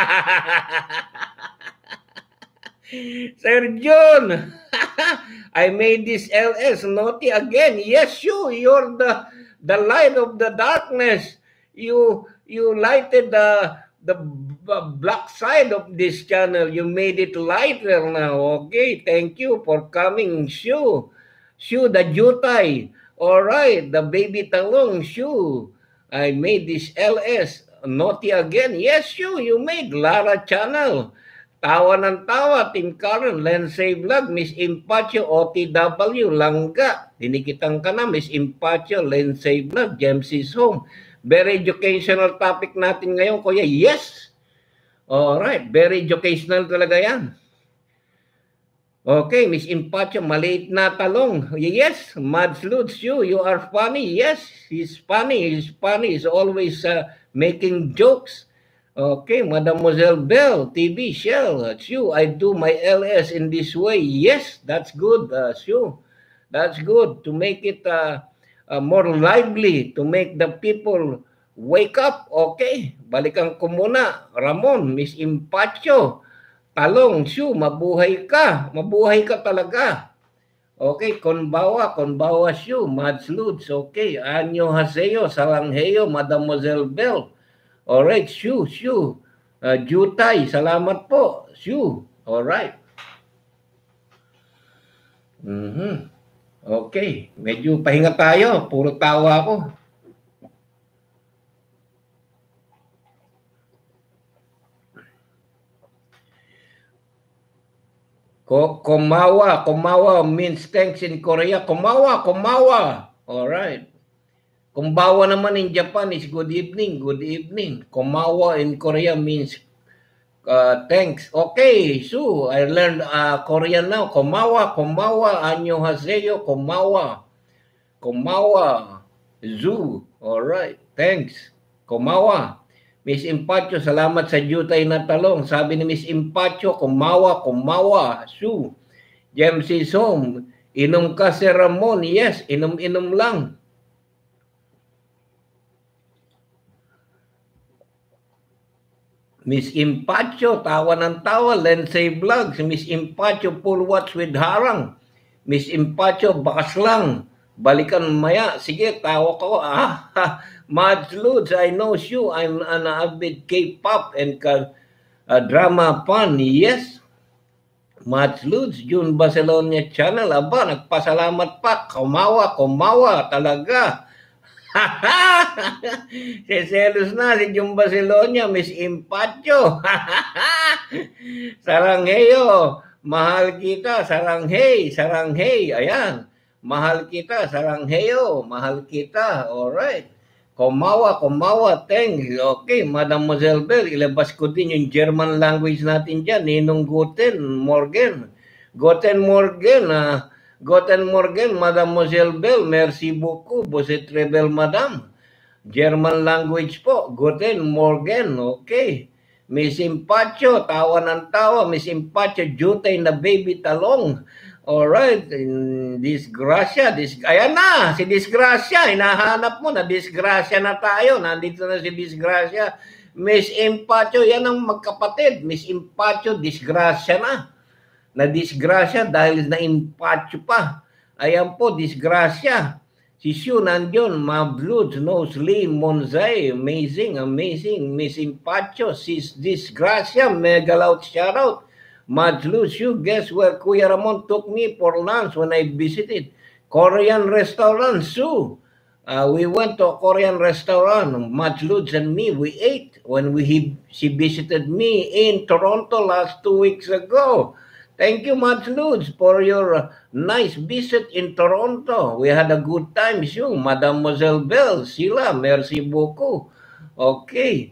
[SPEAKER 1] Sir John, I made this L S naughty again. Yes, you, you're the the light of the darkness. You you lighted the the b- black side of this channel. You made it lighter now. Okay, thank you for coming. Shu, Shu the Jutay. All right, the baby talong. Shu, I made this L S. Naughty again. Yes, Shu, you made Lara channel. Tawa ng tawa, Team Karen, Lensay Vlog, Miss Impacho, O T W, Langga. Dinikitan ka na, Miss Impacho, Lensay Vlog, James's Home. Very educational topic natin ngayon, Kuya. Yes! Alright, very educational talaga yan. Okay, Miss Impacho, maliit na talong. Yes, Mads Lutz, you, you are funny. Yes, he's funny, he's funny. He's always uh, making jokes. Okay, Mademoiselle Bell, T V, Shell, that's you. I do my L S in this way. Yes, that's good, uh, you. That's good to make it uh, uh, more lively, to make the people wake up. Okay, balikan ko muna. Ramon, Miss Impacho, Talong, Shu, mabuhay ka. Mabuhay ka talaga. Okay, konbawa, konbawa Shu, Mads Lutz. Okay, Anyo Haseo, Salangheyo, Mademoiselle Bell. Alright, Shu, Shu. Uh, Jutay, salamat po. Shu, alright. Mm-hmm. Okay, medyo pahinga tayo. Puro tawa ako. Ko komawa, komawa means thanks in Korea. Komawa, komawa. Alright. Kumbawa naman in Japan is good evening, good evening. Komawa in Korea means uh, thanks. Okay, so I learned uh, Korean now. Komawa, komawa, anyo haseyo, komawa. Komawa, zoo. Alright, thanks. Komawa. Miss Impacho, salamat sa jutay na talong. Sabi ni Miss Impacho, komawa, komawa, zoo. James is home. Inom ka, Sir Ramon. Yes, inom-inom lang. Miss Impacho, tawa ng tawa, Lensay Vlogs. Miss Impacho, full watch with harang. Miss Impacho, bakas lang. Balikan maya. Sige, tawa ko. Ah, Mads Lutz, I know you. I'm an avid K-pop and uh, drama fan. Yes. Mads Lutz, June Barcelona channel. Aba, nagpasalamat pa. Kumawa, kumawa talaga. Seselos na si June Barcelona, Miss Impacho. Sarangheyo, mahal kita. Saranghey, saranghey. Ayan. Mahal kita, sarangheyo, mahal kita. Alright. Kumawa, kumawa, thanks. Okay, Mademoiselle Bell, ilabas ko din yung German language natin dyan. Ninong Guten Morgen. Guten Morgen, ah. Guten Morgen, Mademoiselle Bell. Merci beaucoup. Vous êtes très belle, madame. German language po. Guten Morgen. Okay. Miss Impacho, tawa ng tawa. Miss Impacho, jutay na baby talong. Alright, disgrasya, dis ayan na, si disgrasya, hinahanap mo na, disgrasya na tayo, nandito na si disgrasya. Miss Impacho, yan ang magkapatid, Miss Impacho, disgrasya na. Na disgrasya dahil na Impacho pa. Ayan po, disgrasya. Si Shu nandiyon, Mabluds, Nose Lee, Monzay, amazing, amazing. Miss Impacho, sis disgrasya, mega loud shoutout. Mads Lutz, you guess where Kuya Ramon took me for lunch when I visited Korean restaurant, Sue. Uh, we went to a Korean restaurant. Mads Lutz and me, we ate when we he, she visited me in Toronto last two weeks ago. Thank you, Mads Lutz, for your uh, nice visit in Toronto. We had a good time, Sue. Mademoiselle Bell, Sila, merci beaucoup. Okay,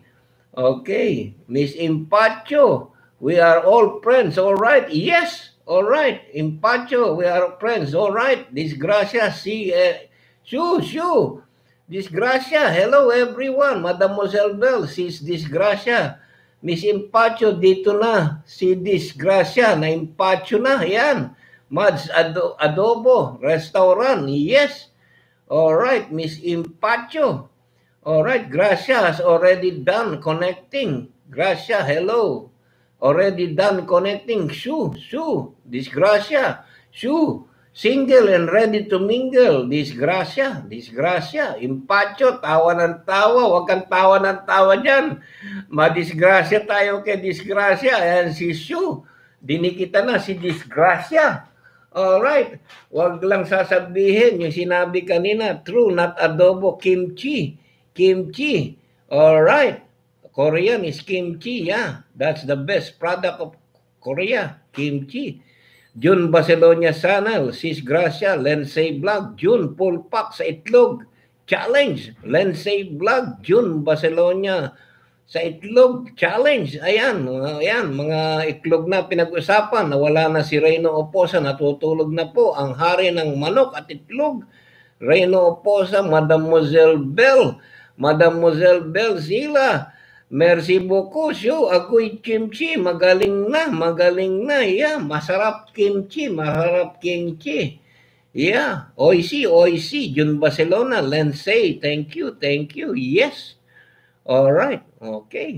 [SPEAKER 1] okay. Miss Impacho, we are all friends, all right? Yes, all right. Impacho, we are friends, all right. Disgracia, si, uh, Shu, Shu. Disgracia, hello everyone. Mademoiselle Bell, sis Disgracia. Miss Impacho, dito na. Si Disgracia, na Impacho na, yan. Mads Ado Adobo, restaurant, yes. All right, Miss Impacho. All right, Gracia has already done connecting. Gracia, hello. Already done connecting. Shu, Shu, disgrasya. Shu, Single and ready to mingle. Disgrasya, disgrasya. Impacho, tawa ng tawa. Huwag kang tawa ng tawa dyan. Madisgrasya tayo kay disgrasya. Ayan si Sue. Dinikita na si disgrasya. Alright. Huwag lang sasabihin yung sinabi kanina. True, not adobo. Kimchi. Kimchi. Alright. Korean is kimchi. Yeah. That's the best product of Korea. Kimchi. June Barcelona Sanal, Sis Gracia, Lensay Vlog, June Pulpak sa Itlog, Challenge, Lensay Vlog, June Barcelona sa Itlog, Challenge. Ayan, mga, ayan, mga itlog na pinag-usapan, nawala na si Reyno Oposa, natutulog na po ang hari ng manok at itlog. Reyno Oposa, Mademoiselle Bell, Mademoiselle Bell Zila, merci beaucoup, Shu. Ako'y kimchi. Magaling na, magaling na. Yeah, masarap kimchi, masarap kimchi. Yeah, oishi, oishi. Jun Barcelona, Lensay. Thank you, thank you. Yes. All right. Okay.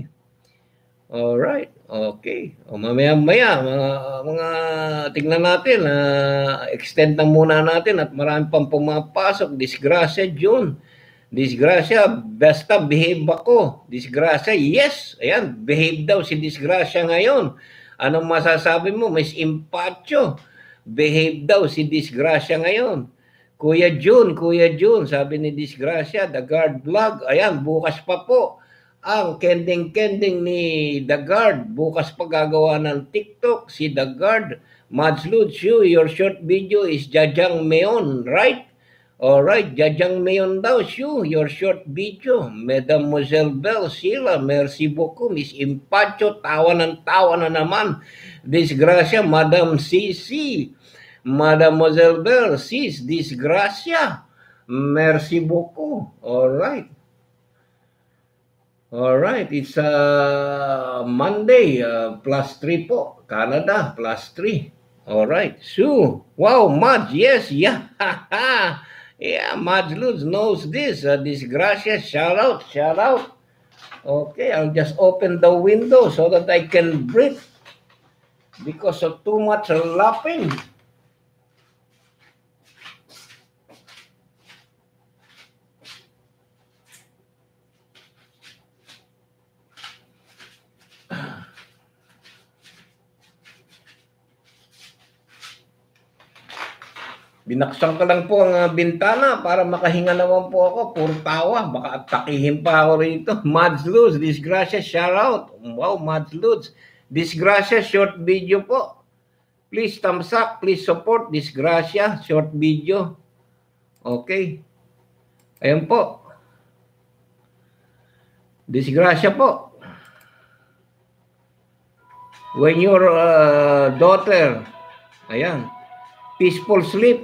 [SPEAKER 1] All right. Okay. O, mamaya-maya, mga, mga tingnan natin. Uh, extend na muna natin at marami pang pumapasok. Disgrasya, June. Disgrasya, basta behave ako. Disgrasya, yes. Ayan, behave daw si Disgrasya ngayon. Anong masasabi mo? Miss Impacho. Behave daw si Disgrasya ngayon. Kuya June, Kuya June, sabi ni Disgrasya, The Guard Vlog. Ayan, bukas pa po. Ang kending-kending ni The Guard. Bukas pa gagawa ng TikTok si The Guard. Mads Lucio, your short video is Jajang Meon, right? Alright, Jajang Mayon daw, Shu, your short video. Mademoiselle Bell, Sheila, merci beaucoup. Miss Impacho, tawa ng tawa na naman. Disgrasya, Madam Cici. Mademoiselle Bell, sis, disgrasya. Merci beaucoup. Alright. Alright, it's uh, Monday, uh, plus three po. Canada, plus three. Alright, Sue. Wow, Mads, yes, yeah. Yeah, Mads Lutz knows this. Uh, disgrasya, shout out, shout out. Okay, I'll just open the window so that I can breathe because of too much laughing. Binaksan ko lang po ang uh, bintana para makahinga naman po ako. Puro tawa. Baka atakihin pa ako rito. Mads Lutz, disgrasya, shout out. Wow, Mads Lutz. Disgrasya, short video po. Please thumbs up. Please support. Disgrasya, short video. Okay. Ayan po. Disgrasya po. When your uh, daughter, ayan, peaceful sleep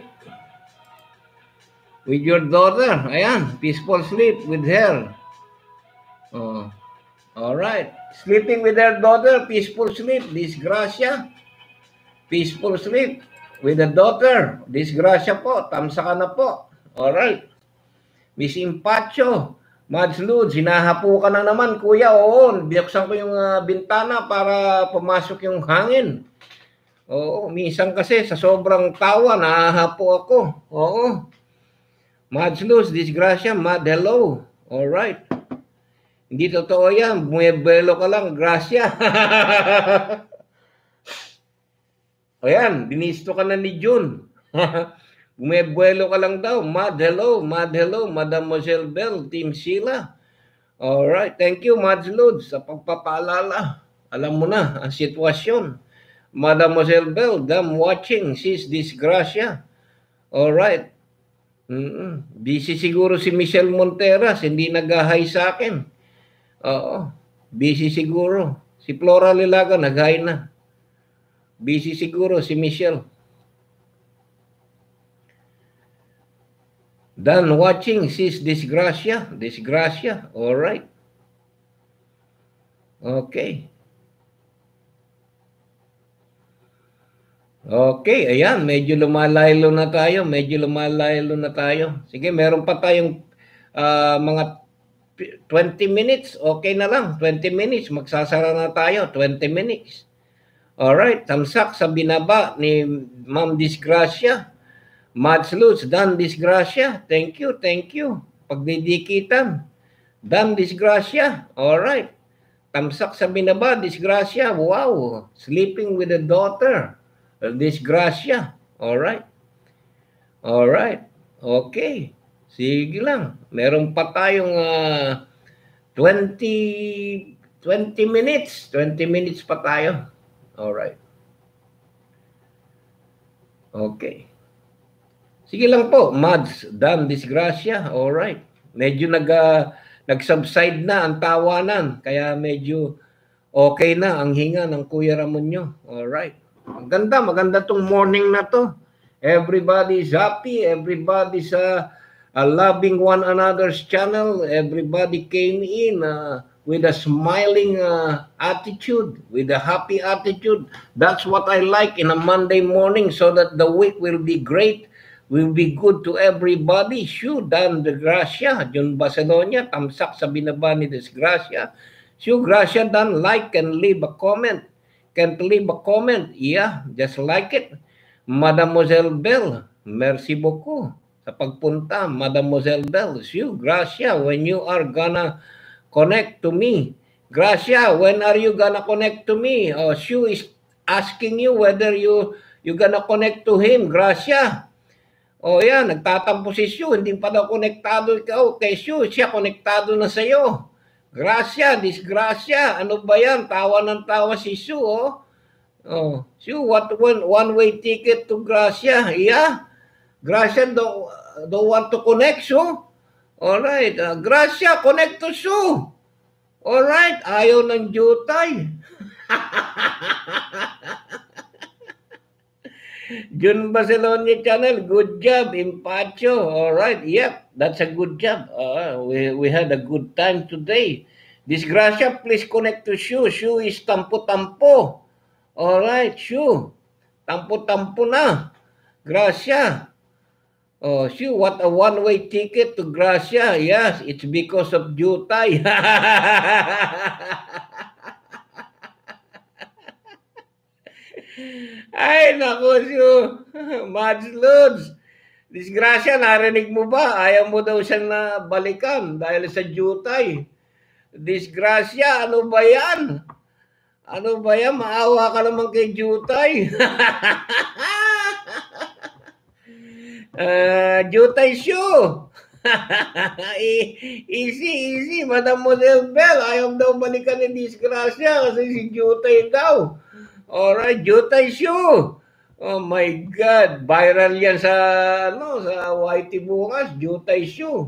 [SPEAKER 1] with your daughter. Ayan, peaceful sleep with her. Oh. All right. Sleeping with her daughter, peaceful sleep. Disgrasya. Peaceful sleep with the daughter. Disgrasya po. Tamsa ka na po. All right. Miss Impacho, Mads Lutz, hinahapo ka na naman, kuya. Oo, binuksan ko yung uh, bintana para pumasok yung hangin. Oo, minsan kasi sa sobrang tawa, nahahapo ako. Oo. Mads Lutz, disgrasya, Mad, hello. Alright. Hindi totoo yan. Bumibelo ka lang, grasya. Ayan, binisto ka na ni June. Bumibelo ka lang daw. Mad, hello. Mad, hello. Mademoiselle Bell, Team Sheila. Alright, thank you, Mads Lutz, sa pagpapaalala. Alam mo na ang sitwasyon. Mademoiselle Bell, damn watching, sis disgrasya. Alright. Mm-mm. Busy siguro si Michelle Monteras, hindi nag-hi sa akin. Oo. Busy siguro. Si Flora Lilaga, nag-hi na. Busy siguro si Michelle. Done watching, sis disgrasya. Disgrasya. Alright. Okay. Okay, ayan, medyo lumalaylo na tayo, medyo lumalaylo na tayo. Sige, meron pa tayong uh, mga twenty minutes, okay na lang, twenty minutes, magsasara na tayo, twenty minutes. Alright, tamsak sa binaba ni Ma'am Disgrasya. Mads Lutz, Dan Disgracia. Thank you, thank you. Pagdidikitan. Dan Disgracia. Alright. Tamsak sa binaba, Disgracia. Wow. Sleeping with the daughter. Disgracia. Alright. Alright. Okay. Sige lang. Meron pa tayong uh, twenty, twenty minutes. twenty minutes pa tayo. Alright. Okay. Sige lang po, Mads, Dan Disgracia. Alright. Medyo nag, uh, nag-subside na ang tawanan. Kaya medyo okay na ang hinga ng Kuya Ramon nyo. Alright. Maganda, maganda tong morning na to. Everybody's happy. Everybody's uh, uh, loving one another's channel. Everybody came in uh, with a smiling uh, attitude, with a happy attitude. That's what I like in a Monday morning, so that the week will be great, will be good to everybody. Shu, Dan Disgracia, John Barcelona, tamsak sa binaba ni Disgracia. Shu, Gracia, Dan, like and leave a comment. Can't leave a comment. Yeah, just like it. Mademoiselle Bell, merci beaucoup sa pagpunta. Mademoiselle Bell, Shu, Gracia, when you are gonna connect to me? Gracia, when are you gonna connect to me? Oh, Shu is asking you whether you you gonna connect to him. Gracia. Oh, yan, nagtatampo si Shu, hindi pa daw konektado ikaw kay Shu, siya konektado na sa'yo. Gracia, Disgracia, ano ba yan? Tawa ng tawa si Shu, oh. Oh, Shu, what one, one-way ticket to Gracia? Yeah? Gracia don't, don't want to connect, Shu? Alright, uh, Gracia, connect to Shu. Alright, ayaw ng jutay. Jun Barcelona channel, good job, Impacho. Alright, yep, that's a good job. Uh, we, we had a good time today. Disgracia, please connect to Shu. Shu is tampo-tampo. Alright, Shu. Tampo-tampo na. Gracia. Oh, Shu, what a one-way ticket to Gracia. Yes, it's because of jutay. Ay, naku, Shu. Mads Lutz. Disgracia, narinig mo ba? Ayaw mo daw siyang na balikan dahil sa jutay. Disgracia, ano ba yan? Ano ba yan? Maawa ka naman kay jutay. uh, jutay Shu. Easy, easy. Mademoiselle Bell, ayaw daw balikan ni Disgracia kasi si jutay daw. Alright, jutay Shu. Oh my God, viral yan sa ano sa Y T bukas, jutay Shu.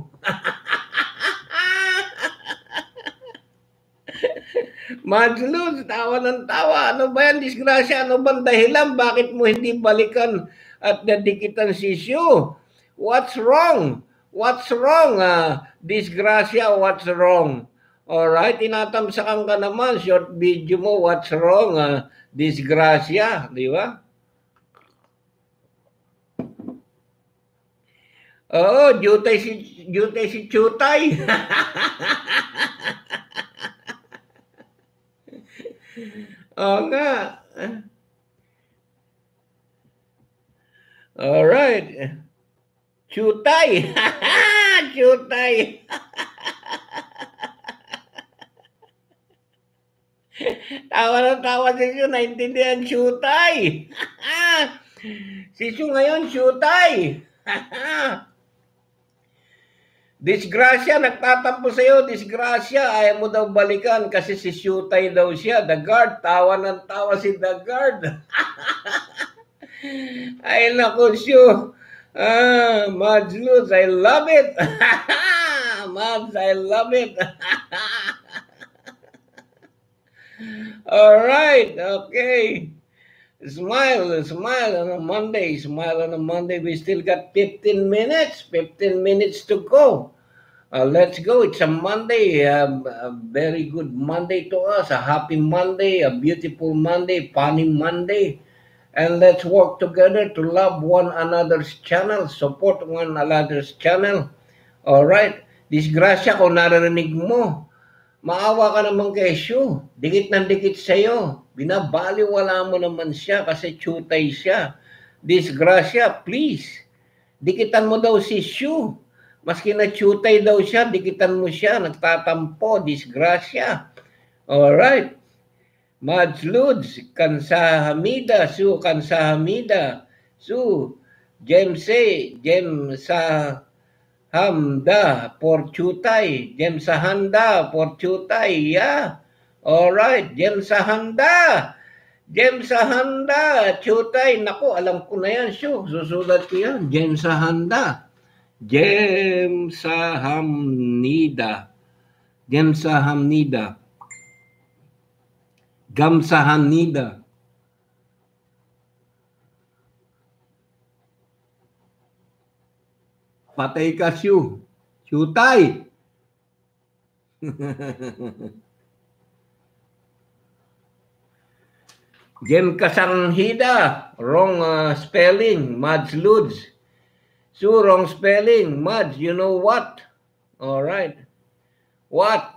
[SPEAKER 1] Mads Lutz, tawa ng tawa. Ano ba yan, Disgracia? Ano bang dahilan? Bakit mo hindi balikan at nadikitan si Shu? What's wrong? What's wrong? Uh, Disgracia, what's wrong? Alright, tinatamsakan ka naman. Short video mo, what's wrong? Uh, Disgracia, di ba? Oo, jutay si, jutay si Chutay. Oo nga. Alright. Chutay. Chutay. Tawa na tawa si Shu, naintindihan Chutay. Si Shu ngayon, Chutay. Disgracia, nagtatampo sa'yo, Disgracia, ayaw mo daw balikan kasi si Shutay daw siya. The guard, tawa ng tawa si the guard. Ay naku, Shu. Ah, Mads Lutz, I love it. Mads, I love it. All right, okay. Smile, smile on a Monday, smile on a Monday. We still got fifteen minutes, fifteen minutes to go. Uh, let's go. It's a Monday, um, a very good Monday to us, a happy Monday, a beautiful Monday, funny Monday. And let's work together to love one another's channel, support one another's channel. All right. Disgracia, kung naririnig mo, maawa ka naman kay Shu. Dikit ng dikit sa'yo. Binabaliwala mo naman siya kasi chutay siya. Disgracia, please. Dikitan mo daw si Shu. Maski na-chutay daw siya, dikitan mo siya, nagtatampo, disgrasya. Alright. Mads Ludes, Kansa Hamida, Su Kansa Hamida, Su, Jemse, Jem sa Hamda, por chutay, Jem sa Handa, por chutay, yeah. Alright, Jem sa Handa. Jem sa Handa, chutay. Naku, alam ko na yan, Shu. Susulat ko yan. Jem sa Handa. Jem sa Hamnida. Jem sa Hamnida. Gam sa Hamnida. Patay ka, Shu. Chutay. Jem Kasanghida, wrong uh, spelling, Mads Ludes. So wrong spelling, Mads, you know what? All right. What?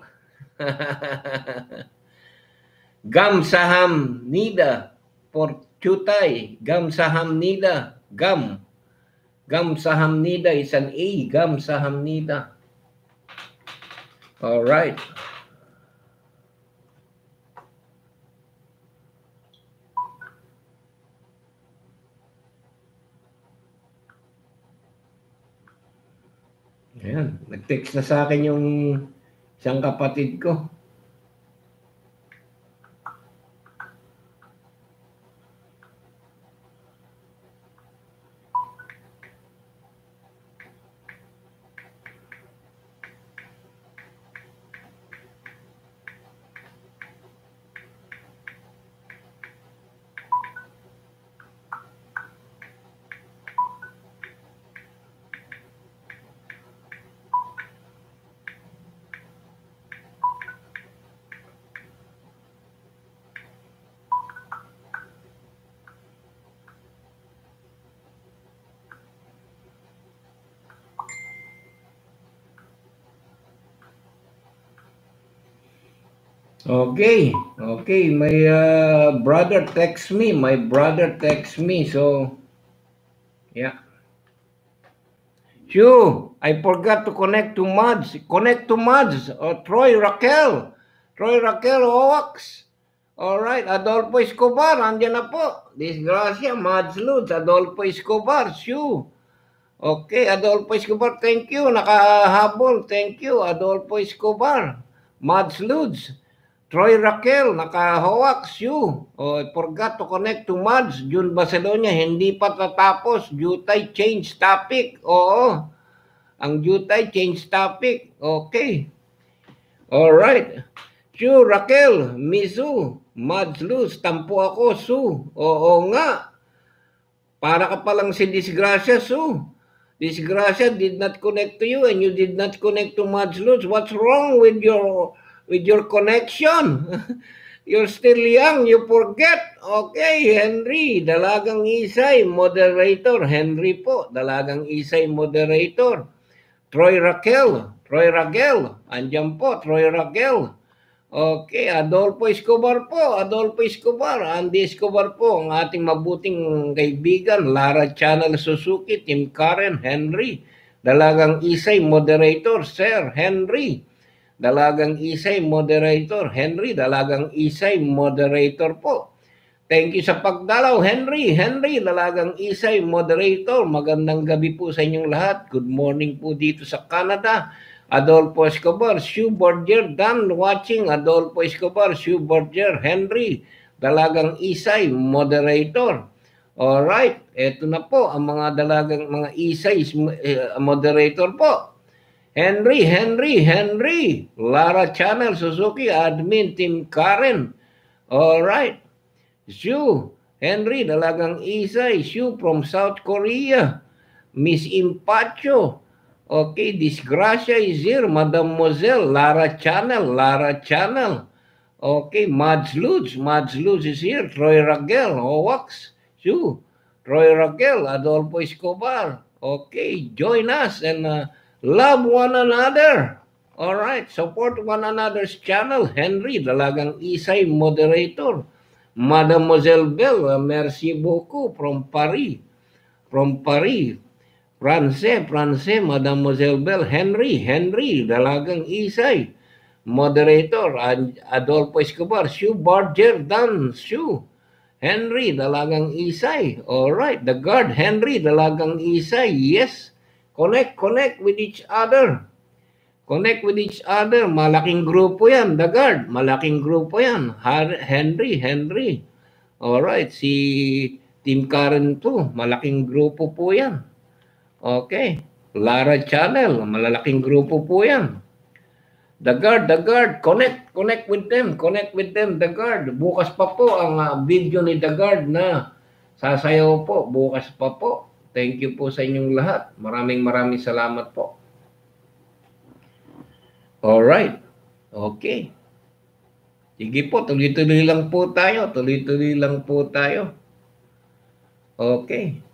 [SPEAKER 1] Gam Saham Nida, por chutay, Gam Saham Nida, Gam. Gam Saham Nida is an A, Gam Saham Nida. All right. Ayan, nag-text na sa akin yung isang kapatid ko. Okay, okay. My uh, brother texts me. My brother texts me. So, yeah. Shu, I forgot to connect to Mads. Connect to Mads. Oh, Troy Raquel. Troy Raquel Owax. All right. Adolfo Escobar. Andiyan na po. Disgrasya. Mads Ludes. Adolfo Escobar. Shu. Okay. Adolfo Escobar. Thank you. Nakahabol. Thank you. Adolfo Escobar. Mads Ludes. Troy Raquel, nakahawak, Shu. Oh, I forgot to connect to Mads. June Barcelona, hindi pa tatapos. Jutay, change topic. Oo. Ang Jutay, change topic. Okay. Alright. Shu, Raquel, Misu, Mads Luz, tampo ako, Su. Oo nga. Para ka palang si Disgrasya, Su. Disgrasya did not connect to you and you did not connect to Mads Luz. What's wrong with your... with your connection? You're still young, you forget. Okay, Henry, Dalagang Isay, moderator. Henry po, Dalagang Isay, moderator. Troy Raquel, Troy Raquel, andyan po, Troy Raquel. Okay, Adolfo Escobar po, Adolfo Escobar, Andy Escobar po, ang ating mabuting kaibigan, Lara Channel Suzuki, Tim Karen, Henry, Dalagang Isay, moderator, Sir Henry. Dalagang Isay, moderator. Henry, Dalagang Isay, moderator po. Thank you sa pagdalaw, Henry. Henry, Dalagang Isay, moderator. Magandang gabi po sa inyong lahat. Good morning po dito sa Canada. Adolfo Escobar, Shu Borger, done watching. Adolfo Escobar, Shu Borger, Henry, Dalagang Isay, moderator. Alright, eto na po ang mga dalagang mga Isay, uh, moderator po. Henry, Henry, Henry, Lara Channel, Suzuki, admin, Team Karen. All right. Shu, Henry, Dalagang Isay, Shu from South Korea. Miss Impacho. Okay, Disgrasya is here. Mademoiselle, Lara Channel, Lara Channel. Okay, Mads Luz, Mads Luz is here. Troy Raquel, Owax, Shu. Troy Raquel, Adolfo Escobar. Okay, join us and... Uh, love one another. All right, support one another's channel. Henry, Dalagang Isay, moderator. Mademoiselle Belle, merci beaucoup from Paris. From Paris. France, France, Mademoiselle Bell, Henry, Henry, Dalagang Isay, Moderator, Adolfo Escobar, Sue Barger, Dan, Sue, Henry, Dalagang Isay, alright, the guard, Henry, Dalagang Isay, yes, connect, connect with each other, connect with each other, malaking grupo yan, the guard, malaking grupo yan, Henry, Henry, alright, si Team Karen to, malaking grupo po yan. Okay. Lara Channel, malalaking grupo po yan. The Guard, The Guard, connect, connect with them, connect with them, The Guard. Bukas pa po ang uh, video ni The Guard na sasayaw po, bukas pa po. Thank you po sa inyong lahat. Maraming maraming salamat po. Alright. Okay. Sige po, tuloy-tuloy lang po tayo, tuloy-tuloy lang po tayo. Okay.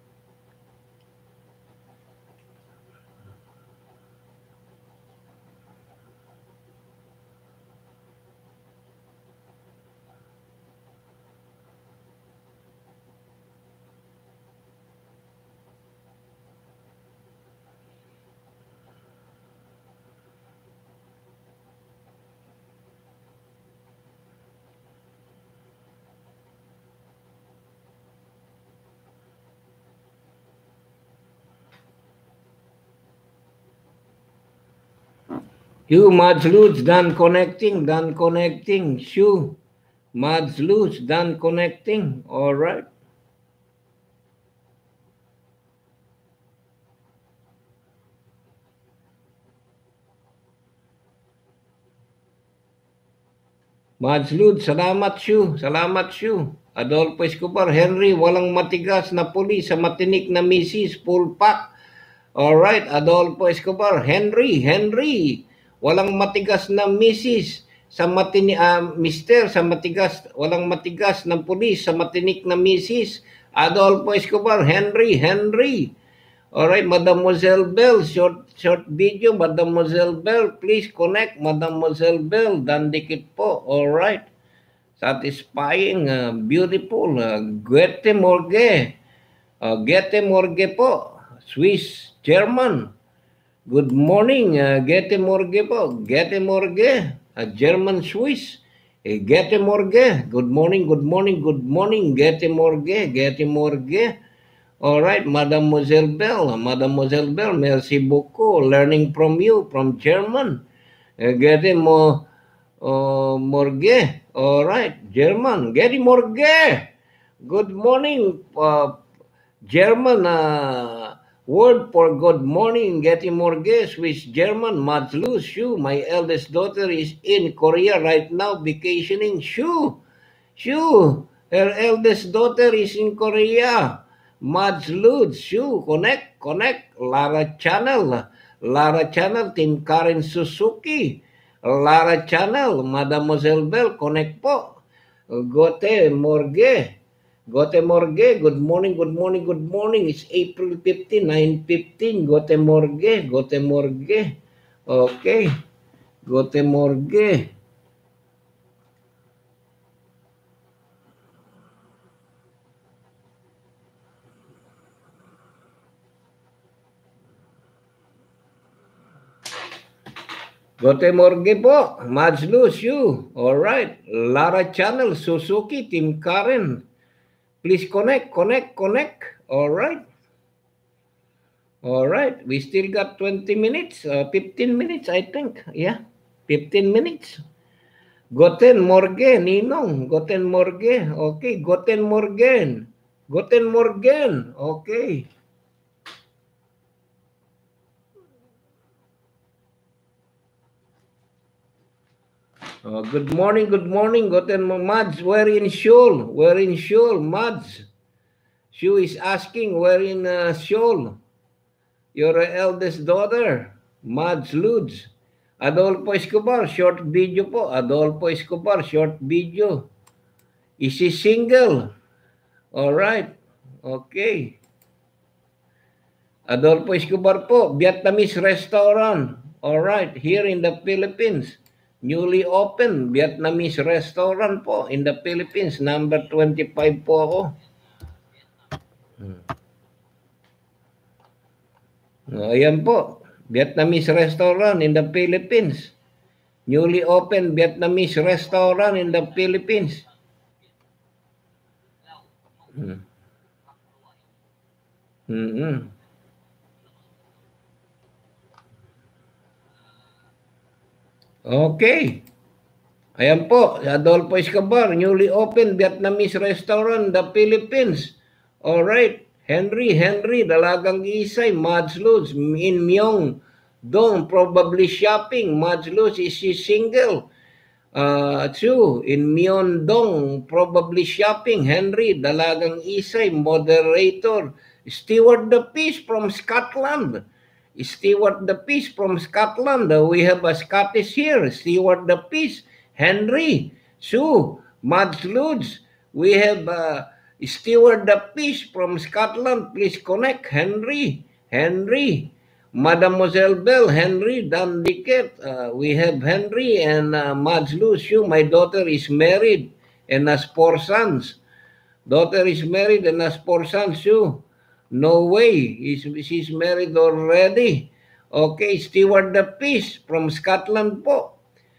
[SPEAKER 1] You, Mads Lutz, done connecting, done connecting. Shu, Mads Lutz, done connecting. All right. Mads Lutz, salamat Shu, salamat Shu. Adolfo Escobar, Henry, walang matigas na puli sa matinik na misis, full pack. All right, Adolfo Escobar, Henry, Henry. Walang matigas na misis sa matini uh, mister sa matigas, walang matigas na pulis sa matinik na misis. Adolfo Escobar, Henry, Henry. All right, Mademoiselle Bell, short short video, Mademoiselle Bell, please connect, Mademoiselle Bell, dandikit po. All right. Satisfying, uh, beautiful, uh, Goethe Morgue. Uh, Goethe Morgue po, Swiss, German. Good morning, uh, Goethe Morgue po. Goethe Morgue, uh, German Swiss. Eh, Goethe Morgue. Good morning, good morning, good morning, Goethe Morgue, Goethe Morgue. All right, Mademoiselle Bell, Mademoiselle Bell, merci beaucoup. Learning from you, from German. Uh, Goethe Mo, uh, Morgue. All right, German. Goethe Morgue. Good morning, uh, German. Uh, Word for good morning, Goethe Morgue, Swiss German, Mads Lutz, Shu. My eldest daughter is in Korea right now vacationing. Shu, Shu, her eldest daughter is in Korea. Mads Lutz, Shu, connect, connect. Lara Channel, Lara Channel, Team Karen Suzuki. Lara Channel, Mademoiselle Bell, connect po. Goethe Morgue. Goethe Morgue, good morning, good morning, good morning. It's April fifteenth, nine fifteen. Goethe Morgue, Goethe Morgue. Okay. Goethe Morgue. Goethe Morgue po. Mads Lutz, you. All right. Lara Channel, Suzuki, Team Karen. Please connect, connect, connect. All right. All right. We still got twenty minutes, uh, fifteen minutes, I think. Yeah, fifteen minutes. Goethe Morgue, Ninong. Goethe Morgue. Okay, Goethe Morgue. Goethe Morgue. Okay. Uh, good morning, good morning, Goten Mads. We're in Seoul. We're in Seoul, Mads. Shu is asking, we're in uh, Seoul. Your eldest daughter, Mads Lutz. Adolfo Escobar, short video po. Adolfo Escobar, short video. Is he single? All right. Okay. Adolfo Escobar po, Vietnamese restaurant. All right, here in the Philippines. Newly open Vietnamese restaurant po in the Philippines. Number twenty-five po ako. Hmm. Ayan po, Vietnamese restaurant in the Philippines. Newly opened Vietnamese restaurant in the Philippines. Hmm. Mm-hmm. Okay. Ayan po, Adolfo Escobar, newly opened Vietnamese restaurant in the Philippines. All right. Henry, Henry, Dalagang Isay, Mads Luz, in Myong Dong, probably shopping. Mads Luz, is she single? Uh, two, in Myeongdong, probably shopping. Henry, Dalagang Isay, moderator. Stewart the Peace from Scotland. Stewart the Peace from Scotland. Uh, we have a Scottish here. Stewart the Peace. Henry, Sue, Mads Lutz. We have uh, Stewart the Peace from Scotland. Please connect. Henry, Henry. Mademoiselle Bell, Henry, Dan Dickett, uh, we have Henry and uh, Mads Lucio. My daughter is married and has four sons. Daughter is married and has four sons too. No way, he's, she's married already. Okay, Stewart the Peace from Scotland po.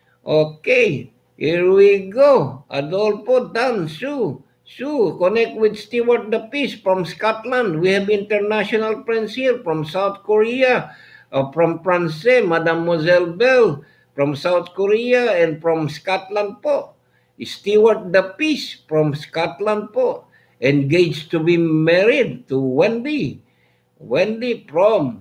[SPEAKER 1] Okay, here we go. Adolfo Dan Sue. Sue, connect with Stewart the Peace from Scotland. We have international friends here from South Korea, uh, from France, Mademoiselle Bell, from South Korea, and from Scotland po. Stewart the Peace from Scotland po. Engaged to be married to Wendy. Wendy from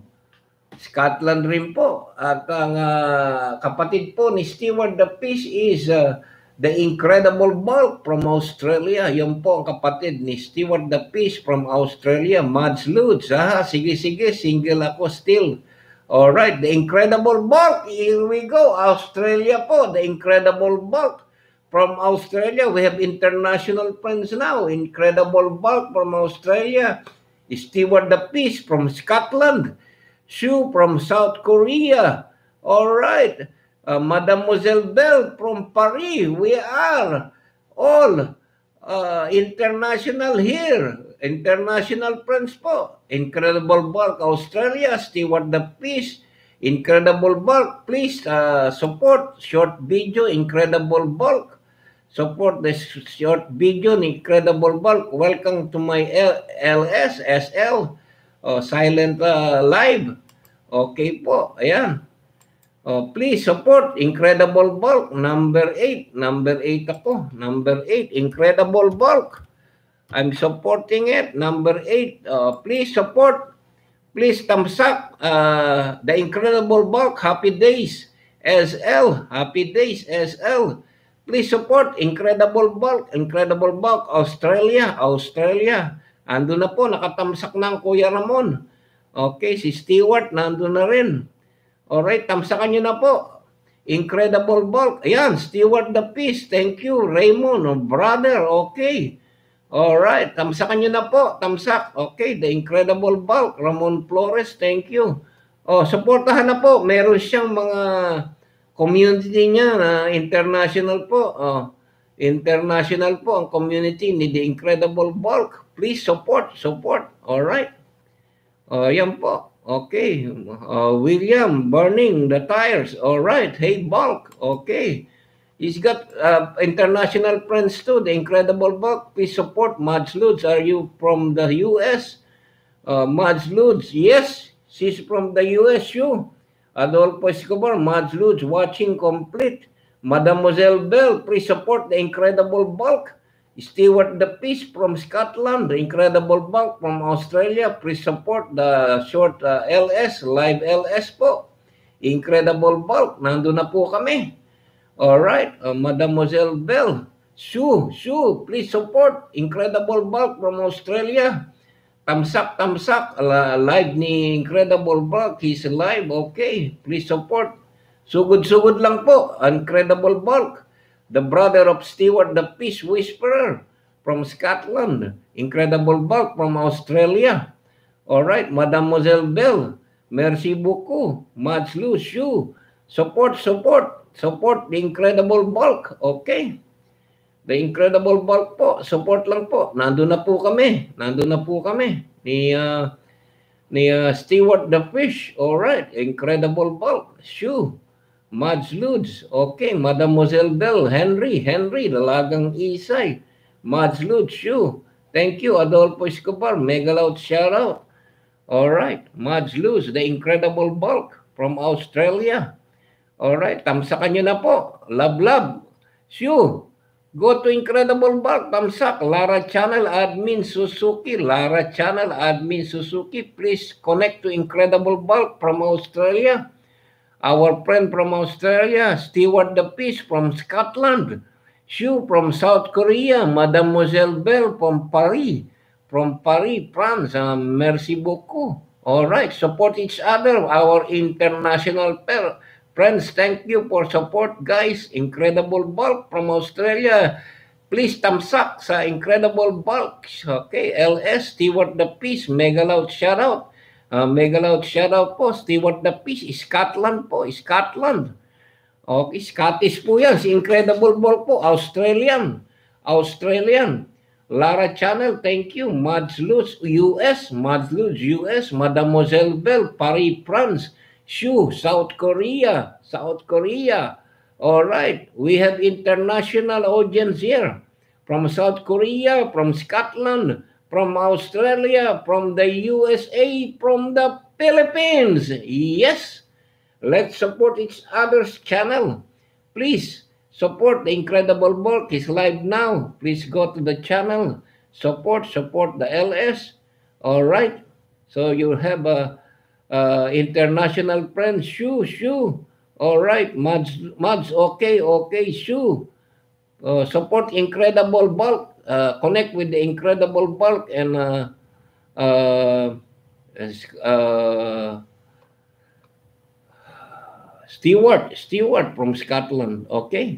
[SPEAKER 1] Scotland rin po. At ang uh, kapatid po ni Stewart the Peace is uh, the Incredible Bulk from Australia. Yung po ang kapatid ni Stewart the Peace from Australia, Mads Lutz. Ah, sige, sige, single ako still. Alright, the Incredible Bulk. Here we go. Australia po, the Incredible Bulk from Australia. We have international friends now. Incredible Bulk from Australia. Stewart the Peace from Scotland. Sue from South Korea. Alright. Uh, Mademoiselle Bell from Paris. We are all uh, international here. International friends po. Incredible Bulk, Australia. Stewart the Peace. Incredible Bulk. Please uh, support short video, Incredible Bulk. Support the short video, Incredible Bulk. Welcome to my L S, S L. Oh, silent uh, live. Okay po. Ayan. Oh, please support Incredible Bulk, number eight. Number eight ako. Number eight, Incredible Bulk. I'm supporting it. Number eight, uh, please support. Please thumbs up uh, the Incredible Bulk. Happy Days S L. Happy Days S L. Please support Incredible Bulk. Incredible Bulk, Australia. Australia. Ando na po, nakatamsak na ang Kuya Ramon. Okay, si Stewart, nando na rin. Alright, tamsakan nyo na po. Incredible Bulk. Ayan, Stewart the Peace. Thank you, Raymond, oh, brother. Okay. Alright, tamsakan nyo na po. Tamsak. Okay, the Incredible Bulk. Ramon Flores, thank you. Oh, supportahan na po. Meron siyang mga community niya na international po. Oh, international po ang community ni the Incredible Bulk. Please support, support. Alright. Oh, yan po. Okay. Uh, William, burning the tires. All right. Hey, Bulk. Okay. He's got uh, international friends too. The Incredible Bulk. Please support Mads Lutz. Are you from the U S? Uh, Mads Lutz. Yes. She's from the U S too. Adolfo Escobar. Mads Lutz. Watching complete. Mademoiselle Bell. Please support the Incredible Bulk. Stewart the Peace from Scotland, the Incredible Bulk from Australia. Please support the short uh, L S, live L S po. Incredible Bulk, nandun na po kami. Alright, uh, Mademoiselle Bell. Sue, Sue, please support Incredible Bulk from Australia. Tamsak, tamsak, uh, live ni Incredible Bulk. He's live, okay. Please support. Sugod-sugod lang po, Incredible Bulk. The brother of Stewart the Peace Whisperer from Scotland. Incredible Bulk from Australia. Alright, Mademoiselle Bell. Merci beaucoup. Mads Lucio. Support, support. Support the Incredible Bulk. Okay. The Incredible Bulk po. Support lang po. Nandun na po kami. Nandun na po kami. Ni, uh, ni uh, Stewart the Fish. Alright, Incredible Bulk. Shoe. Mads Ludes. Okay, Mademoiselle Bell. Henry. Henry, Dalagang Isay. Mads Ludes. Shoe. Thank you, Adolfo Escobar. Megalout shout out. Alright, Mads Ludes, The Incredible Bulk from Australia. Alright, tamsakan nyo na po. Love, love. Shoe. Go to Incredible Bulk. Tamsak. Lara Channel Admin Suzuki. Lara Channel Admin Suzuki. Please connect to Incredible Bulk from Australia. Our friend from Australia. Stewart the Fish from Scotland. Shu from South Korea. Mademoiselle Bell from Paris. From Paris, France. Uh, merci beaucoup. Alright, support each other. Our international pair. Friends, thank you for support, guys. Incredible Bulk from Australia. Please thumbs up sa Incredible Bulk. Okay, L S, Stewart the Fish, Megalout shoutout. Uh, Megalout shoutout po, Stewart the Fish, Scotland po, Scotland. Okay, Scottish po yan. Si Incredible Bulk po, Australian. Australian. Lara Channel, thank you. Mads Lutz, U S. Mads Lutz, U S. Mademoiselle Bell, Paris, France. Shu, South Korea, South Korea. All right, we have international audience here from South Korea, from Scotland, from Australia, from the U S A, from the Philippines. Yes, let's support each other's channel. Please support the Incredible Bulk. It's live now. Please go to the channel. Support, support the L S. All right, so you have a Uh, international friends, Shu, Shu. All right, Mads, Mads, okay, okay, Shu. Uh, support Incredible Bulk. Uh, connect with the Incredible Bulk and uh, uh, uh, Stewart, Stewart from Scotland. Okay.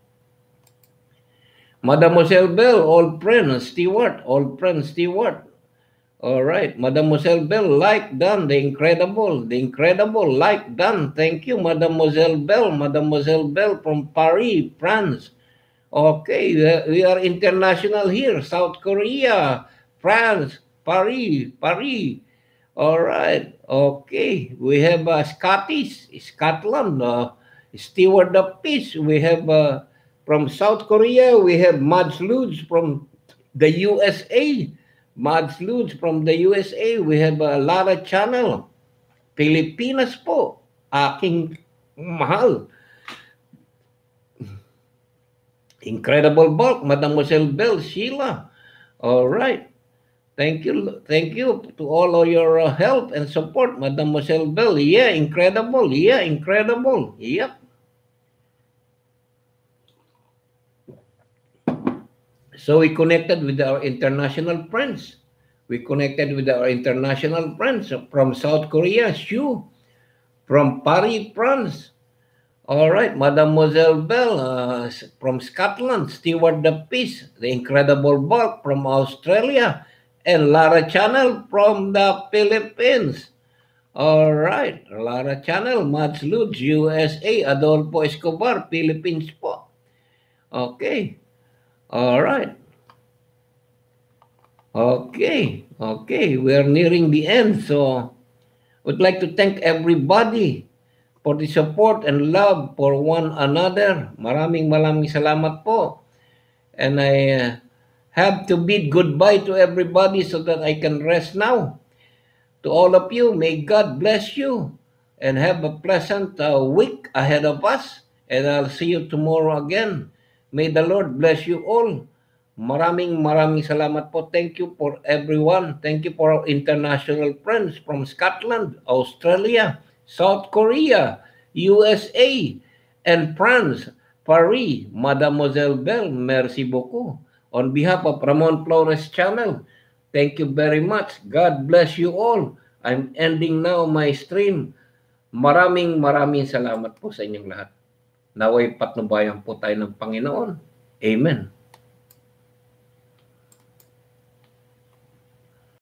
[SPEAKER 1] Mademoiselle Bell, old friend, Stewart, old friend, Stewart. All right, Mademoiselle Bell, like done, the incredible, the incredible, like done. Thank you, Mademoiselle Bell, Mademoiselle Bell from Paris, France. Okay, we are international here, South Korea, France, Paris, Paris. All right, okay, we have uh, Scottish, Scotland, uh, Stewart the Fish. We have uh, from South Korea, we have Mads Lutz from the U S A. Mads Lutz from the U S A. We have a Lara Channel. Pilipinas po. Aking mahal. Incredible Bulk. Mademoiselle Bell. Sheila. All right. Thank you. Thank you to all of your uh, help and support. Mademoiselle Bell. Yeah, incredible. Yeah, incredible. Yep. So we connected with our international friends. We connected with our international friends from South Korea, Shu, from Paris, France. All right, Mademoiselle Bell uh, from Scotland, Stewart the Fish, the Incredible Bulk from Australia, and Lara Channel from the Philippines. All right, Lara Channel, Mads Lutz, U S A, Adolfo Escobar, Philippines po. Okay. All right. Okay. Okay. We are nearing the end. So, would like to thank everybody for the support and love for one another. Maraming maraming salamat po. And I uh, have to bid goodbye to everybody so that I can rest now. To all of you, may God bless you and have a pleasant uh, week ahead of us. And I'll see you tomorrow again. May the Lord bless you all. Maraming maraming salamat po. Thank you for everyone. Thank you for our international friends from Scotland, Australia, South Korea, U S A, and France, Paris, Mademoiselle Bell. Merci beaucoup. On behalf of Ramon Flores Channel, thank you very much. God bless you all. I'm ending now my stream. Maraming maraming salamat po sa inyong lahat. Naway patnubayan po tayo ng Panginoon. Amen.